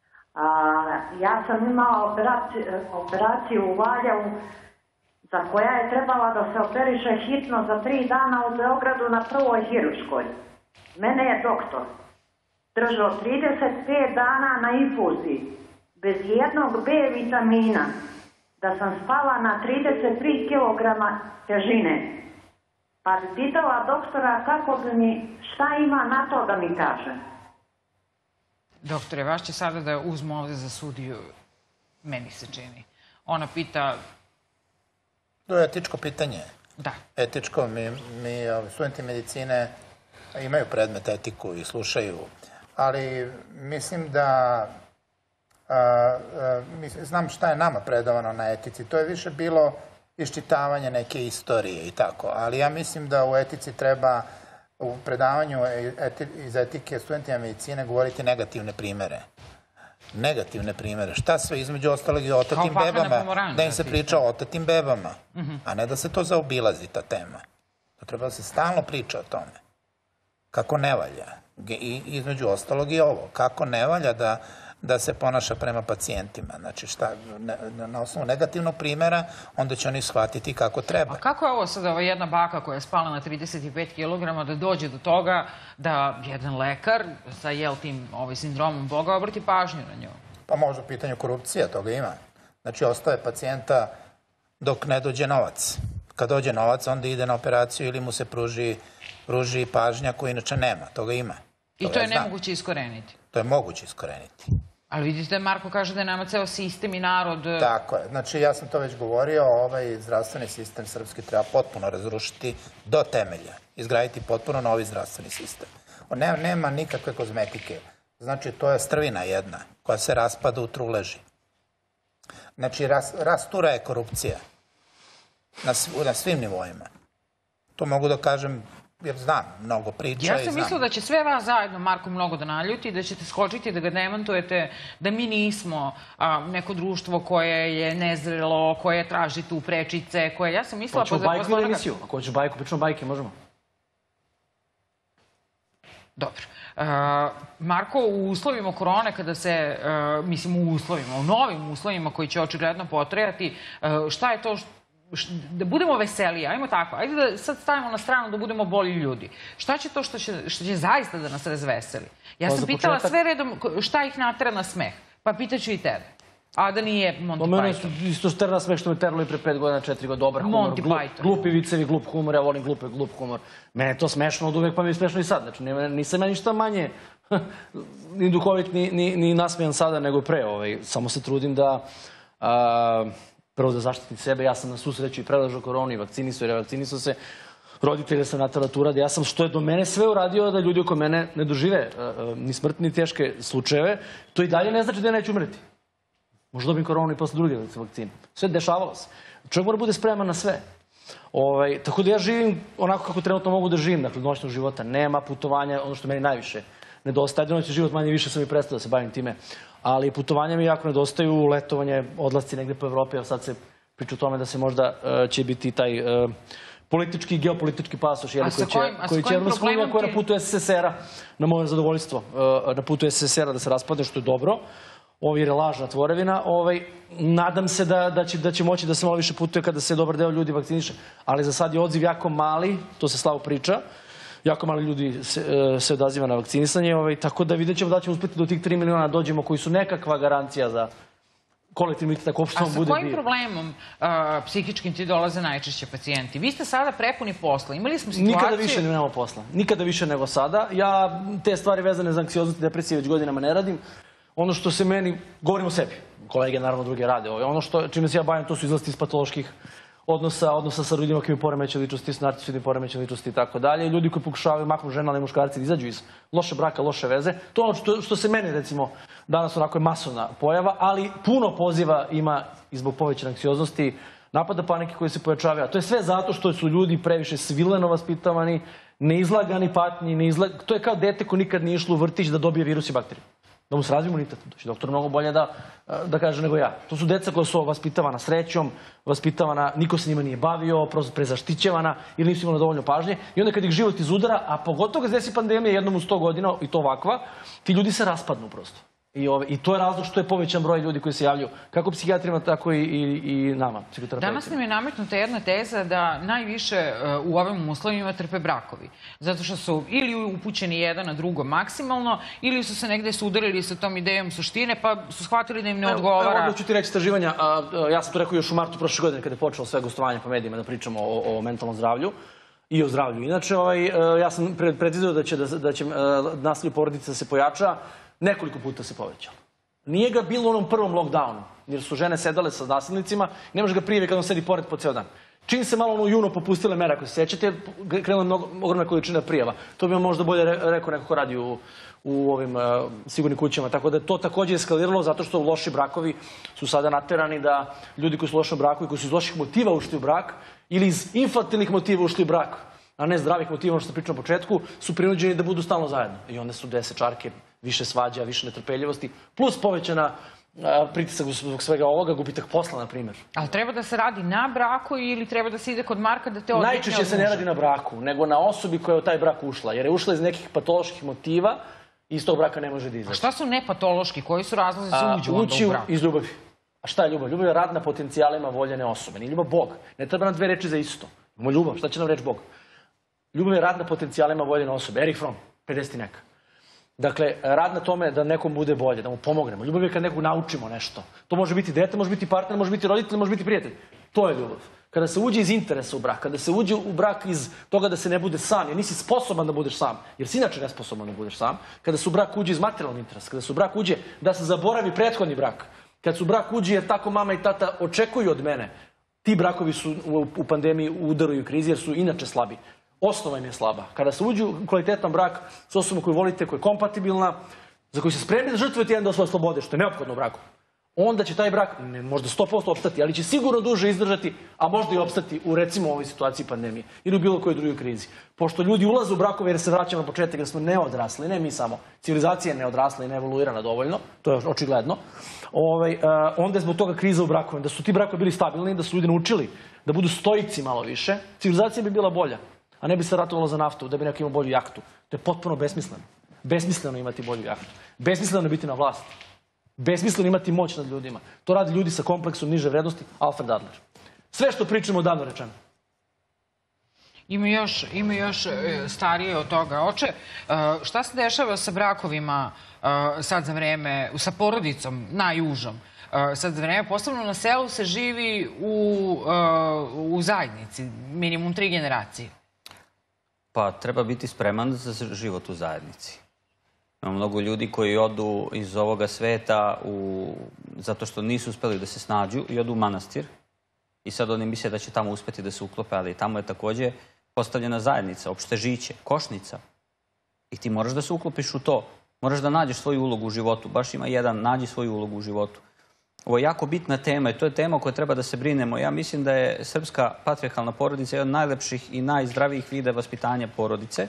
Ja sam imala operaciju u Valjevu za koja je trebala da se operiše hitno za 3 dana u Beogradu na prvoj hirurškoj. Mene je doktor držao 35 dana na infuziji, bez jednog B vitamina, da sam spala na 33 kg težine. Pa bi pitala doktora kako bi mi, šta ima na to da mi kaže. Doktore, vaš će sada da uzmu ovde za sudiju, meni se čini. Ona pita... To je etičko pitanje. Da. Etičko, mi studenti medicine imaju predmet etiku i slušaju, ali mislim da znam šta je nama predavano na etici. To je više bilo iščitavanje neke istorije i tako, ali ja mislim da u etici treba u predavanju iz etike studentima medicine govoriti negativne primere. Negativne primere. Šta sve između ostalog i o otatim bebama, da im se priča o otatim bebama, a ne da se to zaobilazi, ta tema. To treba da se stalno priča o tome. Kako ne valja. I između ostalog i ovo. Kako ne valja da se ponaša prema pacijentima. Znači, na osnovu negativnog primjera, onda će oni shvatiti kako treba. A kako je ovo sada, ova jedna baka koja je spala na 35 kg, da dođe do toga da jedan lekar sa tim sindromom Boga obrati pažnju na nju? Pa možda u pitanju korupcija, toga ima. Znači, ostaje pacijenta dok ne dođe novac. Kad dođe novac, onda ide na operaciju ili mu se pruži pažnja koju inače nema. Toga ima. I to je nemoguće iskoreniti? To je moguće iskoreniti. Ali vidite, Marko kaže da je nama ceo sistem i narod... Tako je. Znači, ja sam to već govorio, ovaj zdravstveni sistem srpski treba potpuno razrušiti do temelja. Izgraditi potpuno novi zdravstveni sistem. Nema nikakve kozmetike. Znači, to je strvina jedna koja se raspada u truleži. Znači, rastura je korupcija na svim nivoima. To mogu da kažem jer znam mnogo priča. Ja sam mislila da će sve vas zajedno, Marko, mnogo da naljuti, da ćete skočiti, da ga demantujete, da mi nismo neko društvo koje je nezrelo, koje traži tu prečice, koje... Ja sam mislila... Hoćemo bajku ili emisiju? Ako hoćeš bajku, pričamo bajke, možemo. Dobro. Marko, u uslovima korone, kada se, mislim u novim uslovima koji će očigledno potrajati, šta je to da budemo veseliji, ajmo tako, ajde da sad stavimo na stranu da budemo bolji ljudi. Šta će to što će zaista da nas razveseli? Ja sam pitala sve redom šta ih natera na smeh, pa pitaću i tebe. A da nije Monty Python. Mene isto tera na smeh što me teralo i pre 5 godina, 4 godina, dobar humor, glupi vicevi, glup humor, ja volim glup humor. Mene je to smešno od uvek, pa mi je smešno i sad. Znači, nisam ja ništa manje ni duhovit, ni nasmijan sada nego pre. Samo se trudim da prvo da zaštitim sebe. Ja sam na svu sreću i preležao koronu i vakcinisao i revakcinisao se. Roditelje sam naterao da to urade. Ja sam što je do mene sve uradio da ljudi oko mene ne dožive ni smrtne ni teške slučajeve. To i dalje ne znači da ja neću umreti. Možda dobim koronu i posle druge vakcine. Sve dešavalo se. Čovjek mora bude spreman na sve. Tako da ja živim onako kako trenutno mogu da živim. Dakle, noćnog života nema, putovanja, ono što meni najviše nedostaje. Noćni život manje više sam i prestao da se bavim time. Ali putovanja mi jako nedostaju, letovanje, odlasci negde po Evropi. Sad se priča o tome da se možda će biti taj politički i geopolitički pasoš koji će Evropska unija koja na putu SSSR-a na moje zadovoljstvo, na putu SSSR-a da se raspadne, što je dobro. Jer je lažna tvorevina. Nadam se da će moći da se malo više putuje kada se dobar deo ljudi vakciniše. Ali za sad je odziv jako mali, to se slavo priča. Jako mali ljudi se odaziva na vakcinisanje. Tako da vidjet ćemo da ćemo uspjeti do tih 3 miliona dođemo koji su nekakva garancija za kolektivni imunitet ako uopšte on bude bio. A sa kojim problemom psihičkim ti dolaze najčešće pacijenti? Vi ste sada prepuni posla. Imali smo situaciju... Nikada više nemamo posla. Nikada više nego sada. Ja te stvari vezane za anksioznost i depresiju već godinama ne radim. Ono što se meni, govorim o sebi, kolege naravno druge rade, ono čime se ja bavim to su izlasti iz patoloških odnosa sa ljudima koji imaju poremećaj ličnosti, s narcisoidnim poremećajem ličnosti i tako dalje. Ljudi koji pokušavaju, mahom žena, ali muškarci, da izađu iz loše braka, loše veze. To je ono što se meni, recimo, danas onako je masovna pojava, ali puno poziva ima i zbog povećane anksioznosti, napada panike koji se pojačavaju. To je sve zato što su ljudi previše svileno vaspitavani, neizlagani patnji, to je kao dete ko nikad nije išlo u vrtić da dobije virus i bakteriju. Da mu se razvije imunitet. Doktor mnogo bolje da kaže nego ja. To su deca koja su vaspitavana srećom, vaspitavana, niko se njima nije bavio, prezaštićevana ili nisu imali dovoljno pažnje. I onda kad ih život izudara, a pogotovo kad se desi pandemija jednom u 100 godina i to ovakva, ti ljudi se raspadnu prosto. I to je razlog što je povećan broj ljudi koji se javljaju, kako psihijatrima, tako i nama, psihoterapeutima. Danas nam je nametnuta jedna teza da najviše u ovim uslovima trpe brakovi. Zato što su ili upućeni jedan na drugo maksimalno, ili su se negde sudarili sa tom idejom suštine, pa su shvatili da im ne odgovara. Evo, ću ti reći istraživanja. Ja sam to rekao još u martu prošle godine kada je počelo sve gostovanje po medijima da pričamo o mentalnom zdravlju i o zdravlju. Inače, ja sam predvideo da će nasilje u porodici da se pojača. Nekoliko puta se povećalo. Nije ga bilo u onom prvom lockdownu, jer su žene sedale sa nasilnicima, ne može ga prijave kad on sedi pored po ceo dan. Čim se malo u junu popustile mere, ako se sećate, krenula ogromna količina prijava. To bi vam možda bolje rekao neko ko radi u ovim sigurnim kućama. Tako da je to također eskaliralo zato što loši brakovi su sada naterani da ljudi koji su u lošem braku i koji su iz loših motiva ušli u brak ili iz infantilnih motiva ušli u brak, a ne zdravih motiva, ono što se priča na početku, su prinuđeni da budu stalno zajedno. I onda su desečarke, više svađa, više netrpeljivosti, plus povećana pritisak zbog svega ovoga, gubitak posla, na primjer. Ali treba da se radi na braku ili treba da se ide kod Marka da te odvikne od muža? Najčešće se ne radi na braku, nego na osobi koja je u taj brak ušla. Jer je ušla iz nekih patoloških motiva i iz tog braka ne može da izaći. A šta su nepatološki? Koji su razlozi za uđu onda u brak? Iz ljubavi. A šta je ljubav? Ljubav je rad na potencijalima voljene osobe. Nije ljubav Bog. Ne treba nam dve reči za isto. Imamo ljubav. Šta će nam reći Bog? Ljubav je rad na potencijalima voljene osobe. Erich Fromm, 50 neka. Dakle, rad na tome da nekom bude bolje, da mu pomognemo. Ljubav je kad nekog naučimo nešto. To može biti dete, može biti partner, može biti roditelj, može biti prijatelj. To je ljubav. Kada se uđe iz interesa u brak, kada se uđe u brak iz toga da se ne bude sam, jer nisi sposoban da budeš sam, jer si inače nesposoban da budeš sam, kada se u brak uđe iz materijalnog interesa, kada se u brak uđe da se zaboravi prethodni brak, kada se u brak uđe jer tako mama i tata očekuju od mene, ti brakovi su u pandemiji u udaru i u krizi jer su inače slabi. Osnova im je slaba. Kada se uđe u kvalitetan brak s osobom koju volite, koja je kompatibilna, za koju se spremni da žrtvujete jedan do svoje slobode, što je neophodno u braku, onda će taj brak možda 100% opstati, ali će sigurno duže izdržati, a možda i opstati u recimo ovoj situaciji pandemije ili u bilo kojoj drugoj krizi. Pošto ljudi ulaze u brakove jer se vraćamo na početak jer smo neodrasli, ne mi samo, civilizacija je neodrasla i neevoluirana dovoljno, to je očigledno, onda je zbog toga kriza u brakovima, da su ti brakovi bili stabilni, da su ljudi naučili da budu stoici malo više, civilizacija bi bila bolja, a ne bi se ratovalo za naftu, da bi neko imao bolju jahtu. To je potpuno besmisleno. Besmisleno imati bolju jahtu. Besmisleno biti na vlasti. Besmisleno imati moć nad ljudima. To radi ljudi sa kompleksom niže vrednosti, Alfred Adler. Sve što pričamo davno rečeno. Ima još starije od toga. Oče, šta se dešava sa brakovima sad za vreme, sa porodicom najužom? Sad za vreme, posebno na selu se živi u zajednici, minimum 3 generacije. Pa treba biti spreman za život u zajednici. Ima mnogo ljudi koji odu iz ovoga sveta zato što nisu uspeli da se snađu i odu u manastir. I sad oni misle da će tamo uspeti da se uklope, ali tamo je takođe postavljena zajednica, opštežiće, košnica. I ti moraš da se uklopiš u to. Moraš da nađeš svoju ulogu u životu. Baš ima jedan, nađi svoju ulogu u životu. Ovo je jako bitna tema i to je tema o kojoj treba da se brinemo. Ja mislim da je srpska patrijarhalna porodica jedan od najlepših i najzdravijih vida vaspitanja porodice.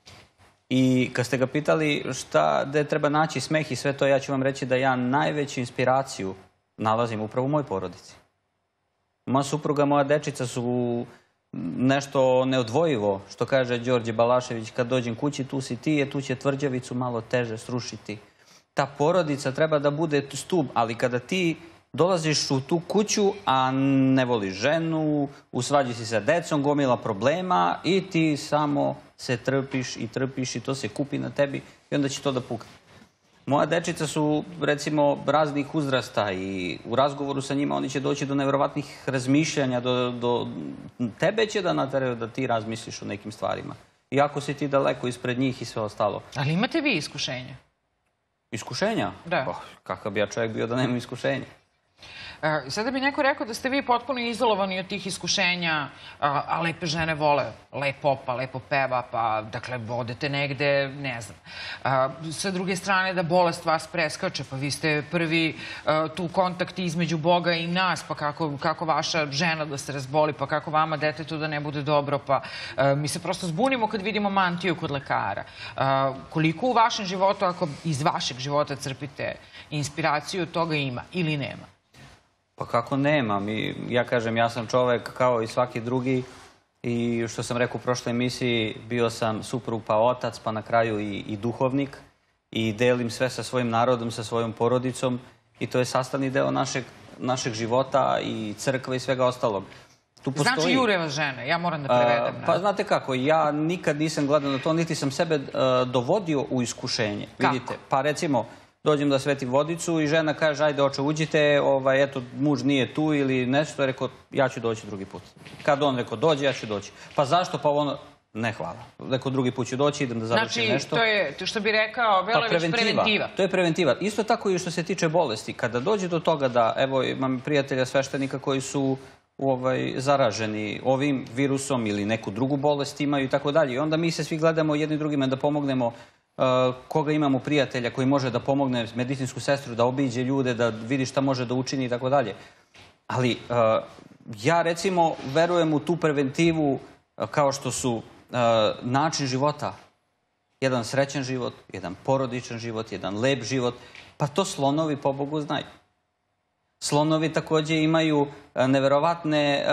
I kad ste ga pitali gde treba naći smeh i sve to, ja ću vam reći da ja najveću inspiraciju nalazim upravo u mojoj porodici. Moja supruga, moja dečica su nešto neodvojivo, što kaže Đorđe Balašević, kad dođem kući, tu si ti, tu će tvrđavicu malo teže srušiti. Ta porodica treba da bude stub, ali kada ti dolaziš u tu kuću, a ne voliš ženu, u svađi si sa decom, gomila problema i ti samo se trpiš i to se kupi na tebi i onda će to da pukne. Moja dečica su, recimo, raznih uzrasta i u razgovoru sa njima oni će doći do nevjerovatnih razmišljanja, do tebe će da nateraju da ti razmisliš o nekim stvarima. Iako si ti daleko ispred njih i sve ostalo. Ali imate vi iskušenja? Iskušenja? Da. Kakav bi ja čovjek bio da nemam iskušenja? Sada bi neko rekao da ste vi potpuno izolovani od tih iskušenja, a lepe žene vole lep opa, lepo peva, pa dakle odete negde, ne znam. Sa druge strane da bolest vas preskače, pa vi ste prvi tu kontakt između Boga i nas, pa kako vaša žena da se razboli, pa kako vama detetu da ne bude dobro, pa mi se prosto zbunimo kad vidimo mantiju kod lekara. Koliko u vašem životu, ako iz vašeg života crpite inspiraciju, toga ima ili nema? Pa kako nema? Ja kažem, ja sam čovek kao i svaki drugi i što sam rekao u prošloj emisiji, bio sam suprug pa otac, pa na kraju i duhovnik i delim sve sa svojim narodom, sa svojom porodicom i to je sastavni deo našeg života i crkve i svega ostalog. Znači jure vas žene, ja moram da prevedem. Pa znate kako, ja nikad nisam gledao na to, niti sam sebe dovodio u iskušenje. Vidite, pa recimo, dođem da svetim vodicu i žena kaže, ajde oče uđite, eto muž nije tu ili nešto, rekao, ja ću doći drugi put. Kad on rekao, dođe, ja ću doći. Pa zašto? Pa ono, ne hvala. Rekao, drugi put ću doći, idem da završim nešto. Znači, to je, što bi rekao, Velević, preventiva. To je preventiva. Isto tako i što se tiče bolesti. Kada dođe do toga da, evo, imam prijatelja sveštenika koji su zaraženi ovim virusom ili neku drugu bolest imaju i tako dalje. I onda mi se svi gledamo jedni drugima da pomognemo koga imamo prijatelja koji može da pomogne medicinsku sestru, da obiđe ljude, da vidi šta može da učini i tako dalje. Ali ja recimo verujem u tu preventivu kao što su način života. Jedan srećan život, jedan porodičan život, jedan lep život. Pa to slonovi po Bogu znaju. Slonovi takođe imaju neverovatne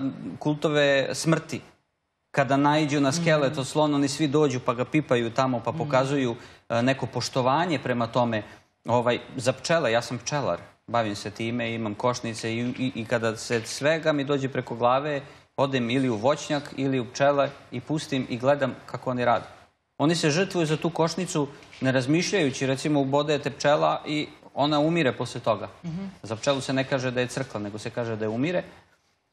kultove smrti. Kada naiđu na skelet od slona, oni svi dođu pa ga pipaju tamo, pa pokazuju neko poštovanje prema tome. Za pčele, ja sam pčelar, bavim se time, imam košnice i kada se svega mi dođe preko glave, odem ili u voćnjak ili u pčele i pustim i gledam kako oni rade. Oni se žrtvuju za tu košnicu ne razmišljajući, recimo ubodete pčela i ona umire posle toga. Za pčelu se ne kaže da je crkla, nego se kaže da je umire.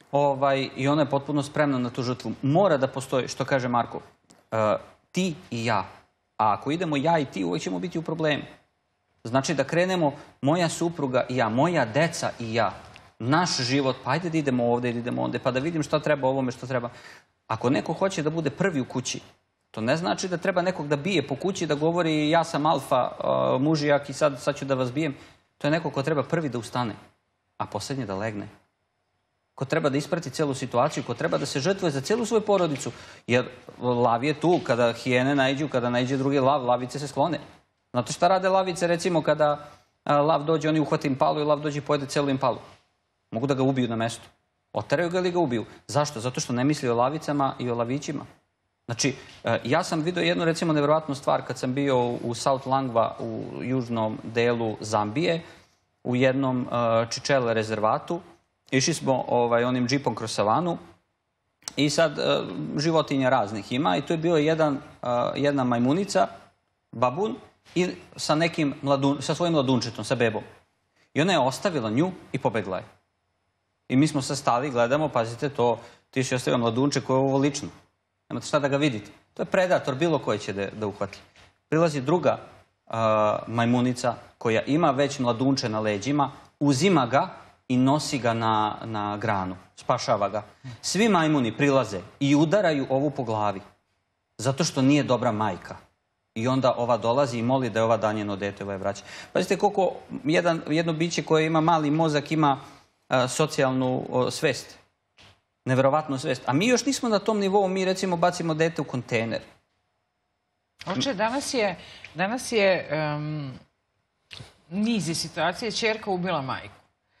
i ona je potpuno spremna na tu žrtvu. Mora da postoji, što kaže Marko, ti i ja. A ako idemo ja i ti, uvijek ćemo biti u problemu. Znači da krenemo moja supruga i ja, moja deca i ja, naš život, pa ajde da idemo ovde ili idemo onde, pa da vidim šta treba ovome, što treba. Ako neko hoće da bude prvi u kući, to ne znači da treba nekog da bije po kući, da govori ja sam alfa mužijak i sad ću da vas bijem. To je neko ko treba prvi da ustane, a posljednji da legne. Ko treba da isprati celu situaciju, ko treba da se žrtvuje za celu svoju porodicu. Jer lav je tu, kada hijene naiđu, kada naiđe drugi lav, lavice se sklone. Znate šta rade lavice, recimo, kada lav dođe, oni uhvate impalu i lav dođe i pojede celu impalu. Mogu da ga ubiju na mestu. Oteraju ga ili ga ubiju. Zašto? Zato što ne misli o lavicama i o lavićima. Znači, ja sam vidio jednu, recimo, nevjerovatnu stvar kad sam bio u South Langva, u južnom delu Zambije, u jednom Čičele rezervatu. Išli smo onim džipom kroz savanu i sad životinja raznih ima i tu je bio jedna majmunica, babun, i sa svojim mladunčetom, sa bebom. I ona je ostavila nju i pobegla je. I mi smo sad stali, gledamo, pazite to, ti si ostavio mladunče koje je ovo lično. Nemate šta da ga vidite. To je predator, bilo koji će da uhvati. Prilazi druga majmunica koja ima već mladunče na leđima, uzima ga i nosi ga na granu, spašava ga. Svi majmuni prilaze i udaraju ovu po glavi, zato što nije dobra majka. I onda ova dolazi i moli da je ova danjeno dete, ova je vraća. Pazite koliko jedno biće koje ima mali mozak ima socijalnu svest. Neverovatnu svest. A mi još nismo na tom nivou, mi recimo bacimo dete u kontejner. Oče, danas je niz je situacije, ćerka ubila majku.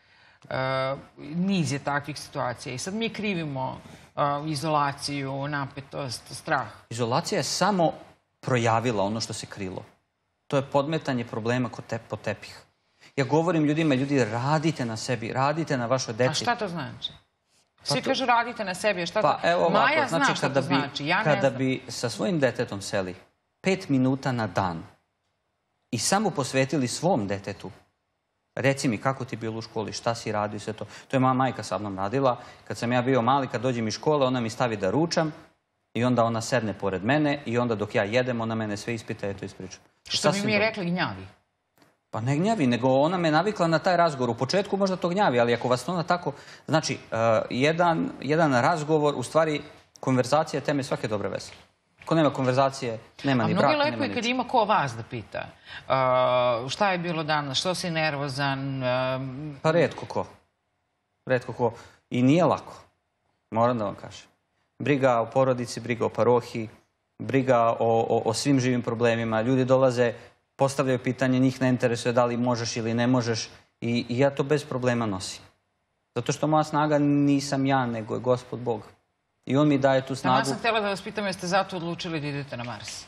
Niz je takvih situacija i sad mi krivimo izolaciju, napetost, strah. Izolacija je samo projavila ono što se krilo. To je podmetanje problema pod tepih. Ja govorim ljudima, ljudi, radite na sebi, radite na vašoj deci. A šta to znači? Svi kažu radite na sebi, a šta to? Pa evo ovako, Maja zna šta to znači, ja ne znam. Kada bi sa svojim detetom seli 5 minuta na dan i samo posvetili svom detetu, reci mi kako ti je bilo u školi, šta si radio i sve to. To je moja majka sa mnom radila. Kad sam ja bio mali, kad dođem iz škole, ona mi stavi da ručam i onda ona sedne pored mene i onda dok ja jedem, ona mene sve ispita i to ispriča. Što bi mi rekli gnjavi? Pa ne gnjavi, nego ona me navikla na taj razgovor. U početku možda to gnjavi, ali ako vas ona tako... Znači, jedan razgovor, u stvari, konverzacija teme svake dobre veze. Ko nema konverzacije, nema ni braka, nema ničega. A mnogo lepo je kad ima ko vas da pita. Šta je bilo danas, što si nervozan? Pa retko ko. Retko ko. I nije lako. Moram da vam kažem. Briga o porodici, briga o parohiji, briga o svim živim problemima. Ljudi dolaze, postavljaju pitanje, njih ne interesuje da li možeš ili ne možeš. I ja to bez problema nosim. Zato što moja snaga nisam ja, nego je Gospod Bog. I on mi daje tu snagu. Ja sam htjela da vas pitam, jeste zato odlučili da idete na Mars?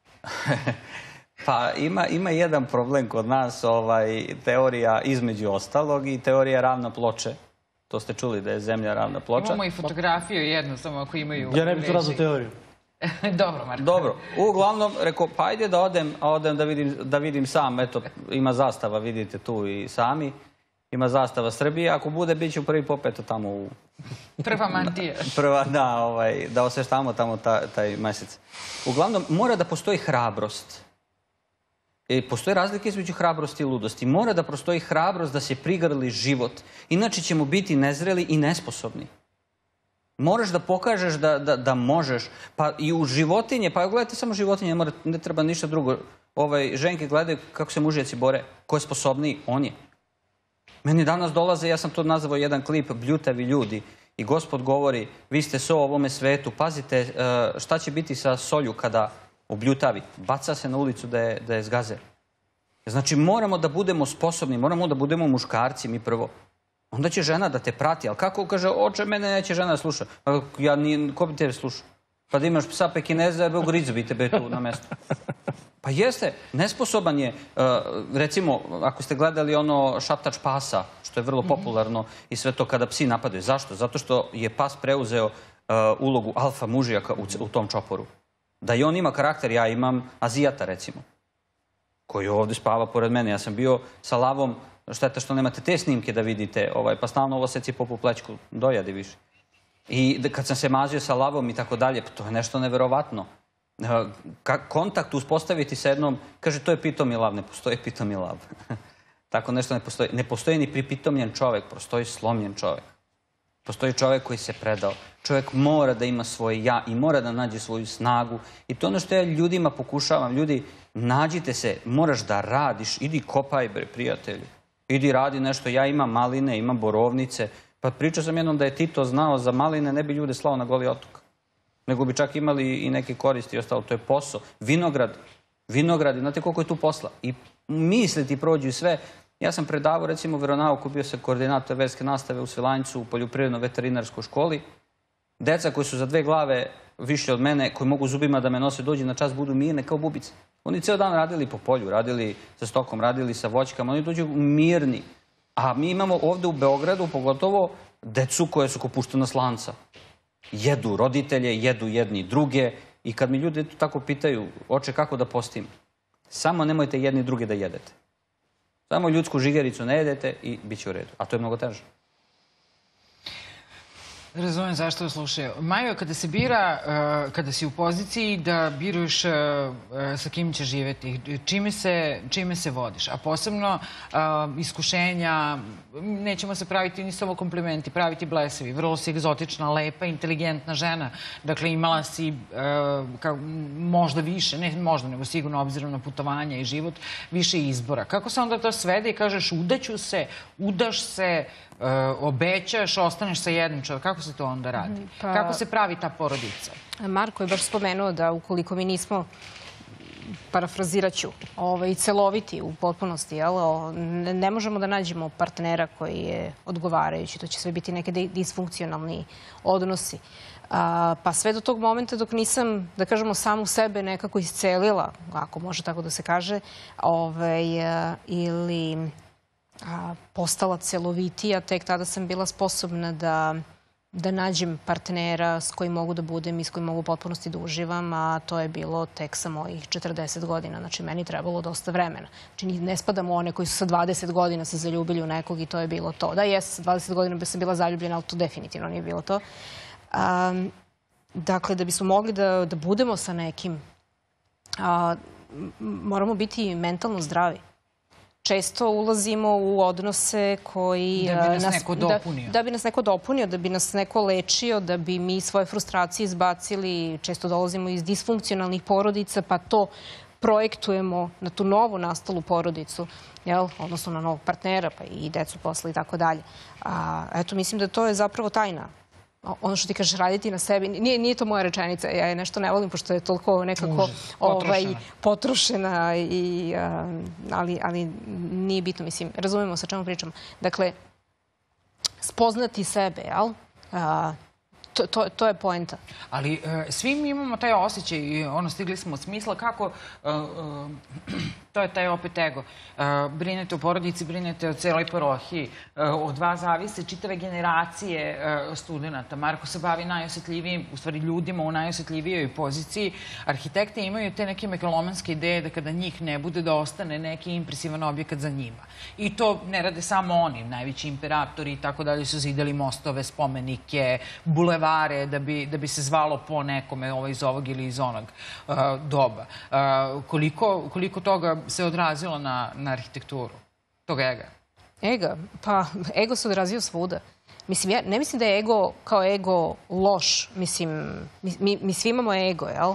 Pa ima jedan problem kod nas, teorija između ostalog i teorija ravna ploče. To ste čuli da je Zemlja ravna ploča. Imamo i fotografiju jednu, samo ako imaju... Ja ne bih to razao teoriju. Dobro, Marko. Dobro. Uglavnom, rekao, pa ajde da odem da vidim sam. Eto, ima zastava, vidite tu i sami. Ima zastava Srbije. Ako bude, bit ću prvi popet tamo u... Prva mantija. Prva, da osveštamo tamo taj mesec. Uglavnom, mora da postoji hrabrost. Postoje razlike između hrabrosti i ludosti. Mora da postoji hrabrost da se prigrli život. Inače ćemo biti nezreli i nesposobni. Moraš da pokažeš da možeš. Pa i u životinje, pa gledajte samo životinje, ne treba ništa drugo. Ženke gledaju kako se mužjaci bore. Ko je sposobniji? On je. Meni danas dolaze, ja sam to nazvao jedan klip, bljutavi ljudi. I Gospod govori, vi ste so u ovome svetu, pazite šta će biti sa solju kada obljutavi. Baca se na ulicu da je zgaze. Znači moramo da budemo sposobni, moramo da budemo muškarci mi prvo. Onda će žena da te prati, ali kako kaže, oče, mene neće žena da sluša. Ko bi tebe slušao? Pa da imaš psa Pekineza, u grizu bi tebe tu na mestu. Pa jeste, nesposoban je, recimo, ako ste gledali ono šaptač pasa, što je vrlo popularno i sve to kada psi napadaju. Zašto? Zato što je pas preuzeo ulogu alfa mužijaka u tom čoporu. Da i on ima karakter, ja imam Azijata, recimo, koji ovdje spava pored mene. Ja sam bio sa lavom, šteta što nemate te snimke da vidite, pa stalno ovo seci popu plećku, dojadi više. I kad sam se mazio sa lavom i tako dalje, to je nešto neverovatno. Kontakt uspostaviti sa jednom, kaže, to je pitomi lav, ne postoji pitomi lav. Tako nešto ne postoji. Ne postoji ni pripitomljen čovek, postoji slomljen čovek. Postoji čovek koji se predao. Čovek mora da ima svoje ja i mora da nađe svoju snagu. I to ono što ja ljudima pokušavam. Ljudi, nađite se, moraš da radiš. Idi kopaj, bre, prijatelju. Idi radi nešto. Ja imam maline, imam borovnice. Pa pričao sam jednom da je Tito znao za maline, ne bi ljude slao na Goli otok. Nego bi čak imali i neke koristi i ostalo. To je posao. Vinograd, znate koliko je tu posla. I misli ti prođu i sve. Ja sam predavao, recimo, veronauku, bio sam koordinator verske nastave u Svilajncu u poljoprivredno-veterinarskoj školi. Deca koji su za 2 glave više od mene, koji mogu zubima da me nose, dođu na čas, budu mirne kao bubice. Oni ceo dan radili po polju, radili sa stokom, radili sa voćkama, oni dođu mirni. A mi imamo ovde u Beogradu, pogotovo, decu koje su ko puštena slanca. Jedu roditelje, jedu jedni druge. I kad mi ljudi tako pitaju, oče, kako da postim? Samo nemojte jedni druge da jedete. Samo ljudsku žigericu ne jedete i bit će u redu. A to je mnogo teže. Razumem zašto vas slušaju. Majo, kada se bira, kada si u poziciji da biraš sa kim će živeti, čime se vodiš? A posebno iskušenja, nećemo se praviti ni samo komplimenti, praviti blesavi. Vrlo si egzotična, lepa, inteligentna žena. Dakle, imala si možda više, ne možda, nego sigurno obzirom na putovanja i život, više izbora. Kako se onda to svede i kažeš udaću se, udaš se, obećaš, ostaneš sa jednim čovjekom? Kako se to onda radi? Kako se pravi ta porodica? Marko je baš spomenuo da ukoliko mi nismo, parafrazirat ću, celoviti u potpunosti, ne možemo da nađemo partnera koji je odgovarajući. To će sve biti neke disfunkcionalni odnosi. Pa sve do tog momenta dok nisam, da kažemo, samu sebe nekako iscelila, ako može tako da se kaže, ili postala celovitija, tek tada sam bila sposobna da nađem partnera s kojim mogu da budem i s kojim mogu u potpunosti da uživam, a to je bilo tek sa mojih 40 godina. Znači, meni trebalo dosta vremena. Znači, ne spadamo one koji su sa 20 godina se zaljubili u nekog i to je bilo to. Da, jes, sa 20 godina bi sam bila zaljubljena, ali to definitivno nije bilo to. Dakle, da bismo mogli da budemo sa nekim, moramo biti mentalno zdravi. Često ulazimo u odnose koji... Da bi nas neko dopunio. Da bi nas neko dopunio, da bi nas neko lečio, da bi mi svoje frustracije izbacili. Često dolazimo iz disfunkcionalnih porodica, pa to projektujemo na tu novu nastalu porodicu, odnosno na novog partnera, pa i decu posle i tako dalje. Eto, mislim da to je zapravo tajna. Ono što ti kažeš, raditi na sebi, nije to moja rečenica, ja je nešto ne volim pošto je toliko nekako potrošena, ali nije bitno, mislim, razumemo sa čemu pričamo. Dakle, spoznati sebe, jel? To je poenta. Ali svi mi imamo taj osjećaj i stigli smo od smisla kako, to je taj opet ego. Brinete o porodici, brinete o celoj parohiji. Od vas zavise čitave generacije studenta. Marko se bavi najosjetljivijim, u stvari ljudima u najosjetljivijoj poziciji. Arhitekte imaju te neke megalomanske ideje da kada njih ne bude, da ostane neki impresivan objekat za njima. I to ne rade samo oni. Najveći imperatori i tako dalje su zidali mostove, spomenike, bulevare, da bi se zvalo po nekome iz ovog ili iz onog doba. Koliko toga se odrazilo na arhitekturu? Tog ega? Ega? Pa, ego se odrazio svuda. Mislim, ja ne mislim da je ego kao ego loš. Mislim, mi svi imamo ego, jel?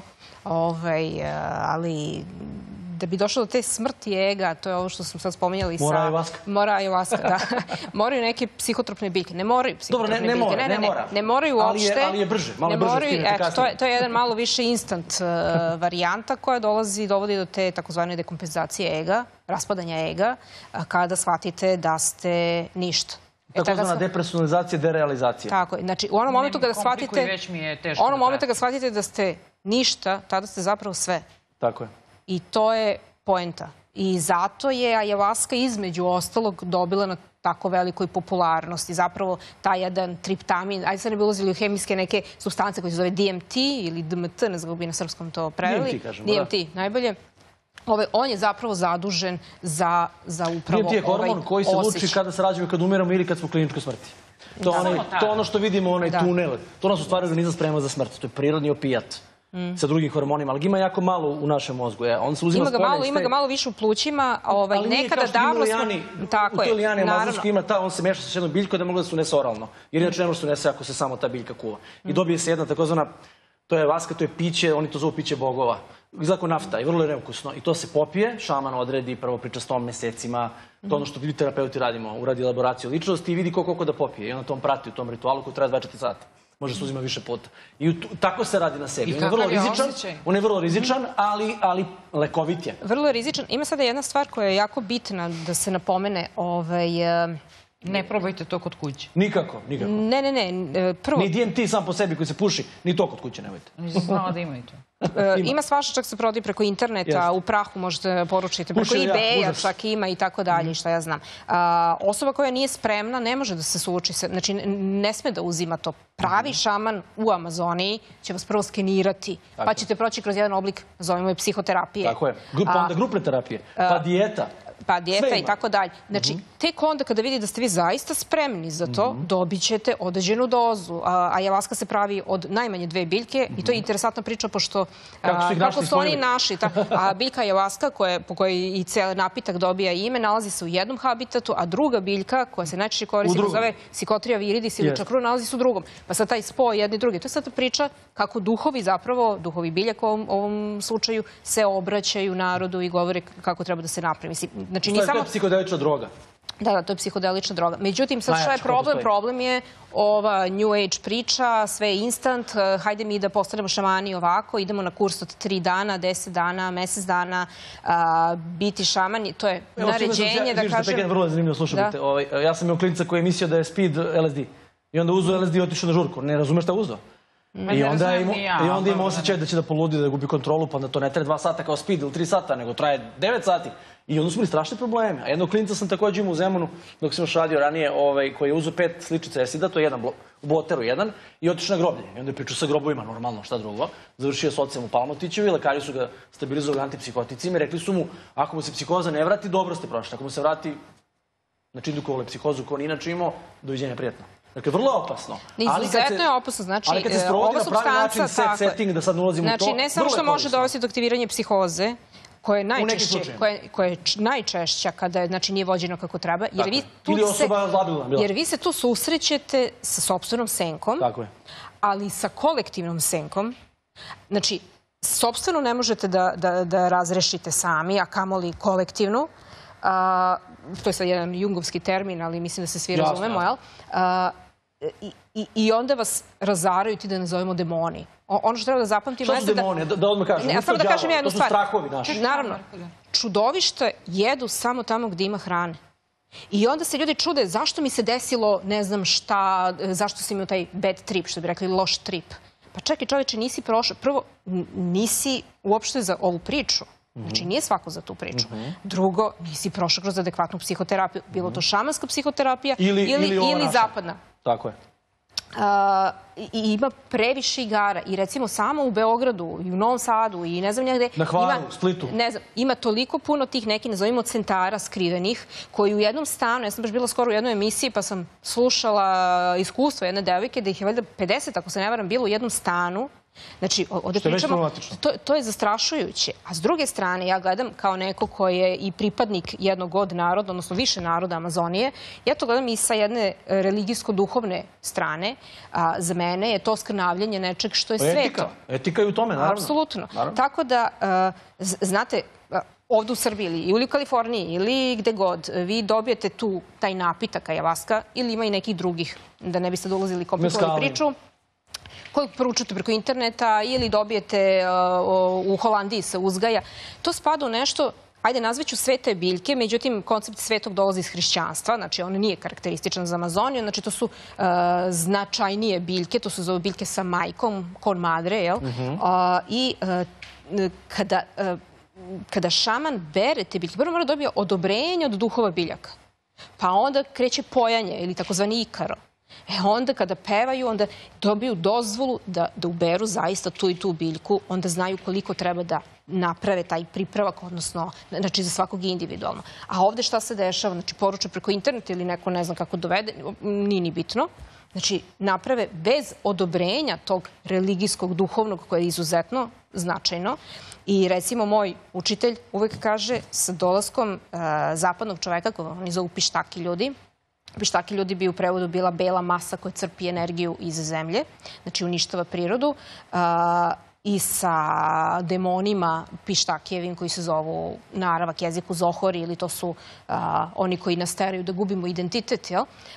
Ali da bi došlo do te smrti ega, to je ovo što sam sad spominjali sa... Mora ayahuasca. Mora ayahuasca, da. Moraju neke psihotropne biljke. Ne moraju psihotropne biljke. Dobro, ne mora. Ne moraju uopšte. Ali je brže. Malo brže efikasnije. To je jedan malo više instant varijanta koja dovodi do te takozvane dekompenzacije ega, raspadanja ega, kada shvatite da ste ništa. Takozvana depersonalizacija, derealizacija. Tako je. Znači, u onom momentu kada shvatite da ste ništa, tada ste zapravo sve. Tako je. I to je poenta. I zato je ayahuasca između ostalog dobila na tako velikoj popularnosti. Zapravo taj jedan triptamin, ajde sad ne bi ulazili u hemijske neke supstance koje se zove DMT ili DMT, ne znam kako bi na srpskom to preveli. DMT, kažemo. DMT, najbolje. on je zapravo zadužen za upravo DMT je hormon koji se luči kada se rađamo, kad umiramo ili kad smo u kliničkoj smrti. To je ono što vidimo, onaj tunel. To nas u stvari organizam sprema za smrt. To je prirodni opijat sa drugim hormonima, ali ima jako malo u našem mozgu. Ima ga malo više u plućima. Nekada davno smo... U toj lijani amazonskoj ima on se meša sa jednom biljkom da mogu da se unese oralno. Jer inače ne može se unese ako se samo ta biljka kuva. I dobije se jedna takozvana, to je vaska, to je piće, oni to zovu piće bogova. Izgleda kao nafta i vrlo je neukusno. I to se popije, šaman odredi prvo priča s tom mesecima, to ono što vi terapeuti radimo, uradi elaboraciju ličnosti i vidi koliko da popije. I onda to on prati u tom ritualu koji traje 24 sata. Može se uzima više puta. I tako se radi na sebi. On je vrlo rizičan, ali lekovit je. Vrlo je rizičan. Ima sada jedna stvar koja je jako bitna da se napomene. Ne probajte to kod kuće. Nikako. Ne. Prvo... Ni DMT sam po sebi koji se puši, ni to kod kuće nemojte. Nisam znala da imaju to. Ima svašta, čak se prodaje preko interneta, u prahu možete poručiti, preko eBay-a čak ima i tako dalje, šta ja znam. Osoba koja nije spremna ne može da se suoči, znači ne sme da uzima to. Pravi šaman u Amazoniji će vas prvo skenirati, pa ćete proći kroz jedan oblik, zovemo je psihoterapije. Tako je, pa onda grupne terapije, pa dijeta. Pa dijeta i tako dalje. Znači, tek onda kada vidi da ste vi zaista spremni za to, dobit ćete određenu dozu. Ayahuasca se pravi od najmanje 2 biljke i to je interesantna priča, pošto kako su oni naši. Biljka ayahuasca, po kojoj i cijeli napitak dobija ime, nalazi se u jednom habitatu, a druga biljka, koja se najčešće koristi, zove Psychotria viridis ili čakru, nalazi se u drugom. Pa sad taj spoj jedni i drugi. To je sad priča kako duhovi, zapravo duhovi biljaka u ovom slučaju, se obraćaju narodu i govore kako treba da se napravi. Znači, to je psihodelična droga. Da, to je psihodelična droga. Međutim, sad šta je problem? Problem je ova New Age priča, sve je instant, hajde mi da postanemo šamani ovako, idemo na kurs od 3 dana, 10 dana, mesec dana, biti šaman, to je naređenje, da kažem... Vrlo je zanimljivo, slušajte. Ja sam imao klinica koji je mislio da je speed LSD. I onda uzeo LSD i otišao na žurku. Ne razumeš šta uzeo? I onda ima osjećaj da će da poludi, da gubi kontrolu, pa da to ne traje 2 sata kao speed ili 3 sata, nego traje 9 sati. I onda su imali strašne probleme. A jednog klinica sam također imao u Zemunu, dok sam još radio ranije, koji je uzeo 5 sličica esida, to je jedan u Boteru jedan, i otišao na groblje. I onda je pričao sa grobovima, normalno, šta drugo. Završio s ocem u Palmotićevu i lekari su ga stabilizovali antipsihoticima i rekli su mu, ako mu se psihoza ne vrati, dobro ste prošli. Ako mu se vrati, znači indukovali psihozu koju on inače imao, doviđenja, prijatno. Dakle, vrlo opasno. Izuzetno je opasno, znači, ali kad se sprovodi na pravi način setting, da sad ne ulazimo u to, znači, ne samo što može dovesti do aktiviranja psihoze, koja je najčešća kada nije vođeno kako treba, jer vi se tu susrećete sa sopstvenom senkom, ali sa kolektivnom senkom. Znači, sopstveno ne možete da razrešite sami, a kamoli kolektivnu. To je sad jedan jungovski termin, ali mislim da se svi razumemo, jel? I onda vas razaraju ti da nazovemo demoni. Ono što treba da zapamtimo... Što su demoni? Da odmah kažem. Samo da kažem jednu stvar. To su strahovi naši. Naravno. Čudovište jedu samo tamo gdje ima hrane. I onda se ljudi čude zašto mi se desilo, ne znam šta, zašto sam imao taj bad trip, što bi rekli loš trip. Pa čekaj čovječe, nisi prošao. Prvo, nisi uopšte za ovu priču. Znači, nije svako za tu priču. Drugo, nisi prošao kroz adekvatnu psihoterapiju. Bilo to šamanska psihoterapija ili zapadna. Tako je. I ima previše igara. I recimo samo u Beogradu i u Novom Sadu i ne znam gdje... Na Hvaru, Splitu. Ne znam, ima toliko puno tih nekih, nazovimo, centara skrivenih, koji u jednom stanu, ja sam baš bila skoro u jednoj emisiji, pa sam slušala iskustvo jedne devojke, da ih je valjda 50, ako se ne varam, bilo u jednom stanu. Znači, ovdje pričamo, to je zastrašujuće. A s druge strane, ja gledam kao neko koji je i pripadnik jednog od naroda, odnosno više naroda Amazonije, ja to gledam i sa jedne religijsko-duhovne strane. Za mene je to skrnavljanje nečeg što je sveto. Etika je u tome, naravno. Apsolutno. Tako da, znate, ovdje u Srbiji ili u Kaliforniji ili gde god, vi dobijete tu taj napitak ayahuasca ili ima i nekih drugih, da ne biste dolazili komplikovali priču, koju poručujete preko interneta ili dobijete u Holandiji se uzgaja. To spada u nešto, ajde nazveću svete biljke, međutim koncept svetog dolazi iz hrišćanstva, znači on nije karakterističan za Amazoniju, znači to su značajnije biljke, to su zove biljke sa majkom, con madre, jel? I kada šaman bere te biljke, prvo mora dobije odobrenje od duhova biljaka, pa onda kreće pojanje ili takozvani ikaro. Onda kada pevaju, onda dobiju dozvolu da uberu zaista tu i tu biljku, onda znaju koliko treba da naprave taj pripravak, odnosno, znači za svakog individualno. A ovde šta se dešava? Znači, poruče preko interneta ili neko ne znam kako dovede, nije ni bitno. Znači, naprave bez odobrenja tog religijskog, duhovnog, koje je izuzetno značajno. I recimo, moj učitelj uvek kaže sa dolaskom zapadnog čoveka, koji oni zovu pištaki ljudi, pištaki ljudi bi u prevodu bila bela masa koja crpi energiju iz zemlje, znači uništava prirodu, i sa demonima pištakijevim koji se zovu na aravak jeziku zohori, ili to su oni koji nas teraju da gubimo identitet,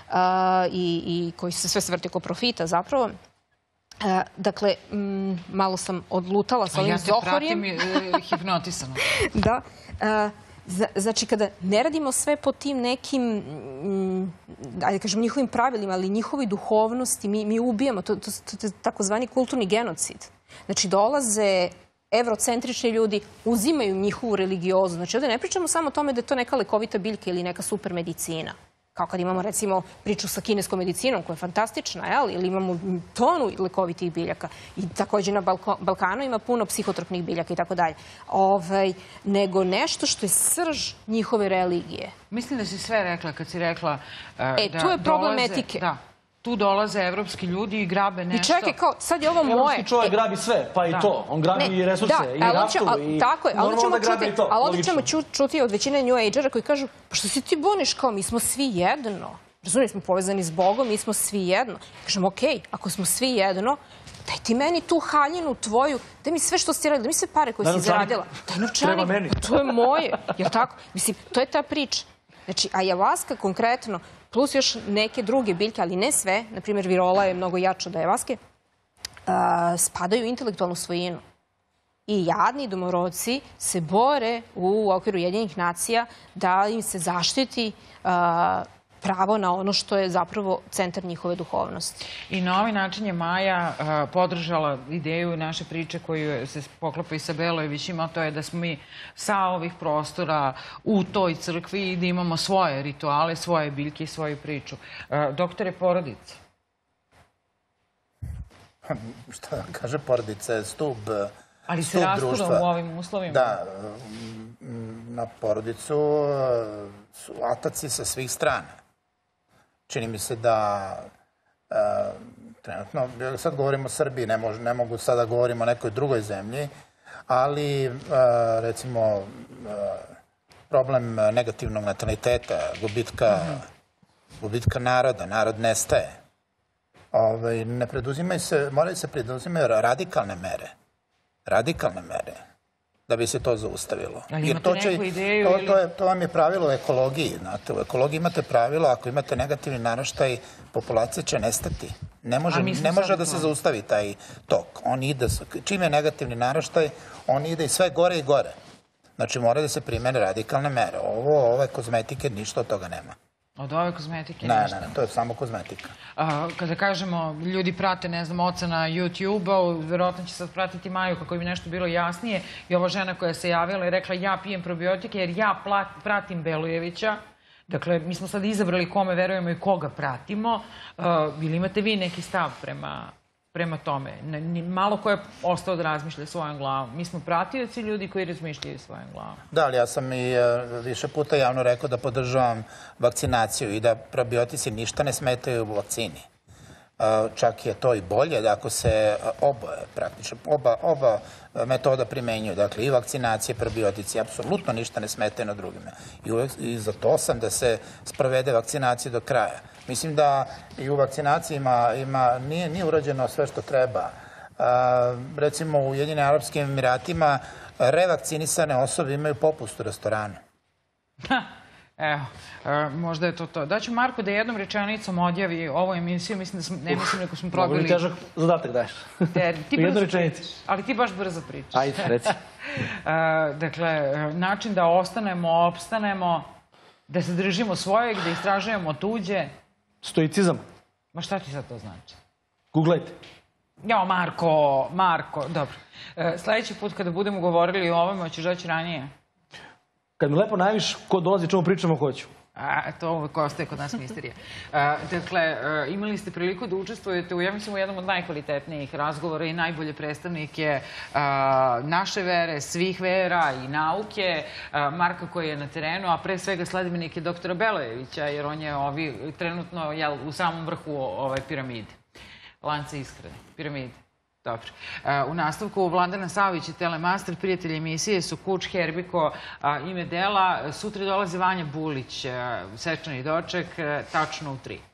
i koji se sve svrti oko profita zapravo. Dakle, malo sam odlutala sa ovim zohorijem. Ja te pratim hipnotisano. Da. Znači, kada ne radimo sve po tim nekim, ajde kažem, njihovim pravilima, ali njihovi duhovnosti, mi ubijamo. To je takozvani kulturni genocid. Znači, dolaze evrocentrični ljudi, uzimaju njihovu religiozu. Znači, ovdje ne pričamo samo o tome da je to neka lekovita biljka ili neka super medicina. Kao kad imamo, recimo, priču sa kineskom medicinom, koja je fantastična, ili imamo tonu lekovitih biljaka. I također na Balkanu ima puno psihotropnih biljaka i tako dalje. Nego nešto što je srž njihove religije. Mislim da si sve rekla kad si rekla da tu je problem etike. Da. Tu dolaze evropski ljudi i grabe nešto. I čekaj, kao, sad je ovo moje. Evropski čovjek grabi sve, pa i to. On grabi i resurse, i naftu, i normalno da grabi i to. Ali ovdje ćemo čuti od većine New Agera koji kažu, pa što si ti buniš, kao mi smo svi jedno. Razumiješ, smo povezani s Bogom, mi smo svi jedno. Kažem, okej, ako smo svi jedno, daj ti meni tu haljinu tvoju, daj mi sve što si radila, daj mi sve pare koje si zaradila. Daj novčanik, to je moje. Jel' tako? Mislim, to je ta priča. Znači, ajavaska konkretno, plus još neke druge biljke, ali ne sve, na primjer virola je mnogo jača od ajavaske, spadaju u intelektualnu svojinu. I jadni domorodci se bore u okviru Ujedinjenih nacija da im se zaštiti pravo na ono što je zapravo centar njihove duhovnosti. I na ovaj način je Maja podržala ideju naše priče koju se poklapa i sa Belojevićima, a to je da smo mi sa ovih prostora u toj crkvi i da imamo svoje rituale, svoje biljke i svoju priču. Doktore, porodica? Šta da kaže, porodica je stub društva. Ali se rastura u ovim uslovima? Da, na porodicu su ataci sa svih strana. Čini mi se da trenutno, sad govorimo o Srbiji, ne mogu sada da govorimo o nekoj drugoj zemlji, ali recimo problem negativnog nataliteta, gubitka naroda, narod nestaje. Ne preduzimaju se, moraju se preduzimaju radikalne mere da bi se to zaustavilo. Ali imate neku ideju? To vam je pravilo u ekologiji. Znate, u ekologiji imate pravilo, ako imate negativni naraštaj, populacija će nestati. Ne može da se zaustavi taj tok. Čim je negativni naraštaj, on ide i sve gore i gore. Znači, mora da se primene radikalne mere. Ove kozmetike, ništa od toga nema. Od ove kozmetike? Ne, to je samo kozmetika. Kada kažemo, ljudi prate, ne znam, oca na YouTube-u, verovatno će sad pratiti Maju kako bi nešto bilo jasnije. I ova žena koja se javila i rekla, ja pijem probiotike jer ja pratim Belojevića. Dakle, mi smo sad izabrali kome verujemo i koga pratimo. Ili imate vi neki stav prema tome? Malo ko je ostao da razmišlja svojom glavom. Mi smo pratioci ljudi koji razmišljaju svojom glavom. Da, ali ja sam i više puta javno rekao da podržavam vakcinaciju i da probiotici ništa ne smetaju u vakcini. Čak je to i bolje da ako se oba metoda primenjuju, dakle i vakcinacije, probiotici, apsolutno ništa ne smetaju na drugima. I za to sam da se sprovede vakcinacija do kraja. Mislim da i u vakcinaciji nije urađeno sve što treba. Recimo u Ujedinjenim Arapskim Emiratima revakcinisane osobe imaju popust u restoranu. Evo, možda je to to. Daću Marko da jednom rečenicom odjavi ovu emisiju. Mislim da ne mislim nego smo probili... Mogu mi težak zadatak daješ. U jednoj rečenici. Ali ti baš brzo pričaš. Ajde, reci. Dakle, način da ostanemo, opstanemo, da se držimo svojeg, da istražujemo tuđe. Stoicizam. Ma šta ti sad to znači? Googlajte. Jo, Marko, dobro. Sljedeći put kada budemo govorili o ovome, hoćeš doći ranije? Kad mi lepo najaviš ko dolazi, čemu pričamo, hoću. To uvek ostaje kod nas misterija. Dakle, imali ste priliku da učestvujete u, ja mislim, u jednom od najkvalitetnijih razgovora i najbolje predstavnike naše vere, svih vera i nauke, Marka koji je na terenu, a pre svega sledbenik je doktora Belejevića, jer on je trenutno u samom vrhu piramide. Lance ishrane, piramide. Dobro. U nastavku Vladana Savić i Telemaster, prijatelji emisije su Kuč, Herbiko, ime dela. Sutra dolazi Vanja Bulić, svečani doček, tačno u 3.